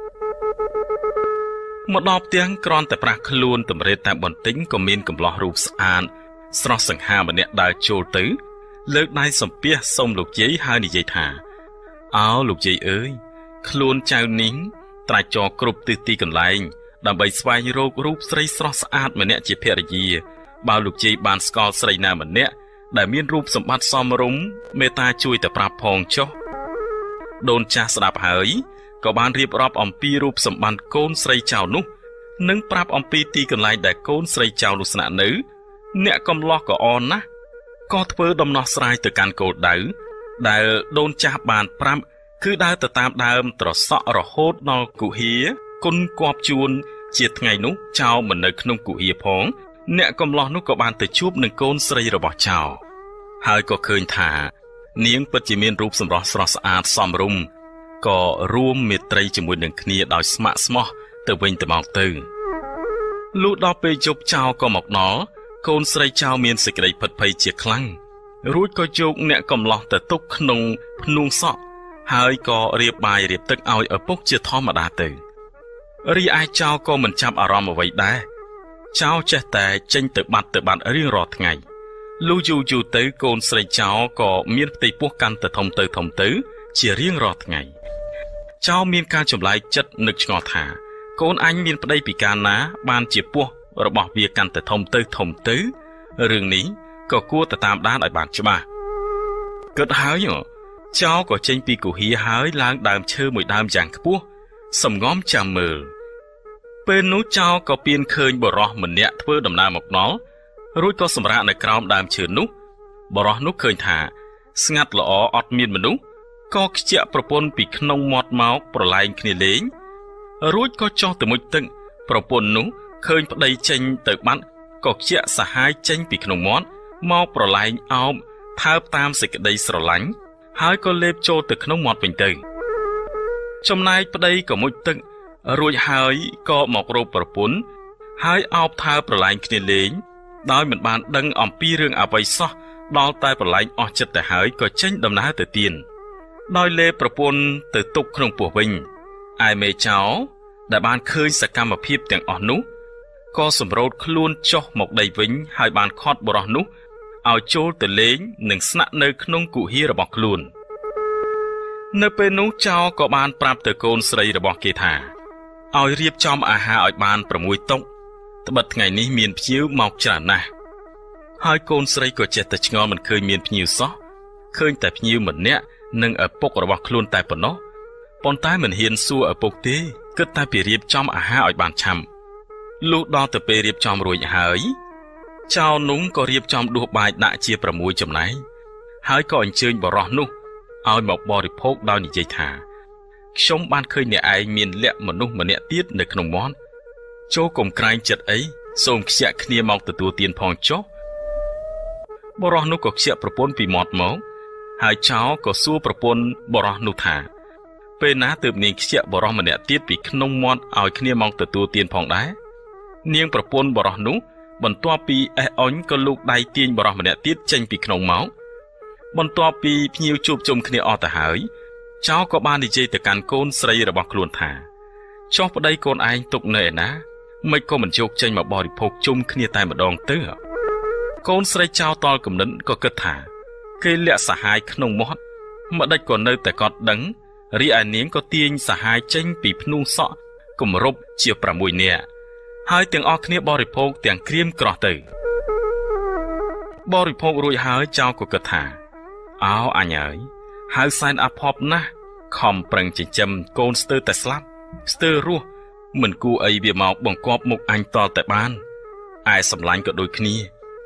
មកដល់ផ្ទះគ្រាន់តែប្រាស់ខ្លួនតម្រេតតែបន្តិចក៏មានកំឡោះរូបស្អាតស្រស់សង្ហាម្នាក់ដើរចូលទៅលើកដៃសំពះសុំលោកយាយហើយនិយាយថាអោលោកយាយអើយខ្លួនចៅនេះត្រាច់ចរគ្រប់ទិសទីកន្លែងដើម្បីស្វែងរករូបស្រីស្រស់ស្អាតម្នាក់ជាភរិយាបើលោកយាយបានស្គាល់ស្រីណាម្នាក់ដែលមានរូបសម្បត្តិសមរម្យមេត្តាជួយតែប្រាប់ផងចុះដូនចាស់ស្ដាប់ហើយក៏បានរៀបរាប់អំពីរូបសម្បត្តិកូនស្រីចៅនោះនិងប្រាប់អំពីទីកន្លែងដែលកូនស្រីចៅនោះស្នាក់នៅអ្នកកំឡោះក៏អន់ណាស់ក៏ធ្វើដំណោះស្រាយទៅកាន់គោលដៅដែលដូនចាស់បានប្រាប់គឺដើរទៅតាមដើមត្រសក់រហូតដល់គុហាគុណគប់ជួនជាថ្ងៃនោះចៅមិននៅក្នុងគុហាផងអ្នកកំឡោះនោះក៏បានទៅជួបនឹងកូនស្រីរបស់ចៅហើយក៏ឃើញថានាងពិតជាមានរូបសម្រស់ស្រស់ស្អាតសមរម្យក៏រួមមេត្រីជាមួយនឹងគ្នាដោយស្ម័គ្រស្មោះទៅវិញទៅមកទៅលុះដល់ពេលយប់ចៅក៏មកដល់កូនស្រីចៅមានសេចក្តីភិតភ័យជាខ្លាំងរួចក៏យកអ្នកកំឡោះទៅទុកក្នុងភ្នួងសក់ហើយក៏រៀបបាយរៀបទឹកឲ្យឪពុកជាធម្មតាទៅរីឯចៅក៏មិនចាប់អារម្មណ៍អ្វីដែរចៅចេះតែចេញទៅបាត់រៀងរាល់ថ្ងៃលុះយូរទៅកូនស្រីចៅក៏មានផ្ទៃពោះកាន់តែធំទៅជារៀងរាល់ថ្ងៃចៅមានការចម្លែកចិត្តនឹកឆ្ងល់ថាកូនអញមានប្តីពីកាលណាបានជាពោះរបស់វាកាន់តែធំទៅរឿងនេះក៏គួរតែតាមដានឲ្យបានច្បាស់គិតហើយចៅក៏ចេញពីគុហាហើយឡើងដើមឈើមួយដើមយ៉ាងខ្ពស់សំងំចាំមើលពេលនោះចៅក៏ពៀនឃើញបរោះម្នាក់ធ្វើដំណើរមកដល់រួចក៏សម្រាកនៅក្រោមដើមឈើនោះបរោះនោះឃើញថាស្ងាត់ល្អអត់មានមនុស្សក៏ខ្ជាក់ប្រពន្ធពីក្នុងមាត់មកប្រឡែងគ្នាលេងរួចក៏ចុះទៅមុជទឹកប្រពន្ធនោះឃើញប្តីចេញទៅបាត់ក៏ខ្ជាក់សាហាយចេញពីក្នុងមាត់មកប្រឡែងអោបថើបតាមសេចក្តីស្រឡាញ់ហើយក៏លេបចូលទៅក្នុងមាត់វិញទៅចំណែកប្តីក៏មុជទឹករួចហើយក៏មករកប្រពន្ធហើយអោបថើបប្រឡែងគ្នាលេងដោយមិនបានដឹងអំពីរឿងអ្វីសោះដល់តែប្រឡែងអស់ចិត្តទៅហើយក៏ចេញដំណើរទៅទៀនដោយលេបប្រពន្ធទៅទុកក្នុងពោះវិញឯមេចៅដែលបានឃើញសកម្មភាពទាំងអស់នោះក៏សម្រោតខ្លួនចុះមកដីវិញហើយបានខាត់បរោះនោះឲ្យចូលទៅលេងនិងស្នាក់នៅក្នុងគុហារបស់ខ្លួននៅពេលនោះចៅក៏បានប្រាប់ទៅកូនស្រីរបស់គេថាឲ្យរៀបចំអាហារឲ្យបាន6តុត្បិតថ្ងៃនេះមានភ្ញៀវមកច្រើនណាស់ហើយកូនស្រីក៏ចេះតែឆ្ងល់មិនឃើញមានភ្ញៀវសោះឃើញតែភ្ញៀវម្នាក់និងឪពុករបស់ខ្លួនតែប៉ុណ្ណោះប៉ុន្តែមិនហ៊ានសួរឪពុកទេគិតតែពីរៀបចំអាហារឲ្យបានឆាប់លុះដល់ទៅពេលរៀបចំរួចហើយចៅនោះក៏រៀបចំដួសបាយដាក់ជា6ចំណែកហើយក៏អញ្ជើញបរោះនោះឲ្យមកបរិភោគដោយនិយាយថាខ្ញុំបានឃើញអ្នកឯងមានលក្ខមនុស្សម្នាក់ទៀតនៅក្នុងមាត់ចូលកុំក្រែងចិត្តអីសូមខ្ជាក់គ្នាមកទទួលទានផងចុះបរោះនោះក៏ខ្ជាក់ប្រពន្ធពីមាត់មកហើយចៅក៏សួរប្រពន្ធបរោះនោះថាពេលណាទើបនាងខ្ជាក់បរោះម្នាក់ទៀតពីក្នុងមាត់ឲ្យគ្នាមកទទួលទានផងដែរនាងប្រពន្ធបរោះនោះបន្ទាប់ពីអេះអុញក៏លូកដៃទាញបរោះម្នាក់ទៀតចេញពីក្នុងមកបន្ទាប់ពីភ្ញៀវជួបជុំគ្នាអស់ទៅហើយចៅក៏បាននិយាយទៅកាន់កូនស្រីរបស់ខ្លួនថាចុះប្តីកូនឯងទុកនៅឯណាមិនក៏មិនជោគចេញមកបរិភោគជុំគ្នាតែម្ដងទៅកូនស្រីចៅតល់កំណត់ក៏គិតថាគេលាក់សាហាយក្នុងមាត់ម្ដេចក៏នៅតែកត់ដឹងរីឯនាងក៏ទាញសាហាយចេញពីភ្នួងសក់គម្រប់ជា6នាក់ហើយទាំងអស់គ្នាបរិភោគទាំងក្រៀមក្រោះទៅបរិភោគរួចហើយចៅក៏គិតថាអោអញអើយហើយសែនអភ័ព្វណាស់ខំប្រឹងចិញ្ចឹមកូនស្ទើរតែស្លាប់ស្ទើររស់មិនគួរអីវាមកបង្គាប់មុខអញតតែបានឯសម្លាញ់ក៏ដូចគ្នា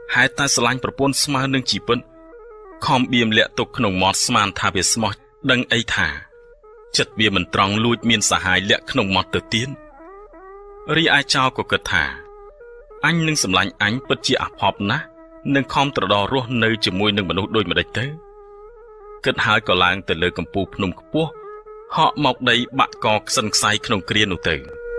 ហេតុតែស្រឡាញ់ប្រពន្ធស្មើនឹងជីវិតខំបៀមលាក់ទុកក្នុងមាត់ស្មានថាវាស្មោះដឹងអីថាចិត្តវាមិនត្រង់លួចមានសហាយលាក់ក្នុងមាត់ទៅទៀតរីឯចៅក៏គិតថាអញនឹងសម្លាញ់អញពិតជាអាផប់ណាស់នឹងខំត្រដររស់នៅជាមួយនឹងមនុស្សដូចម្ដេចទៅគិតហើយក៏ឡើងទៅលើកំពូលភ្នំខ្ពស់ហក់មកដីបាក់កខ្សិនខ្សៃក្នុងគ្រានោះទៅ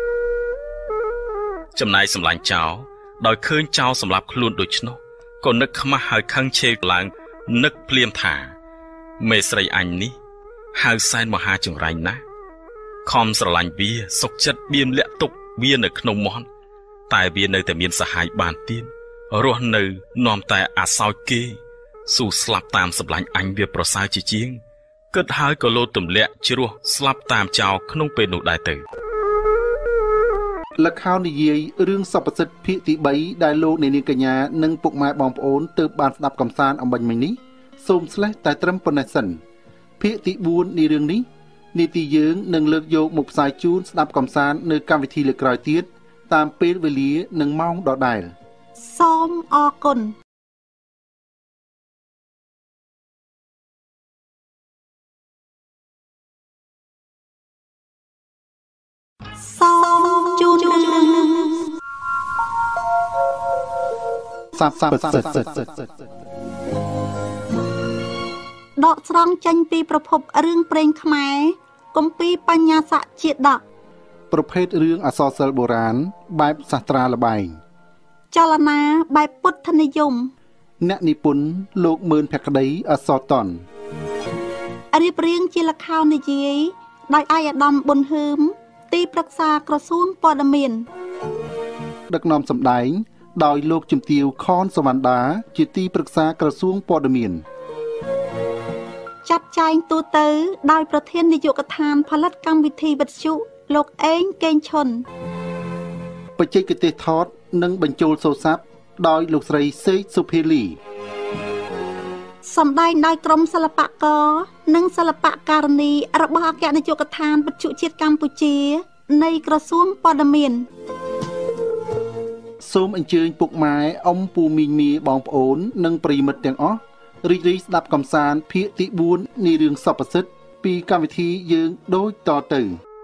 ចំណែកសម្លាញ់ចៅដោយឃើញចៅសម្លាប់ខ្លួនដូច្នោះក៏នឹកខ្មាស់ហើយខឹងឆេកឡើងនឹកភ្លាមថាមេស្រីអញនេះហៅសែនមហាចង្រៃណាស់ខំស្រឡាញ់វាសុខចិត្តបៀមលាក់ទុកវានៅក្នុងមាត់តែវានៅតែមានសហាយបានទៀតរស់នៅនាំតែអាសោចគេស៊ូស្លាប់តាមសម្លាញ់អញវាប្រសើរជាជាងគិតហើយក៏លោតទម្លាក់ជ្រោះស្លាប់តាមចោលក្នុងពេលនោះដែរទៅលខោនិយាយរឿងសពសិទ្ធភាគទី3ដែលលោកអ្នកនាងកញ្ញានិងពុកម៉ែបងប្អូនទើបបានស្ដាប់កំសាន្តអំបញ្ញមិញនេះសូមស្លេះតែត្រឹមប៉ុណ្ណេះសិនភាគទី4នៃរឿងនេះនីតិយើងនឹងលើកយកមកផ្សាយជូនស្ដាប់កំសាន្តនៅកម្មវិធីលើកក្រោយទៀតតាមពេលវេលានិងម៉ោងដដែលសូមអរគុណសូមជូនស័ព្ទសិទ្ធដកស្រង់ចេញពីប្រភពរឿងព្រេងខ្មែរគម្ពីរបញ្ញាសជាដកប្រភេទរឿងអក្សរសិល្ប៍បុរាណបែបសាស្ត្រាល្បែងចលនាបែបពុទ្ធនិយមអ្នកនិពន្ធលោកមឿនភក្តីអសរតនរៀបរៀងជាល្ខោននិយាយដោយអាយដាមប៊ុនហឺមទីប្រឹក្សាក្រសួងព័ត៌មានដឹកនាំសម្ដែងដោយលោកជំទាវខនសវណ្ណដាជាទីប្រឹក្សាក្រសួងព័ត៌មានចាត់ចែងទូទៅដោយប្រធាននាយកដ្ឋានផលិតកម្មវិធីវិទ្យុលោកអេងកេងឈុនបច្ចេកទេសថតនិងបញ្ចូលសូរស័ព្ទដោយលោកស្រីសេកសុភីលីសម្ដែងដោយក្រុមសិល្បករនិងសិល្បករនីរបស់អគ្គនាយកដ្ឋានវិទ្យុជាតិកម្ពុជានៃក្រសួងព័ត៌មានសូមអញ្ជើញពុកម៉ែអ៊ំពូមីងមីបងប្អូននិងប្រិយមិត្តទាំងអស់រីករាយស្ដាប់កំសាន្តភាគទី4នៃរឿងសពសិទ្ធពីកម្មវិធីយើងដូចតទៅ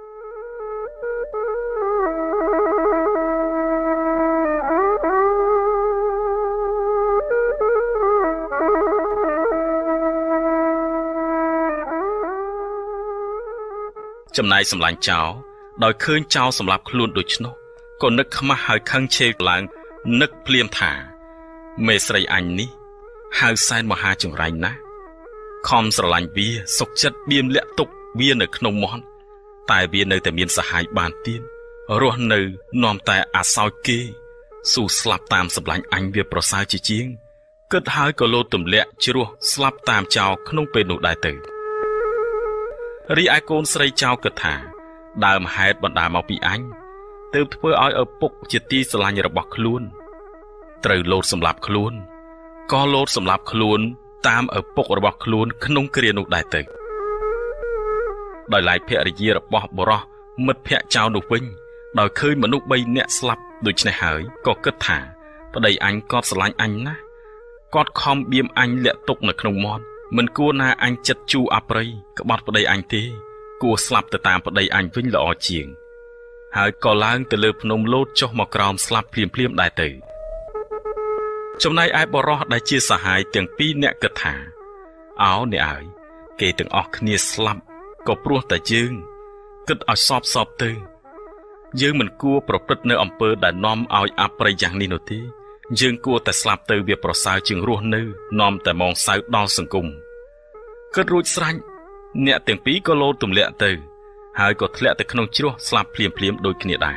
ចំណែកសម្លាញ់ចោលដោយឃើញចោលសម្លាប់ខ្លួនដូច្នោះក៏នឹកខ្មាស់ហើយខឹងឆេកឡើងនឹកភ្លាមថាមេស្រីអញនេះហៅសែនមហាចង្រៃណាស់ខំស្រឡាញ់វាសុខចិត្តបៀមលាក់ទុកវានៅក្នុងមាត់តែវានៅតែមានសហាយបានទៀតរស់នៅនាំតែអាសោចគេស៊ូស្លាប់តាមសម្លាញ់អញវាប្រសើរជាជាងគិតហើយក៏លោតទម្លាក់ជ្រោះស្លាប់តាមចោលក្នុងពេលនោះដែរទៅរីឯកូនស្រីចៅគិតថាដើមហេតុបណ្ដាលមកពីអញទើបធ្វើឲ្យឪពុកជាទីស្រឡាញ់របស់ខ្លួនត្រូវលោតសម្លាប់ខ្លួនក៏លោតសម្លាប់ខ្លួនតាមឪពុករបស់ខ្លួនក្នុងគ្រានោះដែរទៅដោយឡែកភរិយារបស់បុរសមិត្តភក្តិចៅនោះវិញដោយឃើញមនុស្ស3នាក់ស្លាប់ដូច្នេះហើយក៏គិតថាប្តីអញក៏ស្រឡាញ់អញណាស់គាត់ខំបៀមអញលាក់ទុកនៅក្នុងមាត់មិនគួរណាអញចិត្តជូរអប្រិយក្បត់ប្តីអញទេគួរស្លាប់ទៅតាមប្តីអញវិញល្អជាងហើយក៏ឡើងទៅលើភ្នំលោតចុះមកក្រោមស្លាប់ភ្លាមៗដែរទៅចំណែកឯបរោះដែលជាសហាយទាំងពីរអ្នកគិតថាអោអ្នកអើយគេទាំងអស់គ្នាស្លាប់ក៏ព្រោះតែយើងគិតឲ្យសពទៅយើងមិនគួរប្រព្រឹត្តនៅអំពើដែលនាំឲ្យអប្រិយយ៉ាងនេះនោះទេយើងគួរតែស្លាប់ទៅវាប្រសើរជាងរស់នៅនាំតែមងសៅដល់សង្គមគិតរួចស្រេចអ្នកទាំងពីរក៏លោតទម្លាក់ទៅហើយក៏ធ្លាក់ទៅក្នុងជ្រោះស្លាប់ភ្លាមដូចគ្នាដែរ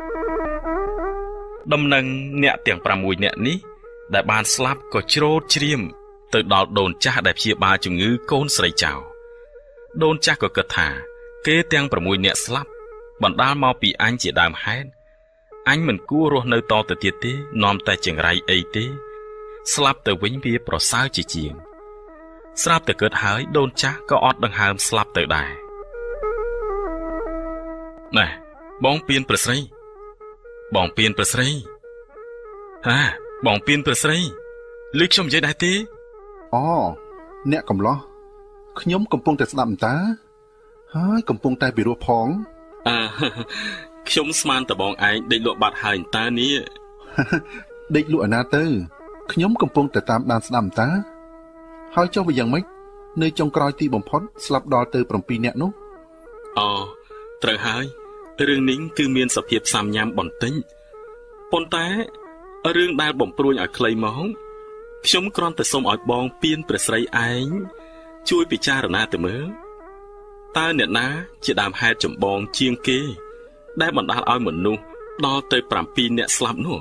ដំណឹងអ្នកទាំង6នាក់នេះដែលបានស្លាប់ក៏ច្រូតជ្រាមទៅដល់ដូនចាស់ដែលព្យាបាលជំងឺកូនស្រីចៅដូនចាស់ក៏គិតថាគេទាំង6នាក់ស្លាប់បណ្ដាលមកពីអញជាដើមហេតុអញមិនគួររស់នៅតទៅទៀតទេនាំតែចង្រៃអីទេស្លាប់ទៅវិញវាប្រសើរជាជាងស្រាប់តែគិតហើយដូនចាស់ក៏អត់ដង្ហើមស្លាប់ទៅដែរណែបងពៀនប្រស្រីបងពៀនប្រស្រីហាបងពៀនប្រស្រីលឺខ្ញុំនិយាយដែរទេអូអ្នកកំឡោះខ្ញុំកំពុងតែស្ដាប់តាហើយកំពុងតែពិរោះផងខ្ញុំស្មានតបងឯងដេកលក់បាត់ហើយតានេះដេកលក់អាណាទៅខ្ញុំកំពុងតែតាមដានស្ដាប់តាហើយចុះវាយ៉ាងម៉េចនៅចុងក្រោយទីបំផុតស្លាប់ដល់ទៅ7នាក់នោះត្រូវហើយរឿងនេះគឺមានសភាពសាមញ្ញបន្តិចប៉ុន្តែរឿងដែលបំព្រួយឲ្យខ្លីមកខ្ញុំគ្រាន់តែសូមឲ្យបងពៀនព្រះស្រីឯងជួយពិចារណាទៅមើលតើអ្នកណាជាដើមហេតុចម្បងជាងគេដែលបណ្ដាលឲ្យមនុស្សដល់ទៅ7នាក់ស្លាប់នោះ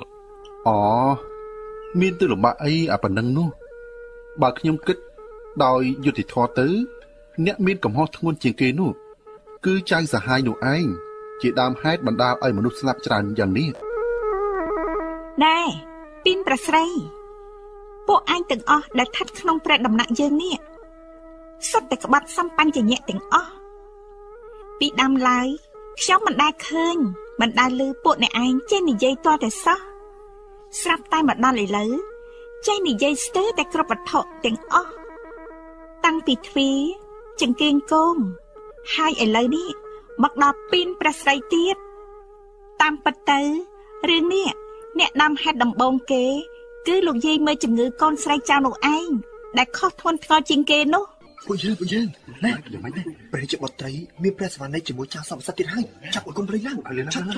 មានទិលំបាកអីអាប៉ុណ្ណឹងនោះបើខ្ញុំគិតដោយយុត្តិធម៌ទៅអ្នកមានកំហុសធ្ងន់ជាងគេនោះគឺចៅសាហាយនោះឯងជាដើមហេតុបណ្ដាលឲ្យមនុស្សស្លាប់ច្រើនយ៉ាងនេះដែរពីនប្រស្រីពួកឯងទាំងអស់ដែលស្ថិតក្នុងព្រះដំណាក់យើងនេះសុទ្ធតែក្បត់សម្បញ្ញៈទាំងអស់ពីដើមឡើយខ្ញុំមិនដែលឃើញមិនដែលឮពួកអ្នកឯងចេះនិយាយទាល់តែសោះស្រាប់តែមកដល់ឥឡូវចេះនិយាយស្ទើរតែគ្រប់វត្ថុទាំងអស់តាំងពីទ្វារចង្គៀងគោមហើយឥឡូវនេះមកដល់ពីនព្រះស្រីទៀតតាមពិតទៅរឿងនេះអ្នកដើមហេតុដំបូងគេគឺលោកយាយមើលជំងឺកូនស្រីចៅនោះឯងដែលខុសធ្ងន់ធ្ងរជាងគេនោះពួកយើងណែយ៉ាងម៉េចដែរព្រះរាជបុត្រីមានព្រះសវណ្ណជាមួយចៅសពសត្វទៀតហើយចាប់ឲ្យកូនព្រៃឡើង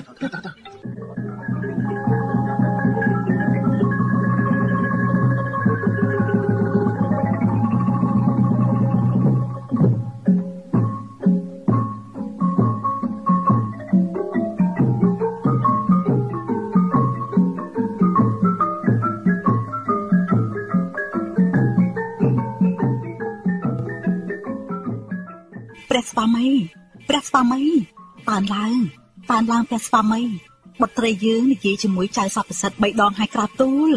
ព្រះស្វាមីតានឡើងព្រះស្វាមីបុត្រីយើងនិយាយជាមួយចៅសពសិទ្ធ3ដងហើយក្រាបទូល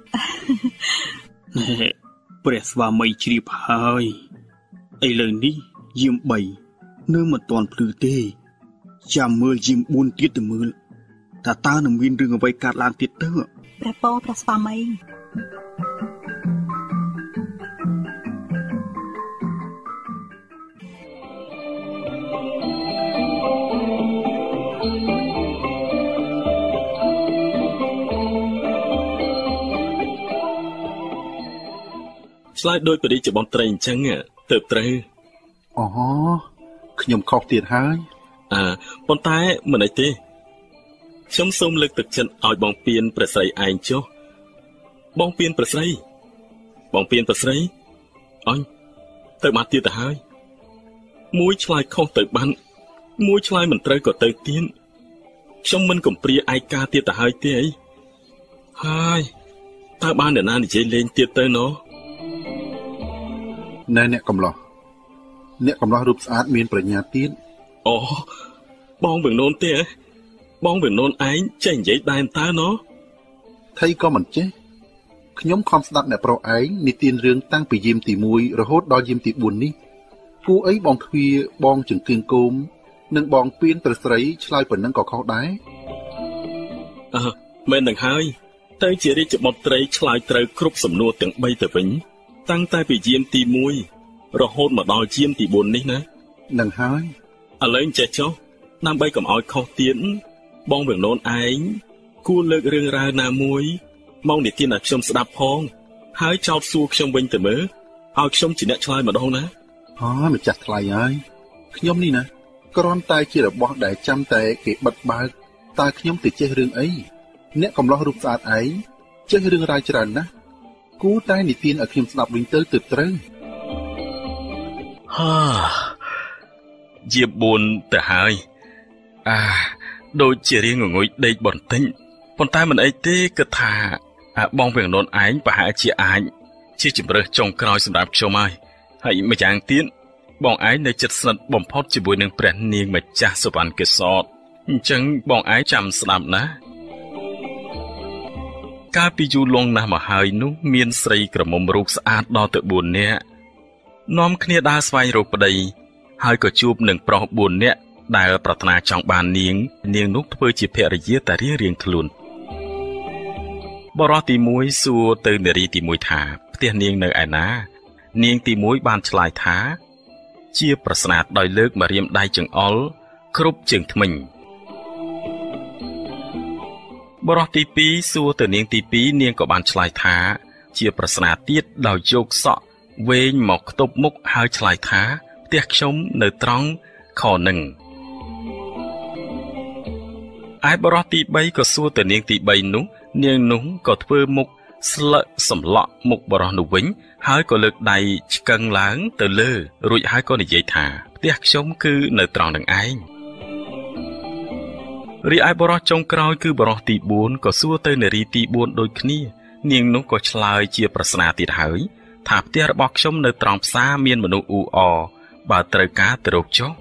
ព្រះស្វាមីជ្រាបហើយឥឡូវនេះយាម3នៅមិនទាន់ភ្លឺទេចាំមើលយាម4ទៀតទៅមើលតើនឹងមានរឿងអ្វីកើតឡើងទៀតទៅព្រះពរព្រះស្វាមីឆ្លើយដោយបរិយាបន្ត្រីអញ្ចឹងទៅត្រូវខ្ញុំខុសទៀតហើយប៉ុន្តែមិនអីទេខ្ញុំសូមលើកទឹកចិត្តឲ្យបងពៀនព្រះស្រីឯងចុះបងពៀនព្រះស្រីអញទៅបានទៀតទៅហើយមួយឆ្លើយខុសទៅបានមួយឆ្លើយមិនត្រូវក៏ទៅទៀតខ្ញុំមិនកំព្រាឯកាទៀតទៅហើយទេអីហើយតើបានអ្នកណានិយាយលេងទៀតទៅណោះណែអ្នកកំឡោះរូបស្អាតមានប្រាជ្ញាទៀតបងវៀងនូនទេបងវៀងនូនឯងចេះនិយាយដែរតើណោះថៃក៏មិនចេះខ្ញុំខំស្ដាប់អ្នកប្រុសឯងនិទានរឿងតាំងពីយាមទី1រហូតដល់យាមទី4នេះគួរអីបងទ្វាបងចង្គៀងគោមនិងបងពៀនព្រះស្រីឆ្លើយប៉ុណ្ណឹងក៏ខុសដែរមែននឹងហើយទៅជារាជបុត្រីឆ្លើយត្រូវគ្រប់សំណួរទាំង3ទៅវិញតាំងតែពីយាមទី1រហូតមកដល់យាមទី4នេះណានឹងហើយឥឡូវចេះចុះដើម្បីកុំឲ្យខុសទៀតបងវៀងនូនឯងគួរលើករឿងរ៉ាវណាមួយមកនិទានឲ្យខ្ញុំស្ដាប់ផងហើយចោទសួរខ្ញុំវិញទៅមើលឲ្យខ្ញុំជាអ្នកឆ្លើយម្ដងណាម្ចាស់ថ្លៃហើយខ្ញុំនេះណាគ្រាន់តែជារបស់ដែលចាំតែគេបិទបើកតើខ្ញុំទៅចេះរឿងអីអ្នកកំឡោះរូបស្អាតឯងចេះរឿងរ៉ាវច្រើនណាស់គួរតែនិទានឲ្យខ្ញុំស្ដាប់វិញទៅត្រូវយាម4ទៅហើយដូចជារៀងងងុយដេកបន្តិចប៉ុន្តែមិនអីទេគិតថាបងវៀងនូនឯងប្រហែលជាអាចជាជំរើសចុងក្រោយសម្រាប់ខ្ញុំហើយម្យ៉ាងទៀតបងឯងនៅចិត្តស្និទ្ធបំផុតជាមួយនឹងព្រះនាងម្ចាស់សុវណ្ណកេសរអញ្ចឹងបងឯងចាំស្ដាប់ណាកាលពីយូរលង់ណាស់មកហើយនោះមានស្រីក្រមុំរូបស្អាតដល់ទៅ4នាក់នាំគ្នាដើរស្វែងរកប្តីហើយក៏ជួបនឹងប្រុស4នាក់ដែលប្រាថ្នាចង់បាននាងនោះធ្វើជាភរិយាតែរៀងខ្លួនបរិសុទ្ធទី1សួរទៅនារីទី1ថាផ្ទះនាងនៅឯណានាងទី1បានឆ្លើយថាជាប្រស្នាតដោយលើកម្រាមដៃចង្អុលគ្រប់ជើងធ្មេញបរិសុទ្ធទី2សួរទៅនាងទី2នាងក៏បានឆ្លើយថាជាប្រស្នាតទៀតដោយយកសក់វែងមកខ្ទប់មុខហើយឆ្លើយថាផ្ទះខ្ញុំនៅត្រង់ខនឹងឯបរិសុទ្ធទី3ក៏សួរទៅនាងទី3នោះនាងនោះក៏ធ្វើមុខស្លឹកសម្លក់មុខបរិសុទ្ធនោះវិញហើយក៏លើកដៃឆ្កឹងឡើងទៅលើរួចហើយក៏និយាយថាផ្ទះខ្ញុំគឺនៅត្រង់នឹងឯងរីឯបរិសុទ្ធចុងក្រោយគឺបរិសុទ្ធទី4ក៏សួរទៅនារីទី4ដូចគ្នានាងនោះក៏ឆ្លើយជាប្រស្នាទៀតហើយថាផ្ទះរបស់ខ្ញុំនៅត្រង់ផ្សារមានមនុស្សអ៊ូអរបើត្រូវការទៅរកចុះ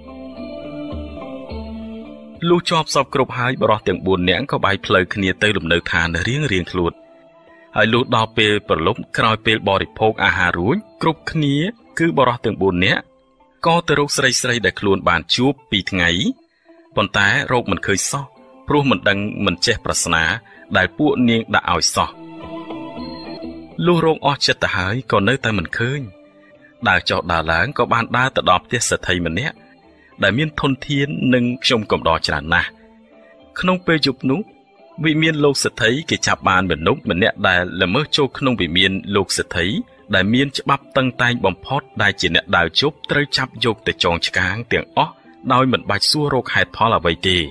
លុះជាប់សពគ្រប់ហើយបរិសុទ្ធទាំង4នាក់ក៏បែកផ្លូវគ្នាទៅលំនៅឋានរៀងខ្លួនហើយលុះដល់ពេលប្រលប់ក្រោយពេលបរិភោគអាហាររួចគ្រប់គ្នាគឺបរិសុទ្ធទាំង4នាក់ក៏ទៅរកស្រីដែលខ្លួនបានជួប2ថ្ងៃប៉ុន្តែរកមិនឃើញសោះព្រោះមិនដឹងមិនចេះប្រស្នាដែលពួកនាងដាក់ឲ្យសោះលុះរកអស់ចិត្តទៅហើយក៏នៅតែមិនឃើញដើរចុះដើរឡើងក៏បានដើរទៅដល់ផ្ទះសេដ្ឋីម្នាក់ដែលមានធនធាននិងខ្ញុំកំដរច្រើនណាស់ក្នុងពេលយប់នោះវិមានលោកសេដ្ឋីគេចាប់បានមនុស្សម្នាក់ដែលល្មើសចូលក្នុងវិមានលោកសេដ្ឋីដែលមានច្បាប់តឹងតែងបំផុតដែលជាអ្នកដើរជប់ត្រូវចាប់យកទៅចងឆ្កាងទាំងអស់ដោយមិនបាច់សួររកហេតុផលអ្វីទេ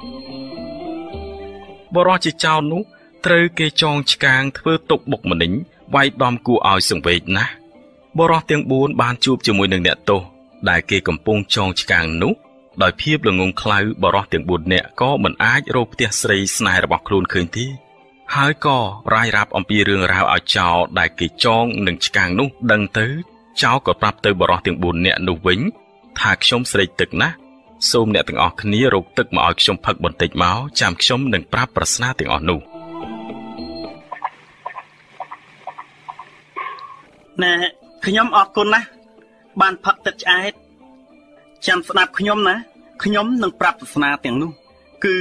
បរិសុទ្ធជាចោរនោះត្រូវគេចងឆ្កាងធ្វើទុកបុកម្នេញវាយដំគួរឲ្យសង្វេគណាស់បរិសុទ្ធទាំង4បានជួបជាមួយនឹងអ្នកទោសដែលគេកំពុងចងឆ្កាងនោះដោយភាពល្ងងខ្លៅបរិសុទ្ធទាំង4នាក់ក៏មិនអាចរកផ្ទះស្រីស្នេហ៍របស់ខ្លួនឃើញទេហើយក៏រាយរាប់អំពីរឿងរ៉ាវឲ្យចោរដែលគេចងនឹងឆ្កាងនោះដឹងទៅចោរក៏ប្រាប់ទៅបរិសុទ្ធទាំង4នាក់នោះវិញថាខ្ញុំស្រេកទឹកណាស់សូមអ្នកទាំងអស់គ្នារកទឹកមកឲ្យខ្ញុំផឹកបន្តិចមកចាំខ្ញុំនឹងប្រាប់ប្រស្នាទាំងអស់នោះណែខ្ញុំអរគុណណាស់បានផឹកទឹកឆ្អែតចាំស្ដាប់ខ្ញុំណាខ្ញុំនឹងប្រាប់ប្រស្នាទាំងនោះគឺ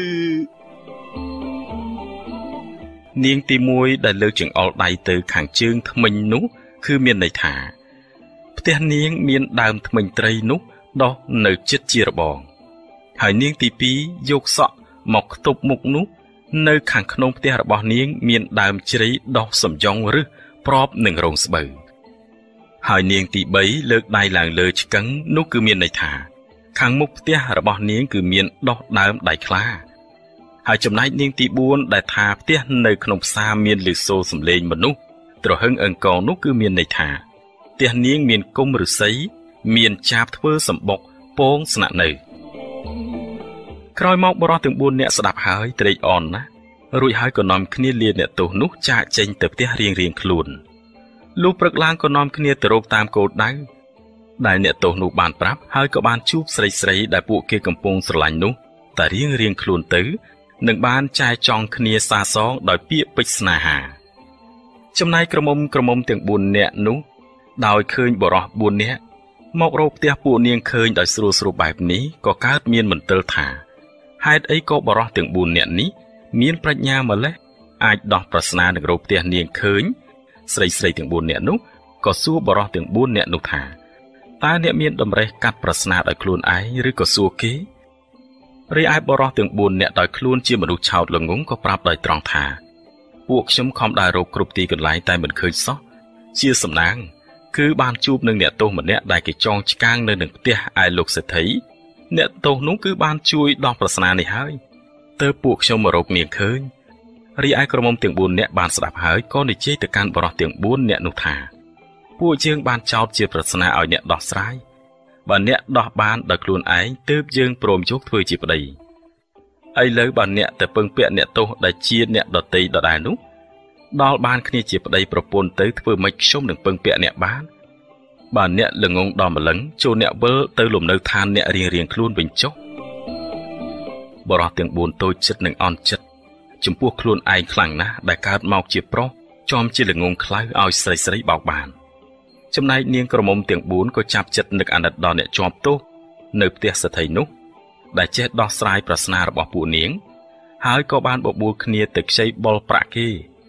នាងទី1ដែលលើកចង្អុលដៃទៅខាងជើងធ្មេញនោះគឺមានន័យថាផ្ទះនាងមានដើមធ្មេញត្រីនោះដុះនៅជិតជារបងហើយនាងទី2យកសក់មកខ្ទប់មុខនោះនៅខាងក្នុងផ្ទះរបស់នាងមានដើមជ្រៃដុះសំយ៉ុងឬប្របនឹងរោងស្បូវហើយនាងទី3លើកដៃឡើងលើឆ្កឹងនោះគឺមានន័យថាខាងមុខផ្ទះរបស់នាងគឺមានដុះដើមដៃខ្លាហើយចំណែកនាងទី4ដែលថាផ្ទះនៅក្នុងផ្សារមានលឺសូរសំឡេងមនុស្សត្រហឹងអង្កងនោះគឺមានន័យថាផ្ទះនាងមានគុម្ពឫស្សីមានចាបធ្វើសម្បុកពងស្នាក់នៅក្រោយមកបរិសុទ្ធទាំង4នាក់ស្ដាប់ហើយត្រេកអរណាស់រួចហើយក៏នាំគ្នាលាអ្នកទោសនោះចាកចេញទៅផ្ទះរៀងខ្លួនលុះព្រឹកឡើងក៏នាំគ្នាទៅរកតាមគោលដៅដែលអ្នកទោសនោះបានប្រាប់ហើយក៏បានជួបស្រីដែលពួកគេកំពុងស្រឡាញ់នោះតែរៀងខ្លួនទៅនឹងបានចែចង់គ្នាសាសងដោយពាក្យពេចន៍ស្នេហាចំណែកក្រមុំទាំង4នាក់នោះដោយឃើញបរិសុទ្ធ4នាក់មករកផ្ទះពួកនាងឃើញដោយស្រួលបែបនេះក៏កើតមានមន្ទិលថាហេតុអីក៏បរិសុទ្ធទាំង4នាក់នេះមានប្រាជ្ញាម្លេះអាចដោះប្រស្នានឹងរកផ្ទះនាងឃើញស្រីទាំង4នាក់នោះក៏សួរបរិសុទ្ធទាំង4នាក់នោះថាតើអ្នកមានតម្រេះកាត់ប្រស្នាដោយខ្លួនឯងឬក៏សួរគេរីឯបរិសុទ្ធទាំង4នាក់ដោយខ្លួនជាមនុស្សឆោតល្ងងក៏ប្រាប់ដោយត្រង់ថាពួកខ្ញុំខំដើររកគ្រប់ទីកន្លែងតែមិនឃើញសោះជាសំណាងគឺបានជួបនឹងអ្នកទោសម្នាក់ដែលគេចងឆ្កាងនៅនឹងផ្ទះឯលោកសេដ្ឋីអ្នកទោសនោះគឺបានជួយដោះប្រស្នានេះហើយទើបពួកខ្ញុំមករកនាងឃើញរីឯក្រុមទាំង4នាក់បានស្ដាប់ហើយក៏និយាយទៅកាន់បរិសុទ្ធទាំង4នាក់នោះថាពួកយើងបានចោទជាប្រស្នាឲ្យអ្នកដោះស្រាយបើអ្នកដោះបានដោយខ្លួនឯងទើបយើងព្រមយកធ្វើជាប្តីឥឡូវបើអ្នកទៅពឹងពាក់អ្នកទោសដែលជាអ្នកដតីដដែលនោះដល់បានគ្នាជាប្តីប្រពន្ធទៅធ្វើម៉េចខ្ញុំនឹងពឹងពាក់អ្នកបានបើអ្នកល្ងងដល់ម្លឹងចូលអ្នកវិលទៅលំនៅឋានអ្នករៀងខ្លួនវិញចុះបរិសុទ្ធទាំង4តូចចិត្តនិងអន់ចិត្តចំពោះខ្លួនឯងខ្លាំងណាស់ដែលកើតមកជាប្រុសចំជាល្ងងខ្លៅឲ្យស្រីបោកបានចំណែកនាងក្រមុំទាំង4ក៏ចាប់ចិត្តនឹកអាណិតដល់អ្នកជាប់ទោសនៅផ្ទះសេដ្ឋីនោះដែលចេះដោះស្រាយប្រស្នារបស់ពួកនាងហើយក៏បានបបួលគ្នាទៅខ្ចីបុលប្រាក់គេ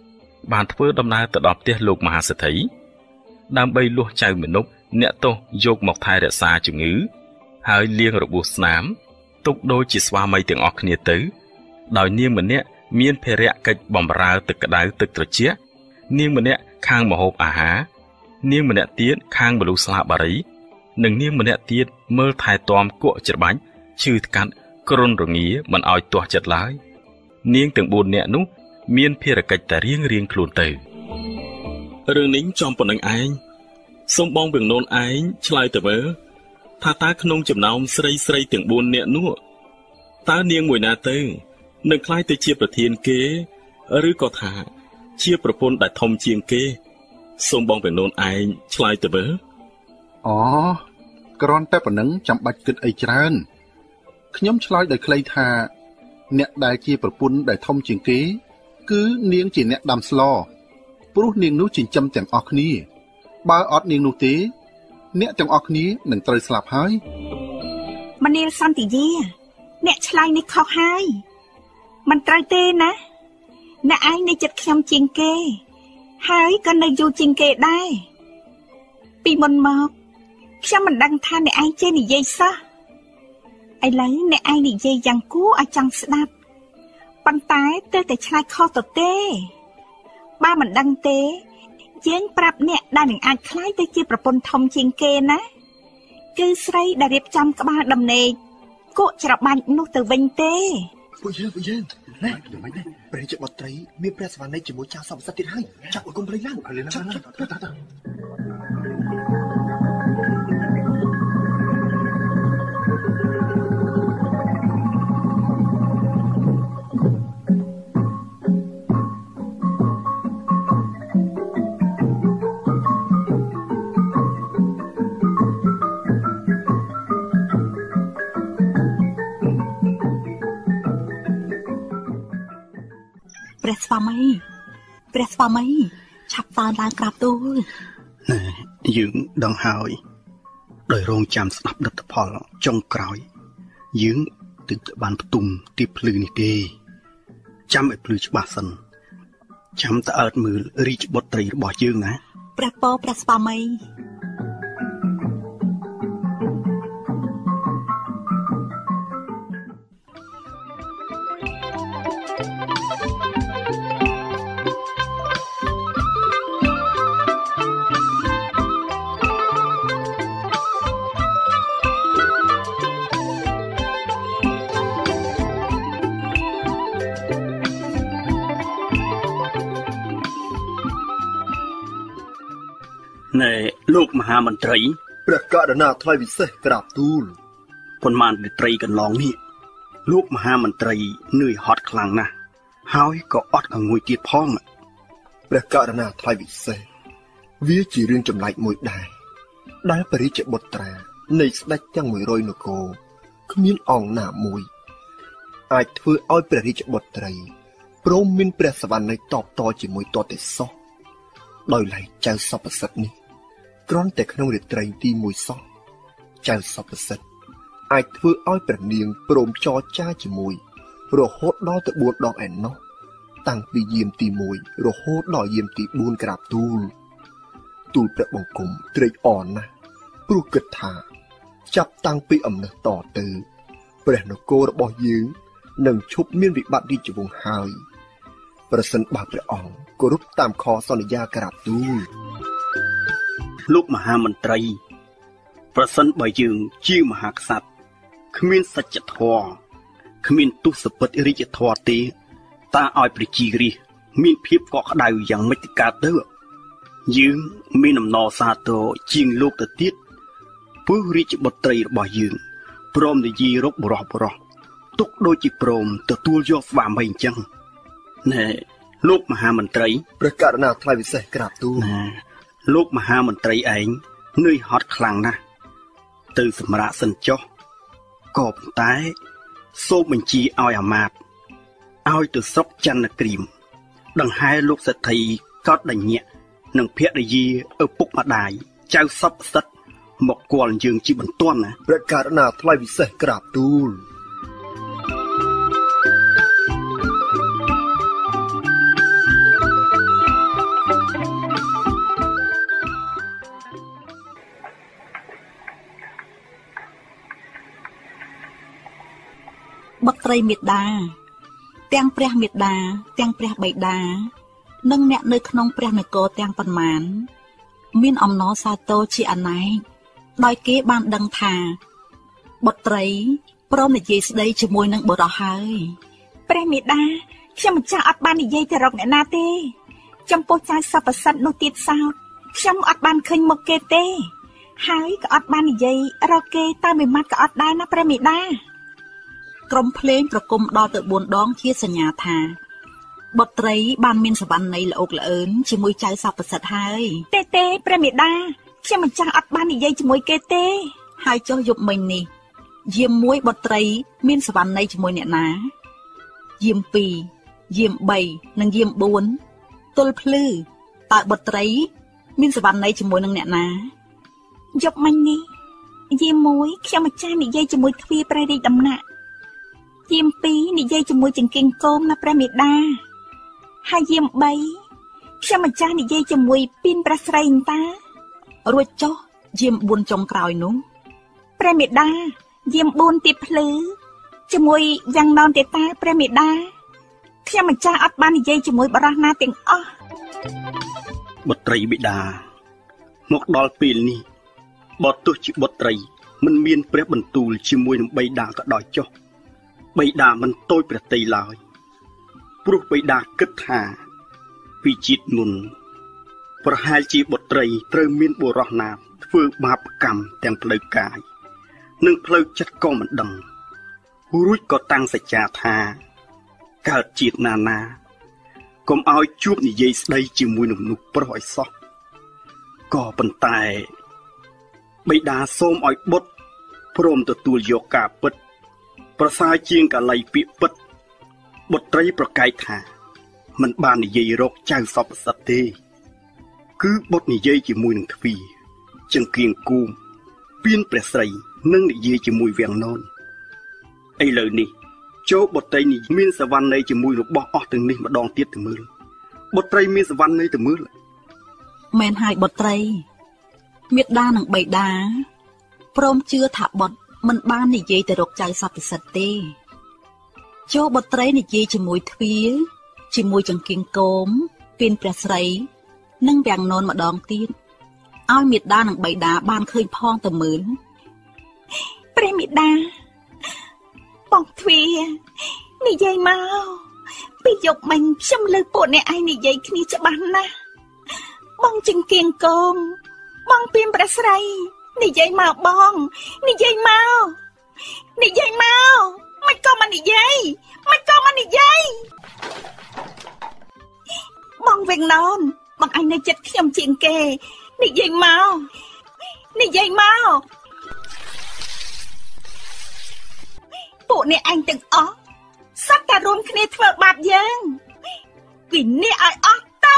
បានធ្វើដំណើរទៅដល់ផ្ទះលោកមហាសេដ្ឋីដើម្បីលួសចៅមនុស្សអ្នកទោសយកមកថែរក្សាជំងឺហើយលាងរបួសស្នាមទុកដូចជាស្វាមីទាំងអស់គ្នាទៅដោយនាងម្នាក់មានភារៈកិច្ចបម្រើទឹកក្តៅទឹកត្រជាក់នាងម្នាក់ខាងម្ហូបអាហារនាងម្នាក់ទៀតខាងបលូស្លាបារីនិងនាងម្នាក់ទៀតមើលថែទាំគក់ច្របាច់ឈឺថ្កាត់គ្រុនរងាមិនឲ្យទាស់ចិត្តឡើយនាងទាំង4នាក់នោះមានភារកិច្ចតែរៀងខ្លួនទៅរឿងនេះចំប៉ុណ្្នឹងឯងសូមបងពងនូនឯងឆ្លើយទៅមើលថាតើក្នុងចំណោមស្រីទាំង4នាក់នោះតើនាងមួយណាទៅនឹងក្លាយទៅជាប្រធានគេឬក៏ថាជាប្រពន្ធដែលធំជាងគេសូមបងពងនូនឯងឆ្លើយទៅមើលអូគ្រាន់តែប៉ុណ្្នឹងចាំបាច់គិតអីច្រើនខ្ញុំឆ្លើយដោយខ្លីថាអ្នកដែលជាប្រពន្ធដែលធំជាងគេគឺនាងជាអ្នកដាំស្លព្រោះនាងនោះចិញ្ចឹមទាំងអស់គ្នាបើអត់នាងនោះទេអ្នកទាំងអស់គ្នានឹងត្រូវស្លាប់ហើយមនាលសន្តិយាអ្នកឆ្លើយនេះខុសហើយមិនត្រូវទេណាអ្នកឯងនៅចិត្តខ្ញុំជាងគេហើយក៏នៅយូរជាងគេដែរពីមុនមកខ្ញុំមិនដឹងថាអ្នកឯងចេះនិយាយសោះឥឡូវអ្នកឯងនិយាយយ៉ាងគួរឲ្យចង់ស្ដាប់ប៉ុន្តែទើបតែឆ្លើយខុសទៅទេបើមិនដឹងទេយើងប្រាប់អ្នកដែលនឹងអាចក្លាយទៅជាប្រពន្ធធំជាងគេណាគឺស្រីដែលរៀបចំក្បាលដំណេកគក់ច្របាច់នោះទៅវិញទេពួកយើងណែយ៉ាងម៉េចដែរព្រះជាបុត្រីមានព្រះសវណ្ណជាមួយចៅសពសិទ្ធទៀតហើយចាប់ឲ្យគុំព្រៃឡើងព្រះស្វាមីឆាប់តើឡើងក្រាបទូលណែយើងដឹងហើយដោយរងចាំស្ដាប់លទ្ធផលចុងក្រោយយើងទើបបានផ្ទុំទីភ្លឺនេះទេចាំឲ្យភ្លឺច្បាស់សិនចាំតើអើតមើលរាជបុត្រីរបស់យើងណាព្រះពរព្រះស្វាមីណែលោកមហាមន្ត្រីព្រះករុណាថ្លៃពិសេសក្រាបទូលប៉ុន្មានរាត្រីកន្លងនេះលោកមហាមន្ត្រីនឿយហត់ខ្លាំងណាស់ហើយក៏អត់ងួយទៀតផងព្រះករុណាថ្លៃពិសេសវាជារឿងចម្លែកមួយដែរដែលព្រះរាជបុត្រានៃស្ដេចទាំង100នគរគ្មានអង្គណាមួយអាចធ្វើឲ្យព្រះរាជបុត្រីព្រមមានព្រះសវណ្ណតបតជាមួយតទេសោះដោយឡែកចៅសពសិទ្ធនេះគ្រាន់តែក្នុងរាត្រីទី1សោះចៅសពសិទ្ធអាចធ្វើឲ្យព្រះនាងព្រមចរចាជាមួយរហូតដល់ទៅ4ដងឯណោះតាំងពីយាមទី1រហូតដល់យាមទី4ក្រាបទូលព្រះបង្គំត្រេកអរណាស់ព្រោះគិតថាចាប់តាំងពីអំណះតទៅព្រះនគររបស់យើងនឹងឈប់មានវិបត្តិរាជវង្សហើយប្រសិនបើព្រះអង្គគោរពតាមខសន្យាក្រាបទូលលោកមហាមន្ត្រីប្រសិនបើយើងជាមហាក្សត្រគ្មានសច្ចធម៌គ្មានទុសពិតរាជធម៌ទេតើឲ្យប្រជារាស្ត្រមានភាពកក់ក្ដៅយ៉ាងម៉េចទៅកើតទៅយើងមានអំណរសាទរជាងលោកទៅទៀតព្រោះរាជបុត្រីរបស់យើងព្រមនិយាយរកបរោះទុកដូចជាព្រមទទួលយកស្វាមីអញ្ចឹងណែលោកមហាមន្ត្រីព្រះករុណាថ្លៃពិសេសក្រាបទូលលោកមហាមន្ត្រីឯងនឿយហត់ខ្លាំងណាស់ទៅសម្រាប់សិនចុះក៏ប៉ុន្តែសូមបញ្ជាឲ្យអាមាត្យឲ្យទៅស្រុកចន្ទក្រៀមដង្ហែលោកសេដ្ឋីកោតដញ្ញៈនិងភរិយាឪពុកម្ដាយចៅសពសិទ្ធមកគល់យើងជាបន្ទាន់ណាព្រះករុណាថ្លៃពិសេសក្រាបទូលត្រីមេដាទាំងព្រះមេដាទាំងព្រះបិតានិងអ្នកនៅក្នុងព្រះនគរទាំងប៉ុន្មានមានអំណរសាទរជាអនេកដោយគេបានដឹងថាបុត្រីព្រមនិយាយស្ដីជាមួយនឹងបុរសហើយព្រះមេដាខ្ញុំម្ចាស់អត់បាននិយាយទៅរកអ្នកណាទេចំពោះចៅសពសិទ្ធនោះទៀតសោតខ្ញុំអត់បានឃើញមុខគេទេហើយក៏អត់បាននិយាយរកគេតែមួយម៉ាត់ក៏អត់ដែរណាព្រះមេដាក្រុមភ្លេងប្រគំដល់ទៅ4ដងជាសញ្ញាថាបុត្រីបានមានសវណ្ណីល្អោកល្អឿនជាមួយចៅសពសិទ្ធហើយទេព្រះមេដាខ្ញុំម្ចាស់អត់បាននិយាយជាមួយគេទេហើយចុះយប់មិញនេះយាម1បុត្រីមានសវណ្ណីជាមួយអ្នកណាយាម2យាម3និងយាម4ទល់ភ្លឺតើបុត្រីមានសវណ្ណីជាមួយនឹងអ្នកណាយប់មិញនេះយាម1ខ្ញុំម្ចាស់និយាយជាមួយទ្វារព្រះរាជដំណាក់យាម2និយាយជាមួយចង្គៀងគោមណាព្រះមេដាហើយយាម3ខ្ញុំម្ចាស់និយាយជាមួយពីនព្រះស្រីតារួចចុះយាម4ចុងក្រោយនោះព្រះមេដាយាម4ទៀតភ្លឺជាមួយវាំងននទេតាព្រះមេដាខ្ញុំម្ចាស់អត់បាននិយាយជាមួយបរិសណាទាំងអស់បុត្រីបិតាមកដល់ពេលនេះបើទោះជាបុត្រីមិនមានព្រះបន្ទូលជាមួយនឹងបិតាក៏ដោយចុះបិតាមិនតូចព្រះតីឡើយព្រោះបិតាគិតថាពីជាតិមុនប្រហែលជាបុត្រីត្រូវមានបុរសណាធ្វើបាបកម្មទាំងផ្លូវកាយនិងផ្លូវចិត្តក៏មិនដឹងរួចក៏តាំងសច្ចាថាកើតជាតិណាកុំឲ្យជួបនិយាយស្ដីជាមួយនឹងមនុស្សប្រុសឲ្យសោះក៏ប៉ុន្តែបិតាសូមឲ្យបុត្រព្រមទទួលយកការពិតប្រសើរជាងកាល័យពាក្យពិតបុត្រីប្រកែកថាមិនបាននិយាយរកចៅសពសិទ្ធទេគឺបុត្រនិយាយជាមួយនឹងទ្វារចង្គៀងគូមពៀនព្រះស្រីនិងនិយាយជាមួយវាំងននឥឡូវនេះចូលបុត្រីនេះមានសវណ្ណីជាមួយរបស់អស់ទាំងនេះម្ដងទៀតទៅមើលបុត្រីមានសវណ្ណីទៅមើលមែនហើយបុត្រីមេដានិងបិតាព្រមជឿថាបុត្រមិនបាននិយាយទៅរកចៅសពសិទ្ធទេចូលបុត្រីនិយាយជាមួយទ្វារជាមួយចង្គៀងគោមពៀនព្រះស្រីនិងវាំងននម្ដងទៀតឲ្យមេដានិងបិតាបានឃើញផងទៅមើលព្រះមេដាបងទ្វារនិយាយមកពីយប់មិញខ្ញុំលើពួកអ្នកឯងនិយាយគ្នាច្បាស់ណាស់បងចង្គៀងគោមបងពៀនព្រះស្រីនិយាយមកបងនិយាយមកមិនក៏មិននិយាយបងវិញណនបងឯងនៅចិត្តខ្ញុំជាងគេនិយាយមកពួកអ្នកឯងទាំងអស់សត្វតែរួមគ្នាធ្វើបាបយើងវិនិច្ឆ័យឲ្យអស់ទៅ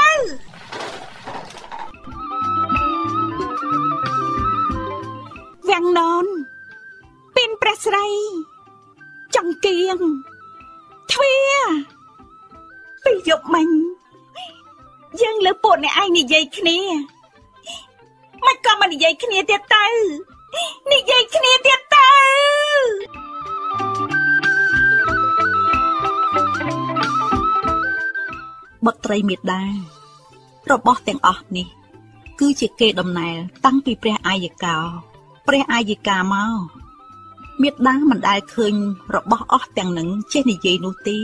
វាំងននពៀនព្រះស្រីចង្គៀងទ្វារពីយប់មិញយើងលើពួកអ្នកឯងនិយាយគ្នាមិនក៏មិននិយាយគ្នាទៀតទៅបុត្រីមេដារបស់ទាំងអស់នេះគឺជាគេដំណើរតាំងពីព្រះអាយកាមកមេដាមិនដែលឃើញរបស់អស់ទាំងនឹងចេះនិយាយនោះទេ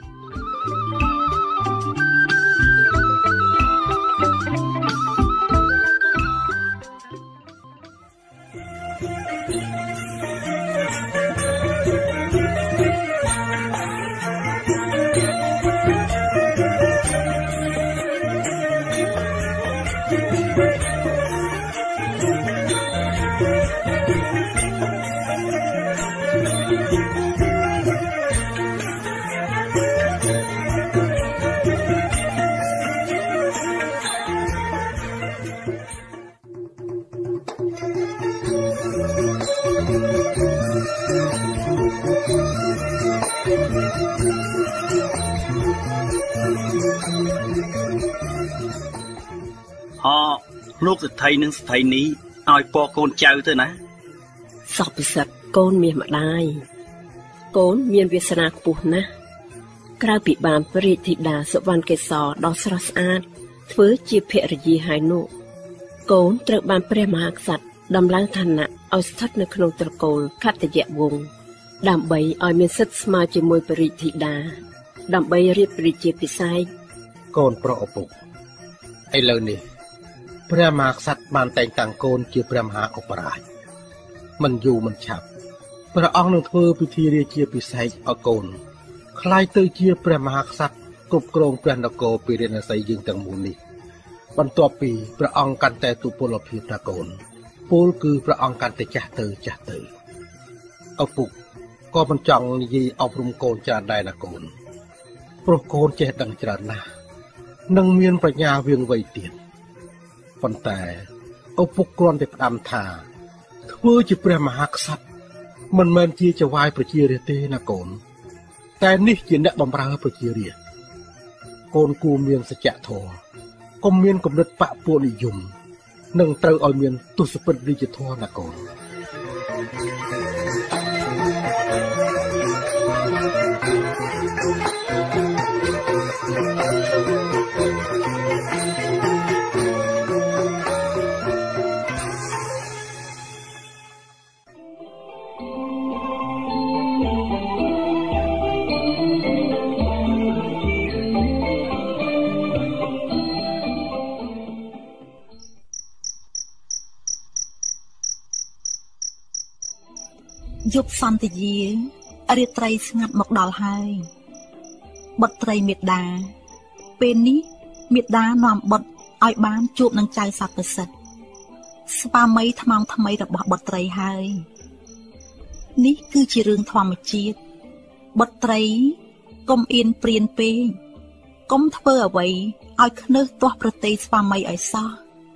លោកសេដ្ឋីនិងសេដ្ឋីនេះឲ្យពរកូនចៅទៅណាសពពិសិដ្ឋកូនមាសម្ដាយកូនមានវាសនាខ្ពស់ណាស់ក្រៅពីបានព្រះរាជធីតាសុវណ្ណកេសរដ៏ស្រស់ស្អាតធ្វើជាភរិយាហើយនោះកូនត្រូវបានព្រះមហាក្សត្រដំឡើងឋានៈឲ្យស្ថិតនៅក្នុងត្រកូលខត្តយវង្សដើម្បីឲ្យមានសិទ្ធិស្មើជាមួយព្រះរាជធីតាដើម្បីរៀបរាជាភិសេកកូនប្រុសឪពុកឥឡូវនេះព្រះមហាក្សត្របានតែងតាំងកូនជាព្រះមហាឧបរាជមិនយូរមិនឆាប់ព្រះអង្គនឹងធ្វើពិធីរាជាភិសេកឲ្យកូនក្លាយទៅជាព្រះមហាក្សត្រគ្រប់គ្រងព្រះនគរពារាណសីយើងទាំងមូលនេះបន្ទាប់ពីព្រះអង្គកាន់តែទូពលភាពណាកូនពលគឺព្រះអង្គកាន់តែចាស់ទៅឪពុកក៏មិនចង់និយាយអប់រំកូនច្រើនដែរណាកូនព្រោះកូនចេះដឹងច្រើនណាស់និងមានប្រាជ្ញាវាងវៃទៀតប៉ុន្តែឪពុកគ្រាន់តែផ្ដាំថាធ្វើជាព្រះមហាក្សត្រមិនមែនជាចៅហ្វាយប្រជារាស្ត្រទេណាកូនតែនេះជាអ្នកបម្រើប្រជារាស្ត្រកូនគួរមានសច្ចធម៌កុំមានគំនិតបកពួកនិយមនិងត្រូវឲ្យមានទស្សពិតរាជធម៌ណាកូនយប់សន្តាយារាត្រីស្ងាត់មកដល់ហើយបុត្រីមេដាពេលនេះមេដានាំបុត្រឲ្យបានជួបនឹងចៅសព្វសិទ្ធស្វាមីថ្មងថ្មីរបស់បុត្រីហើយនេះគឺជារឿងធម្មជាតិបុត្រីកុំអៀនព្រានពេកកុំធ្វើអ្វីឲ្យខ្នើសទាស់ប្រតិស្វាមីឲ្យសោះ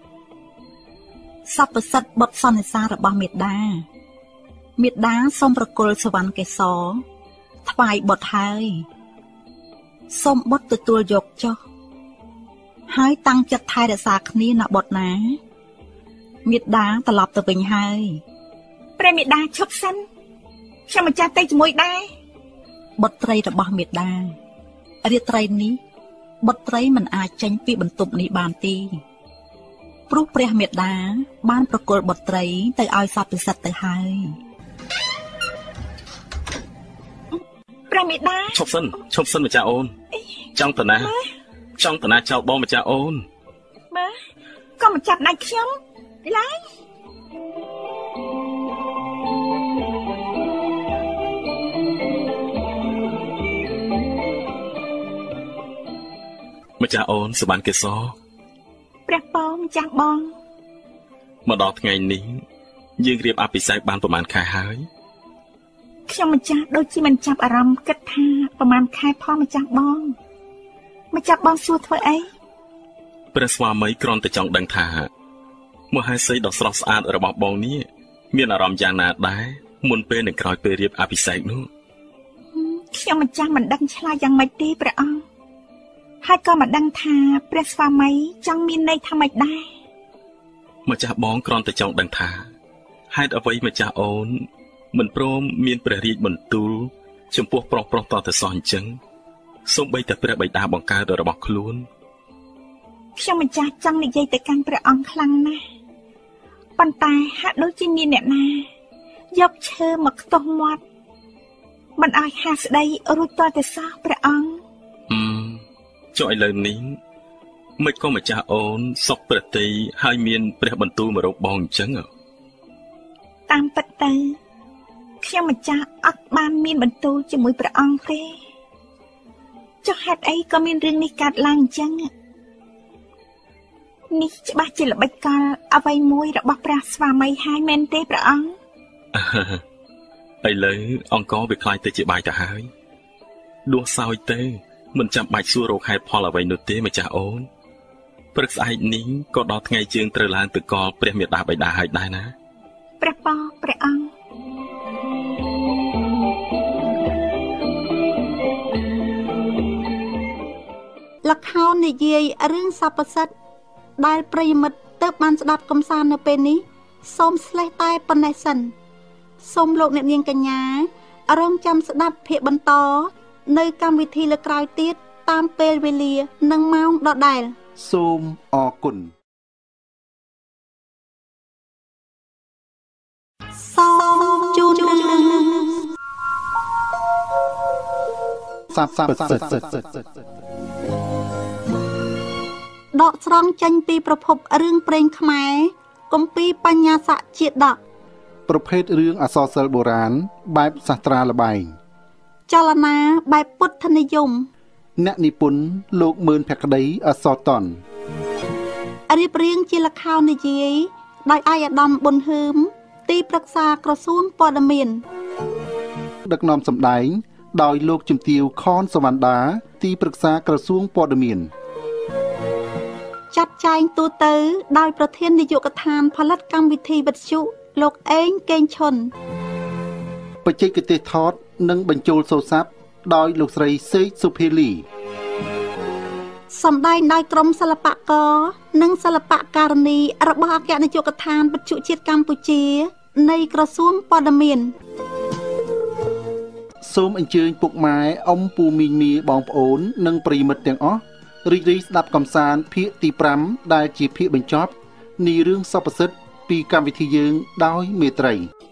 សព្វសិទ្ធបុត្រសន្និសារបស់មេដាសូមប្រគល់សវណ្ណកេសរថ្វាយបុត្រហើយសូមបុត្រទទួលយកចុះហើយតាំងចិត្តថែរក្សាគ្នាណាបុត្រណាមេដាត្រឡប់ទៅវិញហើយព្រះមេដាឈប់សិនខ្ញុំម្ចាស់ទៅជាមួយដែរបុត្រីរបស់មេដារាត្រីនេះបុត្រីមិនអាចចេញពីបន្ទប់នេះបានទេព្រោះព្រះមេដាបានប្រគល់បុត្រីទៅឲ្យសព្វសិទ្ធទៅហើយព្រះមេដាឈប់សិនម្ចាស់អូនចង់តាណាចោលបងម្ចាស់អូនម៉ែក៏មកចាប់ដៃខ្ញុំឡើយម្ចាស់អូនសុបានកេសរព្រះបងម្ចាស់បងមកដល់ថ្ងៃនេះយើងរៀបអភិសេកបានប្រហែលខែហើយខ្ញុំម្ចាស់ដូចជាមិនចាប់អារម្មណ៍គិតថាប្រហែលខែផងម្ចាស់បងសួរធ្វើអីព្រះស្វាមីគ្រាន់តែចង់ដឹងថាមហេសីដ៏ស្រស់ស្អាតរបស់បងនេះមានអារម្មណ៍យ៉ាងណាដែរមុនពេលនិងក្រោយពេលរៀបអភិសេកនោះខ្ញុំម្ចាស់មិនដឹងឆ្លើយយ៉ាងម៉េចទេព្រះអង្គហើយក៏មិនដឹងថាព្រះស្វាមីចង់មានន័យថាម៉េចដែរម្ចាស់បងគ្រាន់តែចង់ដឹងថាហេតុអ្វីម្ចាស់អូនមិនព្រមមានព្រះរាជបន្ទូលចំពោះប្រុសតទៅសោះអញ្ចឹងសូម្បីតែព្រះបិតាបង្កើតរបស់ខ្លួនខ្ញុំម្ចាស់ចង់និយាយទៅកាន់ព្រះអង្គខ្លាំងណាស់ប៉ុន្តែហាក់ដូចជាមានអ្នកណាយកឈើមកខ្ទោះមាត់មិនឲ្យហាស្ដីរួចតតែសោះព្រះអង្គចុះឥឡូវនេះមិនក៏ម្ចាស់អូនសុខប្រតិហើយមានព្រះបន្ទូលមករកបងអញ្ចឹងតាមពិតទៅខ្ញុំម្ចាស់អត់បានមានបន្ទូលជាមួយព្រះអង្គទេចុះហេតុអីក៏មានរឿងនេះកើតឡើងអញ្ចឹងនេះច្បាស់ជាល្បិចកលអ្វីមួយរបស់ព្រះស្វាមីហើយមែនទេព្រះអង្គឥឡូវអង្គវាខ្លាយទៅជាបាយទៅហើយដួសសោយទៅមិនចាំបាច់សួររកហេតុផលអ្វីនោះទេម្ចាស់អូនព្រឹកស្អែកនេះក៏ដល់ថ្ងៃជើងត្រូវឡើងទៅកលព្រះមេដាបិតាហើយដែរណាព្រះបងព្រះអង្គលខោននិយាយរឿងសព្វសិទ្ធដែលប្រិយមិត្តទើបបានស្ដាប់កំសាន្តនៅពេលនេះសូមស្លេះតែប៉ុណ្ណេះសិនសូមលោកអ្នកនាងកញ្ញារងចាំស្ដាប់ភាគបន្តនៅកម្មវិធីលើក្រោយទៀតតាមពេលវេលានិងម៉ោងដដែលសូមអរគុណសូមជូនរឿងសាប់ពិសិដ្ឋដកស្រង់ចេញពីប្រភពរឿងព្រេងខ្មែរគម្ពីរបញ្ញាសជាដកប្រភេទរឿងអក្សរសិល្ប៍បុរាណបែបសាស្ត្រាល្បែងចលនាបែបពុទ្ធនិយមអ្នកនិពន្ធលោកមឿនភក្តីអក្សរតនរៀបរៀងជាល្ខោននិយាយដោយឯកឧត្តមប៊ុនហឺមទីប្រឹក្សាក្រសួងព័ត៌មានដឹកនាំសម្ដែងដោយលោកជំទាវខនសវណ្ណដាទីប្រឹក្សាក្រសួងព័ត៌មានចាត់ចែងទូទៅដោយប្រធាននាយកដ្ឋានផលិតកម្មវិធីវិទ្យុលោកអេងកេងឈុនបច្ចេកទេសថតនិងបញ្ចូលសូរស័ព្ទដោយលោកស្រីសេកសុភីលីសម្ដែងដោយក្រុមសិល្បករនិងសិល្បករនីរបស់អគ្គនាយកដ្ឋានវិទ្យុជាតិកម្ពុជានៃក្រសួងព័ត៌មានសូមអញ្ជើញពុកម៉ែអ៊ំពូមីងមីបងប្អូននិងប្រិយមិត្តទាំងអស់រីករាយស្ដាប់កំសាន្តភាគទី5ដែលជាភាគបញ្ចប់នៃរឿងសព្វសិទ្ធពីកម្មវិធីយើងដោយមេត្រី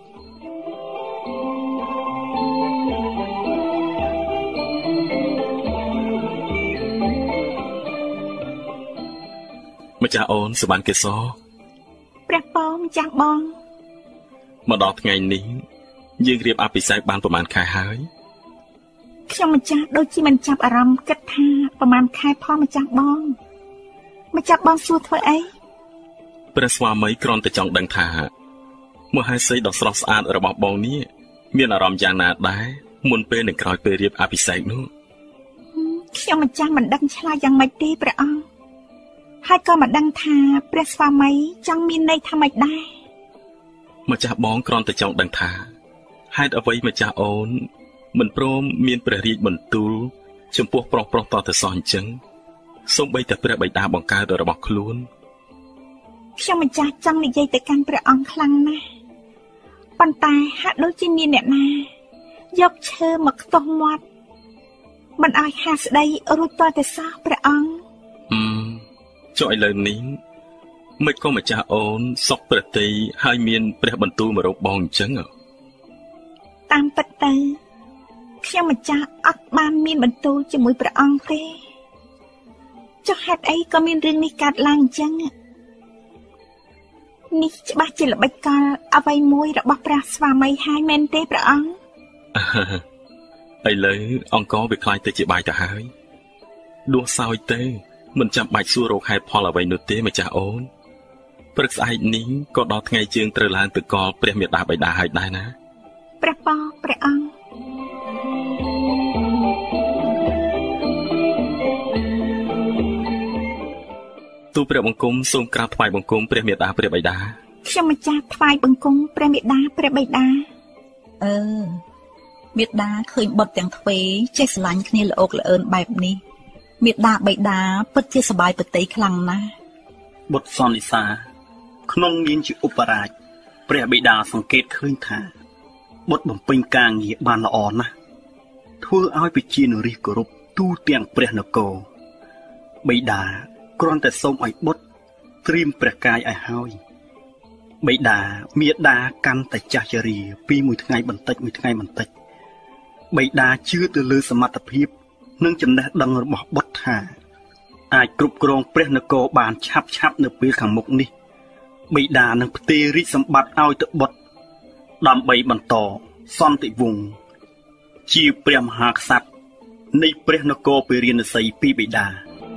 ម្ចាស់អូនសុបានកេសរព្រះបងម្ចាស់បងមកដល់ថ្ងៃនេះយើងរៀបអភិសេកបានប្រហែលខែហើយខ្ញុំម្ចាស់ដូចជាមិនចាប់អារម្មណ៍គិតថាប្រហែលខែផងម្ចាស់បងសួរធ្វើអីព្រះស្វាមីគ្រាន់តែចង់ដឹងថាមហេសីដ៏ស្រស់ស្អាតរបស់បងនេះមានអារម្មណ៍យ៉ាងណាដែរមុនពេលនិងក្រោយពេលរៀបអភិសេកនោះខ្ញុំម្ចាស់មិនដឹងឆ្លើយយ៉ាងម៉េចទេព្រះអង្គហើយក៏មិនដឹងថាព្រះស្វាមីចង់មានន័យថាម៉េចដែរម្ចាស់បងគ្រាន់តែចង់ដឹងថាហេតុអ្វីម្ចាស់អូនមិនព្រមមានព្រះរាជបន្ទូលចំពោះប្រុសតទៅសោះអញ្ចឹងសូម្បីតែព្រះបិតាបង្កើតរបស់ខ្លួនខ្ញុំម្ចាស់ចង់និយាយទៅកាន់ព្រះអង្គខ្លាំងណាស់ប៉ុន្តែហាក់ដូចជាមានអ្នកណាយកឈើមកខ្ទោះមាត់មិនឲ្យហាស្ដីរួចតទៅសោះព្រះអង្គចុះឥឡូវនេះមិនក៏ម្ចាស់អូនសុខប្រតិហើយមានព្រះបន្ទូលមករកបងអញ្ចឹងតាមពិតទៅខ្ញុំម្ចាស់អត់បានមានបន្ទូលជាមួយព្រះអង្គទេចុះហេតុអីក៏មានរឿងនេះកើតឡើងអញ្ចឹងនេះច្បាស់ជាល្បិចកលអ្វីមួយរបស់ព្រះស្វាមីហើយមែនទេព្រះអង្គឥឡូវអង្គវាខ្លាចទៅជាបាយទៅហើយដួសសោយទៅមិនចាំបាច់សួររកហេតុផលអ្វីនោះទេម្ចាស់អូនព្រឹកស្អែកនេះក៏ដល់ថ្ងៃជើងត្រូវឡើងទៅកលព្រះមេដាបិតាហើយដែរណាព្រះប៉ព្រះអង្គទូព្រះបង្គំសូមក្រាបថ្វាយបង្គំព្រះមេដាព្រះបិតាខ្ញុំម្ចាស់ថ្វាយបង្គំព្រះមេដាព្រះបិតាមេដាឃើញបុត្រទាំងទ្វេចេះស្រឡាញ់គ្នាល្អកល្អឿនបែបនេះមេដាបិតាពិតជាសប្បាយប្រតិខ្លាំងណាស់បុត្រសន្និសាក្នុងនាមជាឧបរាជព្រះបិតាសង្កេតឃើញថាបុត្របំពេញការងារបានល្អណាស់ធ្វើឲ្យប្រជានារីគោរពទូទាំងព្រះនគរបិតាគ្រាន់តែសូមឲ្យបុត្រត្រៀមព្រះកាយឲ្យហើយបិតាមេដាកាន់តែចាស់ជរាពីមួយថ្ងៃបន្តិចបិតាជឿទៅលើសមត្ថភាពនិងចំណេះដឹងរបស់បុត្រថាអាចគ្រប់គ្រងព្រះនគរបានឆាប់នៅពេលខាងមុខនេះបិតានឹងផ្ទេររាជសម្បត្តិឲ្យទៅបុត្រដើម្បីបន្តសន្តិវង្សជាព្រះមហាក្សត្រនៃព្រះនគរពារាណសីពីបិតា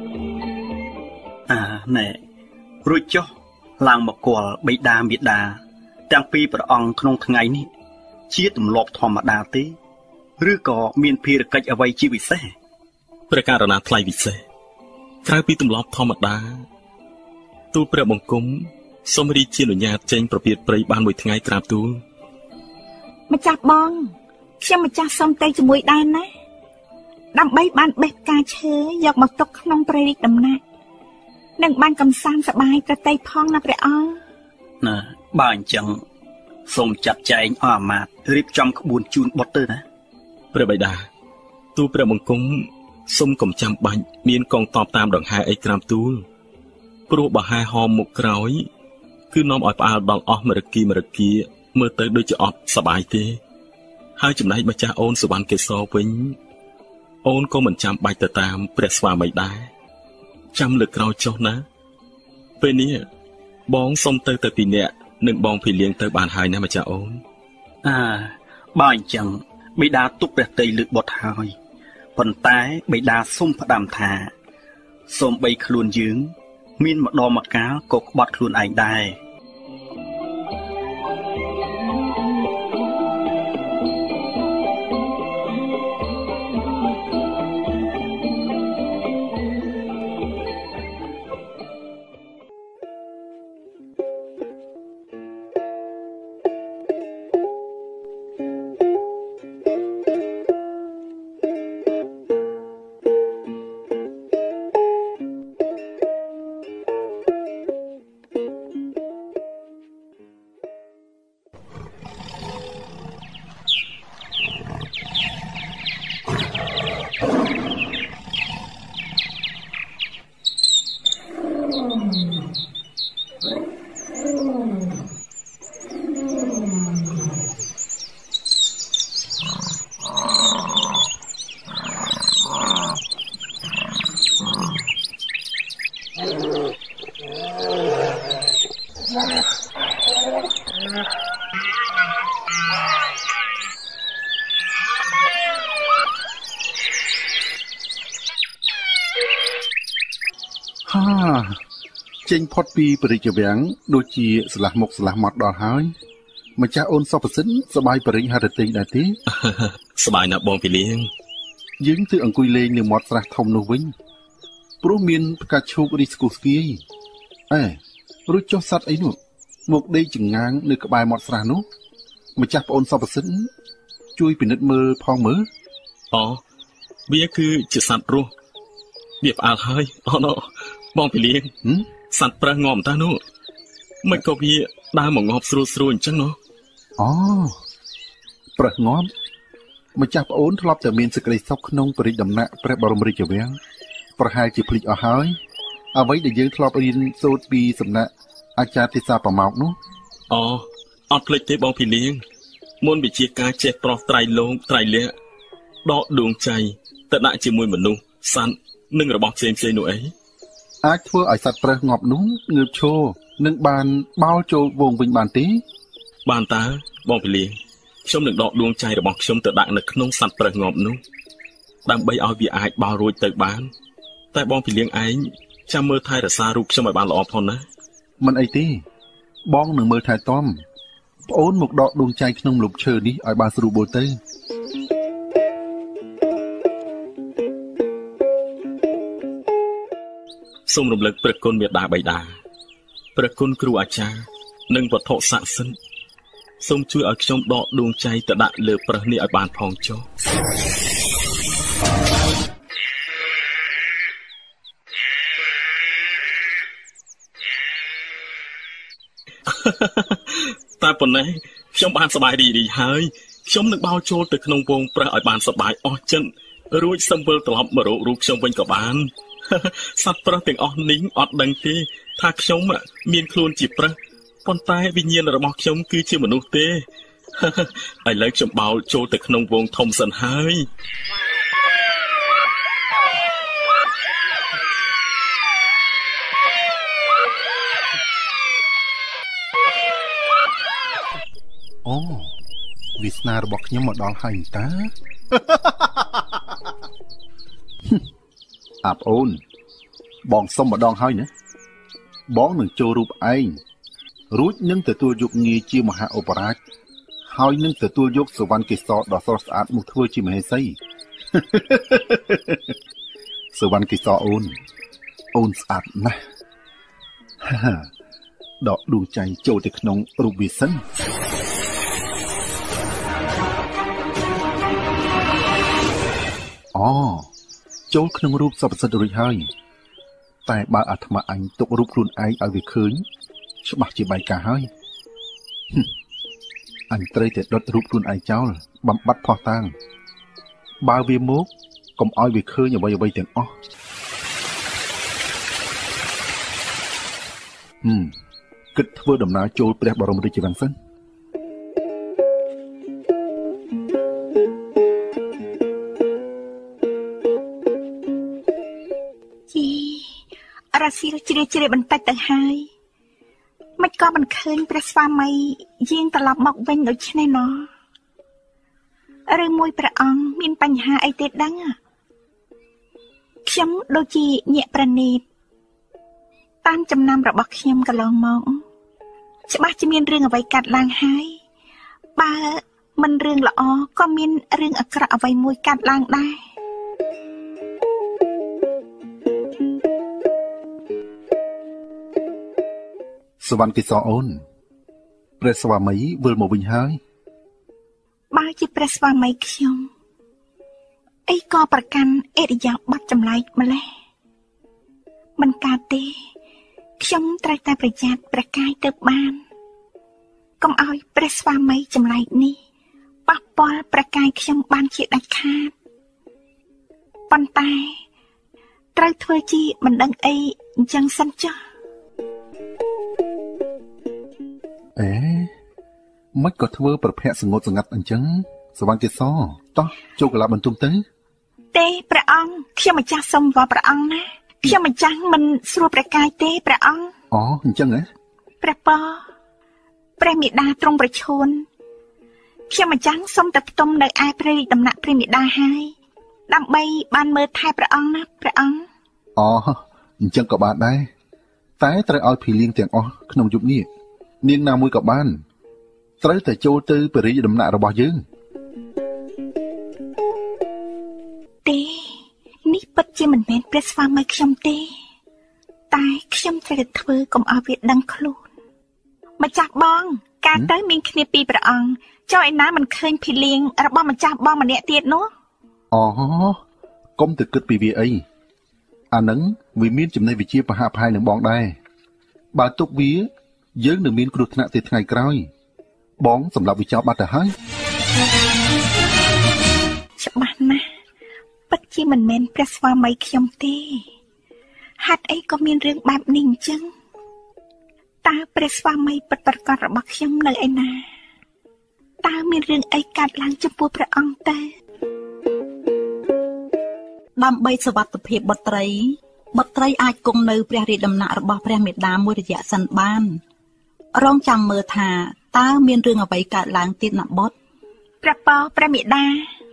ណែរួចចុះឡើងមកគាល់បិតាមេដាទាំងពីរព្រះអង្គក្នុងថ្ងៃនេះជាទម្លាប់ធម្មតាទេឬក៏មានភារកិច្ចអ្វីជាពិសេសព្រះករណាថ្លៃពិសេសក្រៅពីទម្លាប់ធម្មតាទូលព្រះបង្គំសូមរាជានុញ្ញាតចេញប្រពៀតព្រៃបានមួយថ្ងៃក្រាបទូលម្ចាស់បងខ្ញុំម្ចាស់សូមទៅជាមួយដែរណាដើម្បីបានបេះផ្កាឈើយកមកទុកក្នុងព្រៃរាជដំណាក់និងបានកំសាន្តសប្បាយប្រតិផងណាព្រះអង្គណាបើអញ្ចឹងសូមចាត់ចែងអស់អាមាត្យរៀបចំក្បួនជូនបុត្រទៅណាព្រះបិតាទូលព្រះបង្គំសូមកុំចាំបាច់មានកងតបតាមដង្ហែអីក្រាមទូលព្រោះបើហែហមមុខក្រោយគឺនាំឲ្យផ្អើលដល់អស់មរគីមើលទៅដូចជាអត់សប្បាយទេហើយចំណែកម្ចាស់អូនសុវណ្ណកេសរវិញអូនក៏មិនចាំបាច់ទៅតាមព្រះស្វាមីដែរចាំលើកក្រោយចុះណាពេលនេះបងសុំទៅពីអ្នកនឹងបងភីលៀងទៅបានហើយណាម្ចាស់អូនបើអញ្ចឹងបិតាទុកព្រះតីលើកបុត្រហើយប៉ុន្តែបិតាសុំផ្ដាំថាសូមបីខ្លួនយើងមានម្ដងម្កាលក៏ក្បត់ខ្លួនឯងដែរចេញផុតពីបរិយាវាំងដូចជាស្លាស់មុខស្លាស់មាត់ដល់ហើយម្ចាស់អូនសុភសិនសប្បាយបរិញ្ញហរតិដែរទេសប្បាយណាស់បងពីលៀងយើងទៅអង្គុយលេងនៅមាត់ស្រះធំនោះវិញព្រោះមានផ្កាឈូករីស្គូស្គីរួចចុះសัตว์អីនោះមកដេកចង្ងាងនៅក្បែរមាត់ស្រះនោះម្ចាស់ប្អូនសុភសិនជួយពិនិត្យមើលផងមើលវាគឺជាសត្វរស់វាផ្អើលហើយបងពីលៀងសត្វប្រើងាប់តានោះមិនក៏វាដើរមកងាប់ស្រួលអញ្ចឹងប្រើងាប់ម្ចាស់ប្អូនធ្លាប់តែមានសេចក្តីសុខក្នុងបរិយាដំណាក់ព្រះបរមរាជវាំងប្រហែលជាភ្លេចអស់ហើយអ្វីដែលយើងធ្លាប់រៀនសូត្រពីសំណាក់អាចារ្យទេសាប្រម៉ោកនោះអត់ភ្លេចទេបងពីលៀងមុនវិជាការចេះប្រោះត្រៃលងត្រៃលះដកដួងใจទៅដាក់ជាមួយមនុស្សសត្វនិងរបស់ផ្សេងនោះអីអាចធ្វើឲ្យសត្វប្រើងាប់នោះងើបឈរនិងបានបោលចូលវងវិញបានទេបានតើបងពីលៀងខ្ញុំនឹងដកដួងใจរបស់ខ្ញុំទៅដាក់នៅក្នុងសត្វប្រើងាប់នោះដើម្បីឲ្យវាអាចបោលរួចទៅបានតែបងពីលៀងឯងចាំមើលថែរក្សារូបខ្ញុំឲ្យបានល្អផងណាមិនអីទេបងនឹងមើលថែទាំប្អូនមកដកដួងใจក្នុងម្លប់ឈើនេះឲ្យបានស្រួលបួលទៅសូមរំលឹកព្រះគុណមេដាបិតាព្រះគុណគ្រូអាចារ្យនិងវត្ថុស័ក្តិសិទ្ធិសូមជួយឲ្យខ្ញុំដកដួងใจទៅដាក់លើប្រឹសនេះឲ្យបានផងចុះតែប៉ុណ្ណេះខ្ញុំបានសប្បាយរីកហើយខ្ញុំនឹងបោលចូលទៅក្នុងវងប្រឹសឲ្យបានសប្បាយអស់ចិនរួចសឹមវិលត្រឡប់មករករូបខ្ញុំវិញក៏បានសត្វប្រើទាំងអស់នេះអត់ដឹងទេថាខ្ញុំមានខ្លួនជាប្រើប៉ុន្តែវិញ្ញាណរបស់ខ្ញុំគឺជាមនុស្សទេឥឡូវខ្ញុំបោលចូលទៅក្នុងវងធំសិនហើយវាសនារបស់ខ្ញុំមកដល់ហើយតាអាប់អូនបងសុំម្ដងហើយណាបងនឹងចូលរូបឯងរួចនឹងទទួលយកងារជាមហាឧបរាជហើយនឹងទទួលយកសវណ្ណកេសរដ៏ស្រស់ស្អាតមកធ្វើជាមហេសីសវណ្ណកេសរអូនស្អាតណាស់ដកដួងใจចូលទៅក្នុងរូបវាសិនចូលក្នុងរូបសពសិទ្ធរួចហើយតែបើអាត្មាអញទុករូបខ្លួនឯងឲ្យវាឃើញច្បាស់ជាបែកការហើយអញត្រូវតែដុតរូបខ្លួនឯងចោលបំបត្តិផោះតាំងបើវាមកកុំឲ្យវាឃើញអ្វីៗទាំងអស់គិតធ្វើដំណើរចូលព្រះបរមរាជវាំងសិនរសៀលជ្រាជ្រែបន្តិចទៅហើយមិនក៏មិនឃើញព្រះស្វាមីយាងត្រឡប់មកវិញដូចនេះណោះឬមួយព្រះអង្គមានបញ្ហាអីទេដឹងខ្ញុំដូចជាញាក់ប្រណីតតាមចំណាំរបស់ខ្ញុំកន្លងមកច្បាស់ជាមានរឿងអ្វីកាត់ឡើងហើយបើមិនរឿងល្អក៏មានរឿងអាក្រក់អ្វីមួយកាត់ឡើងដែរសវណ្ណកិសរអូនព្រះស្វាមីវិលមកវិញហើយបើជាព្រះស្វាមីខ្ញុំអីក៏ប្រកាន់អិរិយាបថចម្លែកម្លេះមិនកើតទេខ្ញុំត្រូវតែប្រយ័ត្នព្រះកាយទៅបានកុំឲ្យព្រះស្វាមីចម្លែកនេះប៉ះពាល់ព្រះកាយខ្ញុំបានជាដាច់ខាតប៉ុន្តែត្រូវធ្វើជាមិនដឹងអីអញ្ចឹងសិនចុះមិនក៏ធ្វើប្រភពសងត់សងាត់អញ្ចឹងសវណ្ណកិសរតោះចូលកន្លះបន្ទុំទៅទេព្រះអង្គខ្ញុំម្ចាស់សូមវល់ព្រះអង្គណាខ្ញុំម្ចាស់មិនស្រួលព្រះកាយទេព្រះអង្គអូអញ្ចឹងហ៎ព្រះពរព្រះមេដាទ្រង់ប្រឈួនខ្ញុំម្ចាស់សូមទៅផ្ទុំនៅឯព្រះរាជដំណាក់ព្រះមេដាហើយដើម្បីបានមើលថែព្រះអង្គណាព្រះអង្គអូអញ្ចឹងក៏បានដែរតែត្រូវឲ្យភីលៀងទាំងអស់ក្នុងយុគនេះនាងណាមួយក៏បានត្រូវតែចូលទៅព្រះរាជដំណាក់របស់យើងទេនេះពិតជាមិនមែនព្រះស្វាមីខ្ញុំទេតែខ្ញុំត្រូវតែធ្វើកុំឲ្យវាដឹងខ្លួនម្ចាស់បងកាលទៅមានគ្នាពីរព្រះអង្គចុះឯណាមិនឃើញភីលៀងរបស់ម្ចាស់បងម្នាក់ទៀតនោះអូកុំទៅគិតពីវាអីអានឹងវាមានចំណេះវិជ្ជាប្រហាក់ប្រហែលនឹងបងដែរបើទុកវាយើងនឹងមានគ្រោះថ្នាក់ទៅថ្ងៃក្រោយបងសម្រាប់វាចោលបាត់ទៅហើយច្បាស់ណាស់ពិតជាមិនមែនព្រះស្វាមីខ្ញុំទេហេតុអីក៏មានរឿងបែបនេះអញ្ចឹងតើព្រះស្វាមីពិតប្រាកដរបស់ខ្ញុំនៅឯណាតើមានរឿងអីកើតឡើងចំពោះព្រះអង្គទេដើម្បីសុវត្ថិភាពបុត្រីអាចគង់នៅព្រះរាជដំណាក់របស់ព្រះមេដាមួយរយៈសិនបានរងចាំមើលថាតើមានរឿងអ្វីកើតឡើងទៀតណាបុត្រព្រះពរព្រះមេដា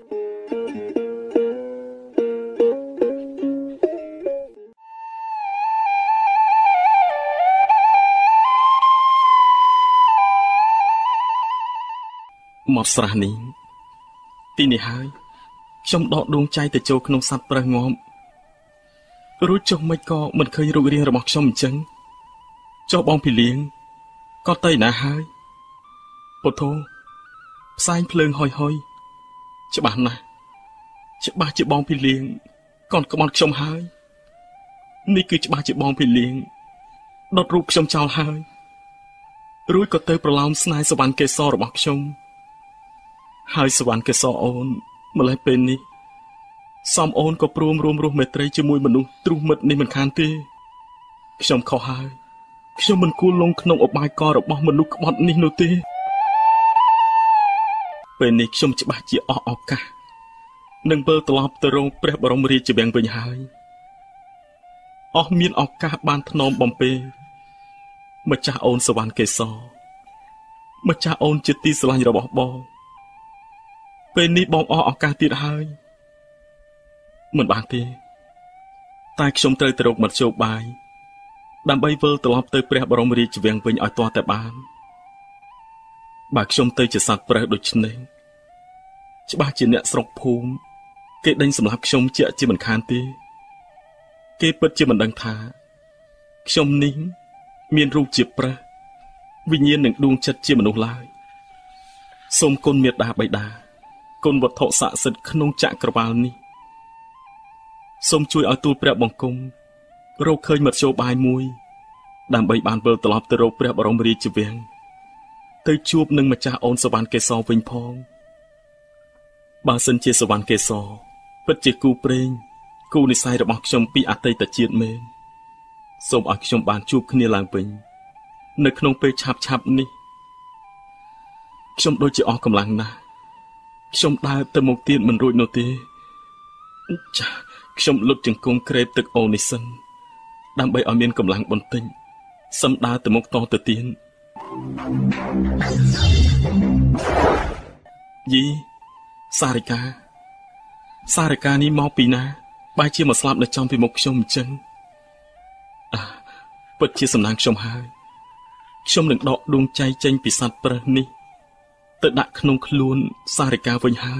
មកស្រះនេះទីនេះហើយខ្ញុំដកដួងใจទៅចូលក្នុងសត្វប្រើងំរួចចុះមិនក៏មិនឃើញរូបរាងរបស់ខ្ញុំអញ្ចឹងចុះបងភីលៀងក៏ទៅណាហើយពុទ្ធោផ្សែងភ្លើងហុយច្បាស់ណាស់ច្បាស់ជាបងភីលៀងកូនក្បត់ខ្ញុំហើយនេះគឺច្បាស់ជាបងភីលៀងដុតរូបខ្ញុំចោលហើយរួចក៏ទៅប្រឡោមស្នេហ៍សវណ្ណកេសររបស់ខ្ញុំហើយសវណ្ណកេសរអូនម្លេះពេលនេះសំអូនក៏ព្រមរួមរស់មេត្រីជាមួយមនុស្សទ្រុះមិត្តនេះមិនខានទេខ្ញុំខុសហើយខ្ញុំមិនគួរលងក្នុងអបាយកលរបស់មនុស្សក្បត់នេះនោះទេពេលនេះខ្ញុំច្បាស់ជាអស់ឱកាសនឹងវិលត្រឡប់ទៅរកព្រះបរមរាជវាំងវិញហើយអស់មានឱកាសបានថ្នមបំពេម្ចាស់អូនសវណ្ណកេសរម្ចាស់អូនជាទីស្រឡាញ់របស់បងពេលនេះបងអស់ឱកាសទៀតហើយមិនបានទេតែខ្ញុំត្រូវទៅរកមធ្យោបាយដើម្បីវិលត្រឡប់ទៅព្រះបរមរាជវាំងវិញឲ្យទាល់តែបានបើខ្ញុំទៅជាសត្វប្រើដូចនេះច្បាស់ជាអ្នកស្រុកភូមិគេដេញសម្លាប់ខ្ញុំជាមិនខានទេគេពិតជាមិនដឹងថាខ្ញុំនេះមានរូបជាប្រើវិញ្ញាណនិងដួងចិត្តជាមនុស្សឡើយសូមគុណមេត្តាបិតាគុណវត្ថុស័ក្តិសិទ្ធិក្នុងចក្រវាលនេះសូមជួយឲ្យទូលព្រះបង្គំរកឃើញមធ្យោបាយមួយដើម្បីបានវិលត្រឡប់ទៅរកព្រះបរមរាជវាំងទៅជួបនឹងម្ចាស់អូនសវណ្ណកេសរវិញផងបើសិនជាសវណ្ណកេសរពិតជាគូព្រេងគូនិស្ស័យរបស់ខ្ញុំពីអតីតជាតិមែនសូមឲ្យខ្ញុំបានជួបគ្នាឡើងវិញនៅក្នុងពេលឆាប់នេះខ្ញុំដូចជាអស់កម្លាំងណាស់ខ្ញុំដើរទៅមុខទៀតមិនរួចនោះទេចាខ្ញុំលុតជង្គង់ក្រេបទឹកអូននេះសិនដើម្បីឲ្យមានកម្លាំងបន្តិចសឹមដើរទៅមុខតទៅទៀតយីសារិកានេះមកពីណាបែរជាមកស្លាប់នៅចំពីមុខខ្ញុំអញ្ចឹងពិតជាសំណាងខ្ញុំហើយខ្ញុំនឹងដកដួងใจចេញពីសត្វប្រើសនេះទៅដាក់ក្នុងខ្លួនសារិកាវិញហើយ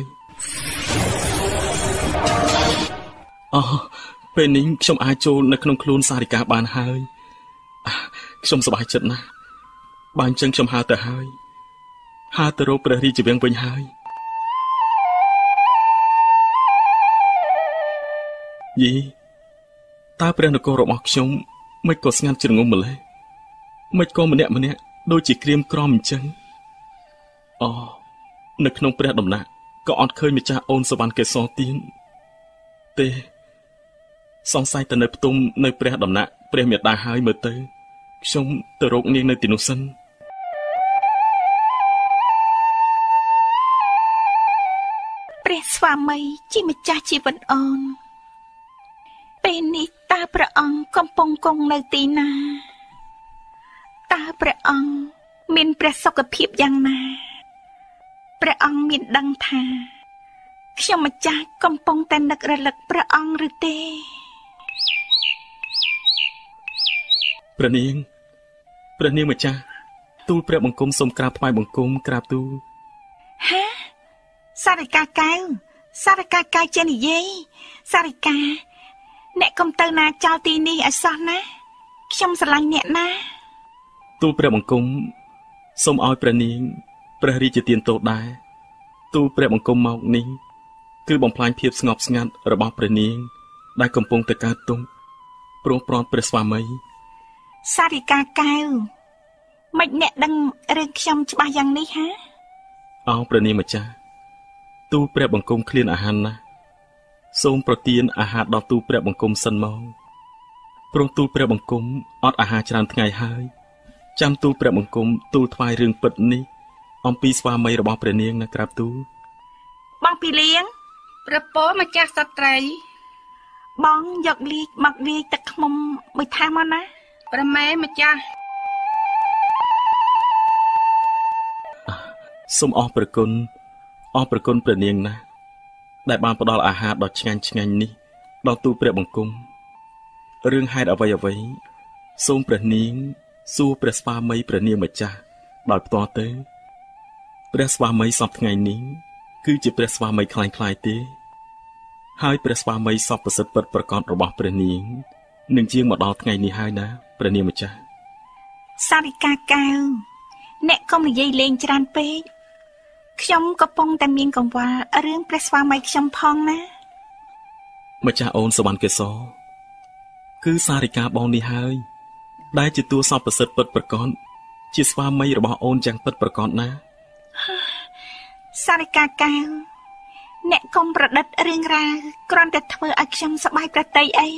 ពេលនេះខ្ញុំអាចចូលនៅក្នុងខ្លួនសារិកាបានហើយខ្ញុំសប្បាយចិត្តណាស់បើអញ្ចឹងខ្ញុំហើរទៅរកព្រះរាជវាំងវិញហើយយីតើព្រះនគររបស់ខ្ញុំមិនក៏ស្ងាត់ជ្រងំម្ល៉េះមិនក៏ម្នាក់ដូចជាក្រៀមក្រំអញ្ចឹងនៅក្នុងព្រះដំណាក់ក៏អត់ឃើញម្ចាស់អូនសវណ្ណកេសរទៀតទេសង្ស័យតែនៅផ្ទុំនៅព្រះដំណាក់ព្រះមេដាហើយមើលទៅខ្ញុំទៅរកនាងនៅទីនោះសិនព្រះស្វាមីជាម្ចាស់ជីវិតអូនពេលនេះតើព្រះអង្គកំពុងគង់នៅទីណាតើព្រះអង្គមានព្រះសុខភាពយ៉ាងណាព្រះអង្គមានដឹងថាខ្ញុំម្ចាស់កំពុងតែនឹករលឹកព្រះអង្គឬទេព្រះនាងម្ចាស់ទូលព្រះបង្គំសូមក្រាបថ្វាយបង្គំក្រាបទូលហាសារិកាកែវចេះនិយាយសារិកាអ្នកកុំទៅណាចោលទីនេះឲ្យសោះណាខ្ញុំស្រឡាញ់អ្នកណាទូលព្រះបង្គំសូមឲ្យព្រះនាងព្រះរាជទានទោសដែរទូលព្រះបង្គំមកនេះគឺបំផ្លាញភាពស្ងប់ស្ងាត់របស់ព្រះនាងដែលកំពុងតែកើតទុំព្រោះប្រន់ព្រះស្វាមីសារិកាកែវមិនអ្នកដឹងរឿងខ្ញុំច្បាស់យ៉ាងនេះហាព្រះនាងម្ចាស់ទូលព្រះបង្គំឃ្លានអាហារណាស់សូមប្រទានអាហារដល់ទូលព្រះបង្គំសិនមកព្រោះទូលព្រះបង្គំអត់អាហារច្រើនថ្ងៃហើយចាំទូលព្រះបង្គំទូលថ្វាយរឿងពិតនេះអំពីស្វាមីរបស់ព្រះនាងណាក្រាបទូលបងពីលៀងព្រះពរម្ចាស់ស្ត្រីបងយកលៀកមកលាយទឹកឃ្មុំមួយថាមកណាព្រះម៉ែម្ចាស់សូមអរព្រគុណព្រះនាងណាស់ដែលបានផ្ដល់អាហារដ៏ឆ្ងាញ់នេះដល់ទូលព្រះបង្គំរឿងហេតុអ្វីសូមព្រះនាងសួរព្រះស្វាមីព្រះនាងម្ចាស់ដោយផ្ទាល់ទៅព្រះស្វាមីសពថ្ងៃនេះគឺជាព្រះស្វាមីคล้ายទេហើយព្រះស្វាមីសពប្រសិទ្ធពិតប្រកបរបស់ព្រះនាងនឹងជាងមកដល់ថ្ងៃនេះហើយណាព្រះនាងម្ចាស់សារិកាកែវអ្នកកុំនិយាយលេងច្រើនពេកខ្ញុំកំពុងតែមានកង្វល់រឿងព្រះស្វាមីខ្ញុំផងណាម្ចាស់អូនសវណ្ណកេសរគឺសារិកាបងនេះហើយដែលជាតួសពប្រសិទ្ធពិតប្រកបជាស្វាមីរបស់អូនយ៉ាងពិតប្រកបណាសារិកាកែវអ្នកកុំប្រឌិតរឿងរ៉ាវគ្រាន់តែធ្វើឲ្យខ្ញុំសប្បាយប្រតិអី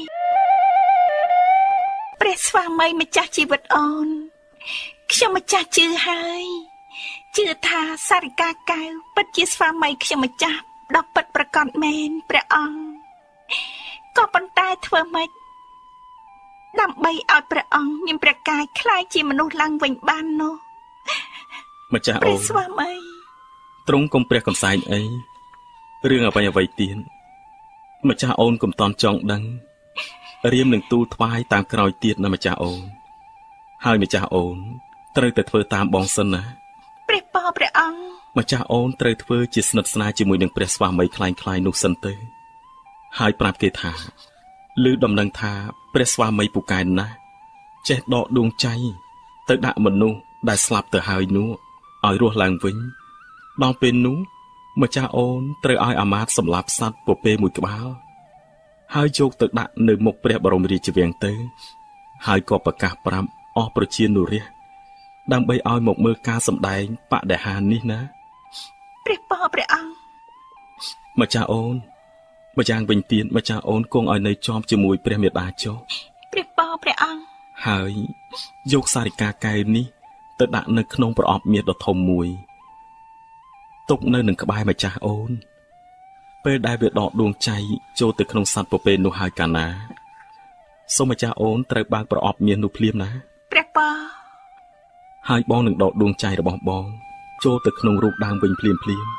ព្រះស្វាមីម្ចាស់ជីវិតអូនខ្ញុំម្ចាស់ជឿហើយជឿថាសារិកាកែវពិតជាស្វាមីខ្ញុំម្ចាស់ដ៏ពិតប្រកបមែនព្រះអង្គក៏ប៉ុន្តែធ្វើម៉េចដើម្បីឲ្យព្រះអង្គមានព្រះកាយคล้ายជាមនុស្សឡើងវិញបាននោះម្ចាស់អូនព្រះស្វាមីទ្រង់កុំព្រះកំសែងអីរឿងអ្វីទៀតម្ចាស់អូនកុំតន់ចង់ដឹងរៀមនឹងទូលថ្វាយតាមក្រោយទៀតណាម្ចាស់អូនហើយម្ចាស់អូនត្រូវតែធ្វើតាមបងសិនណាព្រះពរព្រះអង្គម្ចាស់អូនត្រូវធ្វើជាស្និទ្ធស្នាលជាមួយនឹងព្រះស្វាមីคล้ายនោះសិនទៅហើយប្រាប់គេថាឮដំណឹងថាព្រះស្វាមីពូកែណាស់ចេះដកដួងใจទៅដាក់មនុស្សដែលស្លាប់ទៅហើយនោះឲ្យរស់ឡើងវិញដល់ពេលនោះម្ចាស់អូនត្រូវឲ្យអាមាត្យសម្លាប់សត្វពពែមួយក្បាលហើយយកទៅដាក់នៅមុខព្រះបរមរាជវាំងទៅហើយក៏ប្រកាសប្រាប់អស់ប្រជានុរាស្ត្រដើម្បីឲ្យមកមើលការសម្ដែងបដិហារនេះណាព្រះពរព្រះអង្គម្ចាស់អូនម្យ៉ាងវិញទៀតម្ចាស់អូនគង់ឲ្យនៅជាប់ជាមួយព្រះមេដាចុះព្រះបងព្រះអង្គហើយយកសារិកាកែវនេះទៅដាក់នៅក្នុងប្រអប់មាសដ៏ធំមួយទុកនៅនឹងក្បែរម្ចាស់អូនពេលដែលវាដកដួងចៃចូលទៅក្នុងសត្វពពែនោះហើយកាលណាសូមម្ចាស់អូនត្រូវបើកប្រអប់មាសនោះភ្លាមណាព្រះបងហើយបងនឹងដកដួងចៃរបស់បងចូលទៅក្នុងរូបដើមវិញភ្លាម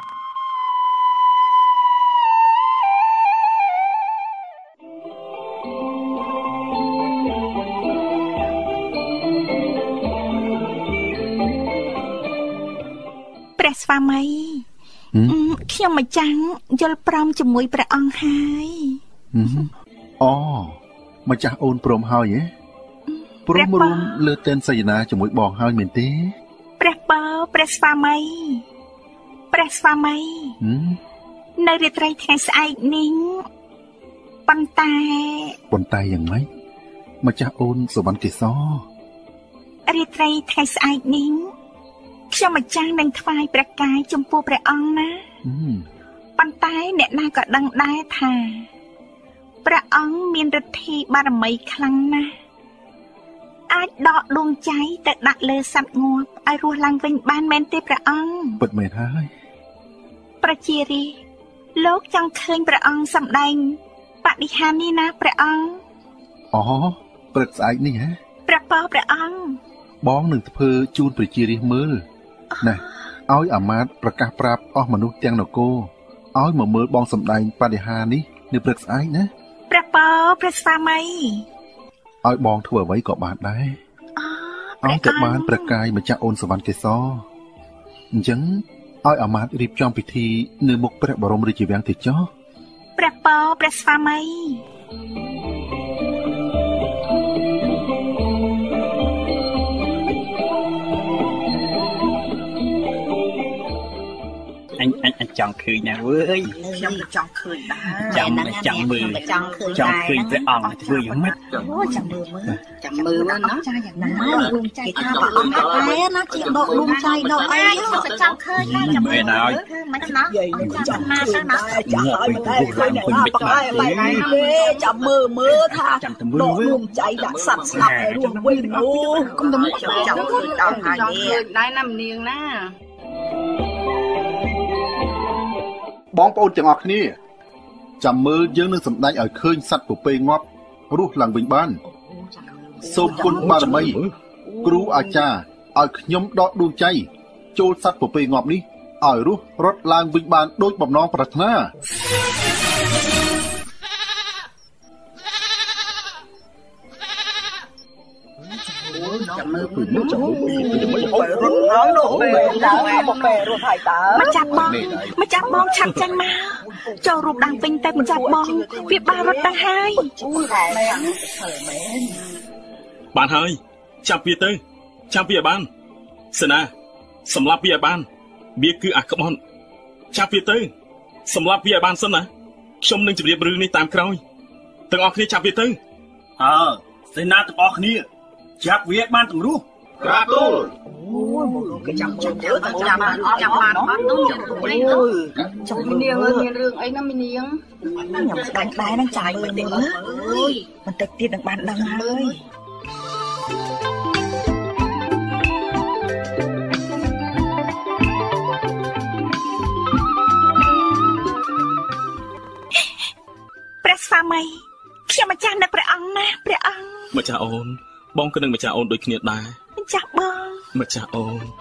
ព្រះស្វាមីខ្ញុំម្ចាំងយល់ព្រមជាមួយព្រះអង្គហើយអូម្ចាស់អូនព្រមហើយហ៎ព្រមរួមលើទិនសយនាជាមួយបងហើយមែនទេព្រះបើព្រះស្វាមីនៅរាត្រីថ្ងៃស្អែកនេះប៉ុន្តែយ៉ាងម៉េចម្ចាស់អូនសវណ្ណកេសររាត្រីថ្ងៃស្អែកនេះខ្ញុំម្ចាំងនឹងថ្វាយព្រះកាយចំពោះព្រះអង្គណាប៉ុន្តែអ្នកណាក៏ដឹងដែរថាព្រះអង្គមានឫទ្ធិបារមីខ្លាំងណាស់អាចដកដួងចៃទៅដាក់លើសត្វងាប់ឲ្យរស់ឡើងវិញបានមែនទេព្រះអង្គពិតមែនហើយប្រជារាស្ត្រលោកចង់ឃើញព្រះអង្គសម្ដែងបដិហារនេះណាព្រះអង្គអូព្រឹកស្អែកនេះហ៎ព្រះអង្គបងនឹងធ្វើជូនប្រជារាស្ត្រមើលណាឲ្យអាមាត្យប្រកាសប្រាប់អស់មនុស្សទាំងនគរឲ្យមកមើលបងសម្ដែងបដិហារនេះនៅព្រឹកស្អែកណាព្រះស្វាមីឲ្យបងធ្វើអ្វីក៏បានដែរឲ្យតែបានប្រកាយម្ចាស់អូនសវណ្ណកេសរអញ្ចឹងឲ្យអាមាត្យរៀបចំពិធីនៅមុខព្រះបរមរាជវាំងទេចុះព្រះស្វាមីអញចង់ឃើញណាវើយខ្ញុំក៏ចង់ឃើញដែរចាំមើលចង់ឃើញព្រះអង្គធ្វើយ៉ាងម៉េចចាំមើលណាចាយ៉ាងណាដួងចៃថាព្រះអង្គតែណាជាដកដួងចៃដកអីខ្ញុំក៏ចង់ឃើញដែរចាំមើលហើយមិនណាចាំណាទៅណាចាំឲ្យតែឃើញព្រះអង្គចាំមើលថាដកដួងចៃដាក់សត្វស្លាប់ឲ្យរស់វិញនោះគុំតែចង់ឃើញដល់ហើយនេះដែរណាមនាងណាបងប្អូនទាំងអស់គ្នាចាំមើលយើងនឹងសម្ដែងឲ្យឃើញសត្វពពែងាប់រស់ឡើងវិញបានសូមគុណបារមីគ្រូអាចារ្យឲ្យខ្ញុំដកដួងចៃចូលសត្វពពែងាប់នេះឲ្យរស់រត់ឡើងវិញបានដូចបំណងប្រាថ្នាចាំមើលពីនោះចាំមើលពីរត់ហើយនោះពេលមកពេលរត់ហើយតើម្ចាស់បងឆាប់ចាញ់មកចូលរូបដើមពេញតែម្ចាស់បងវាបានរត់ទៅហើយបានហើយចាប់វាទៅចាប់វាឲ្យបានសេនាសម្លាប់វាឲ្យបានវាគឺអាក្បត់ចាប់វាទៅសម្លាប់វាឲ្យបានសិនណាខ្ញុំនឹងជម្រាបរឿងនេះតាមក្រោយទាំងអស់គ្នាចាប់វាទៅសេនាទាំងអស់គ្នាចាប់វាបានទាំងរស់ក្រាបទូលគេចាំទៅចាំបានអត់នោះចាំមីនាងមានរឿងអីណាមីនាងខ្ញុំស្ដាយដែរនឹងចាយមើលទេអើយបន្តិចទៀតនឹងបានដឹងហើយព្រះស្វាមីខ្ញុំម្ចាស់នឹកព្រះអង្គណាព្រះអង្គម្ចាស់អូនបងក៏នឹងម្ចាស់អូនដូចគ្នាដែរម្ចាស់បងម្ចាស់អូន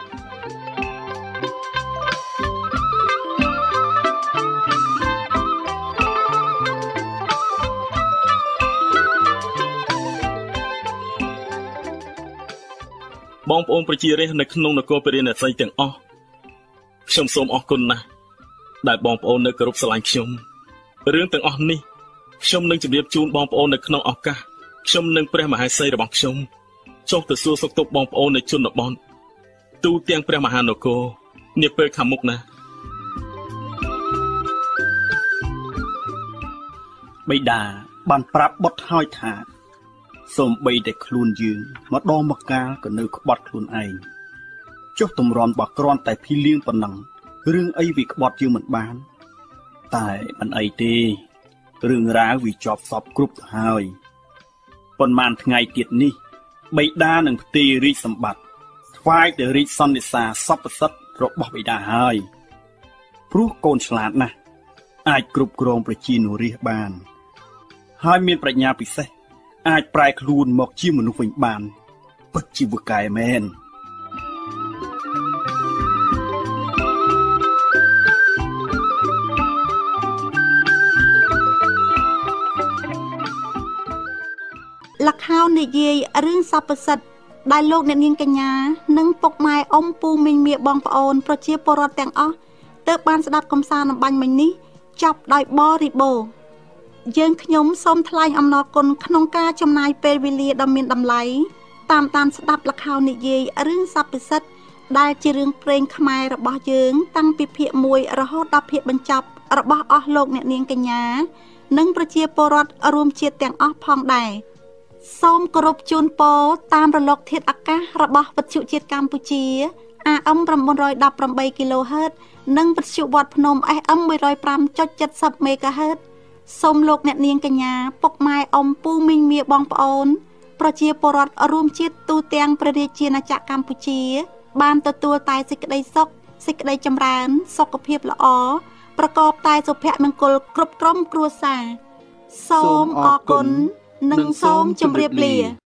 បងប្អូនប្រជារាស្ត្រនៅក្នុងនគរពារាណសីទាំងអស់ខ្ញុំសូមអរគុណណាស់ដែលបងប្អូននៅគោរពស្រឡាញ់ខ្ញុំរឿងទាំងអស់នេះខ្ញុំនឹងជម្រាបជូនបងប្អូននៅក្នុងឱកាសខ្ញុំនិងព្រះមហេសីរបស់ខ្ញុំចុះទៅសួរសុខទុក្ខបងប្អូននៅជនបទទូទាំងព្រះមហានគរនាពេលខាងមុខណាបិតាបានប្រាប់បុត្រហើយថាសូម្បីតែខ្លួនយើងម្ដងម្កាលក៏នៅក្បត់ខ្លួនឯងចុះទម្រាំបោះគ្រាន់តែភីលៀងប៉ុណ្ណឹងរឿងអីវាក្បត់យើងមិនបានតែមិនអីទេរឿងរ៉ាវវាចប់សពគ្រប់ទៅហើយប៉ុន្មានថ្ងៃទៀតនេះបិតានឹងផ្ទេររាជសម្បត្តិថ្វាយទៅរាជសន្និសាសពសិទ្ធិរបស់បិតាហើយព្រោះកូនឆ្លាតណាស់អាចគ្រប់គ្រងប្រជានុរាស្ត្របានហើយមានប្រាជ្ញាពិសេសអាចប្រែខ្លួនមកជាមនុស្សវិញបានពិតជាវកែមែនលខោននិយាយរឿងសពសិទ្ធដែលលោកអ្នកនាងកញ្ញានិងពុកម៉ែអ៊ំពូមីងមាបងប្អូនប្រជាពលរដ្ឋទាំងអស់ទើបបានស្ដាប់កំសាន្តអំបញ្ញមិញនេះចប់ដោយបរិបូរណ៍យើងខ្ញុំសូមថ្លែងអំណរគុណក្នុងការចំណាយពេលវេលាដ៏មានតម្លៃតាមដានស្ដាប់លខោននិយាយរឿងសពសិទ្ធដែលជារឿងព្រេងខ្មែររបស់យើងតាំងពីភាគ1រហូតដល់ភាគបញ្ចប់របស់អស់លោកអ្នកនាងកញ្ញានិងប្រជាពលរដ្ឋរួមជាតិទាំងអស់ផងដែរសូមគោរពជូនពរតាមរលកធាតុអាកាសរបស់វិទ្យុជាតិកម្ពុជា AM 918 kHz និងវិទ្យុវត្តភ្នំ FM 105.70 MHz សូមលោកអ្នកនាងកញ្ញាពុកម៉ែអ៊ំពូមីងមាបងប្អូនប្រជាពលរដ្ឋរួមជាតិទូទាំងព្រះរាជាណាចក្រកម្ពុជាបានទទួលតែសេចក្តីសុខសេចក្តីចម្រើនសុខភាពល្អប្រកបតែសុភមង្គលគ្រប់ក្រុមគ្រួសារសូមអរគុណនិងសូមជម្រាបលា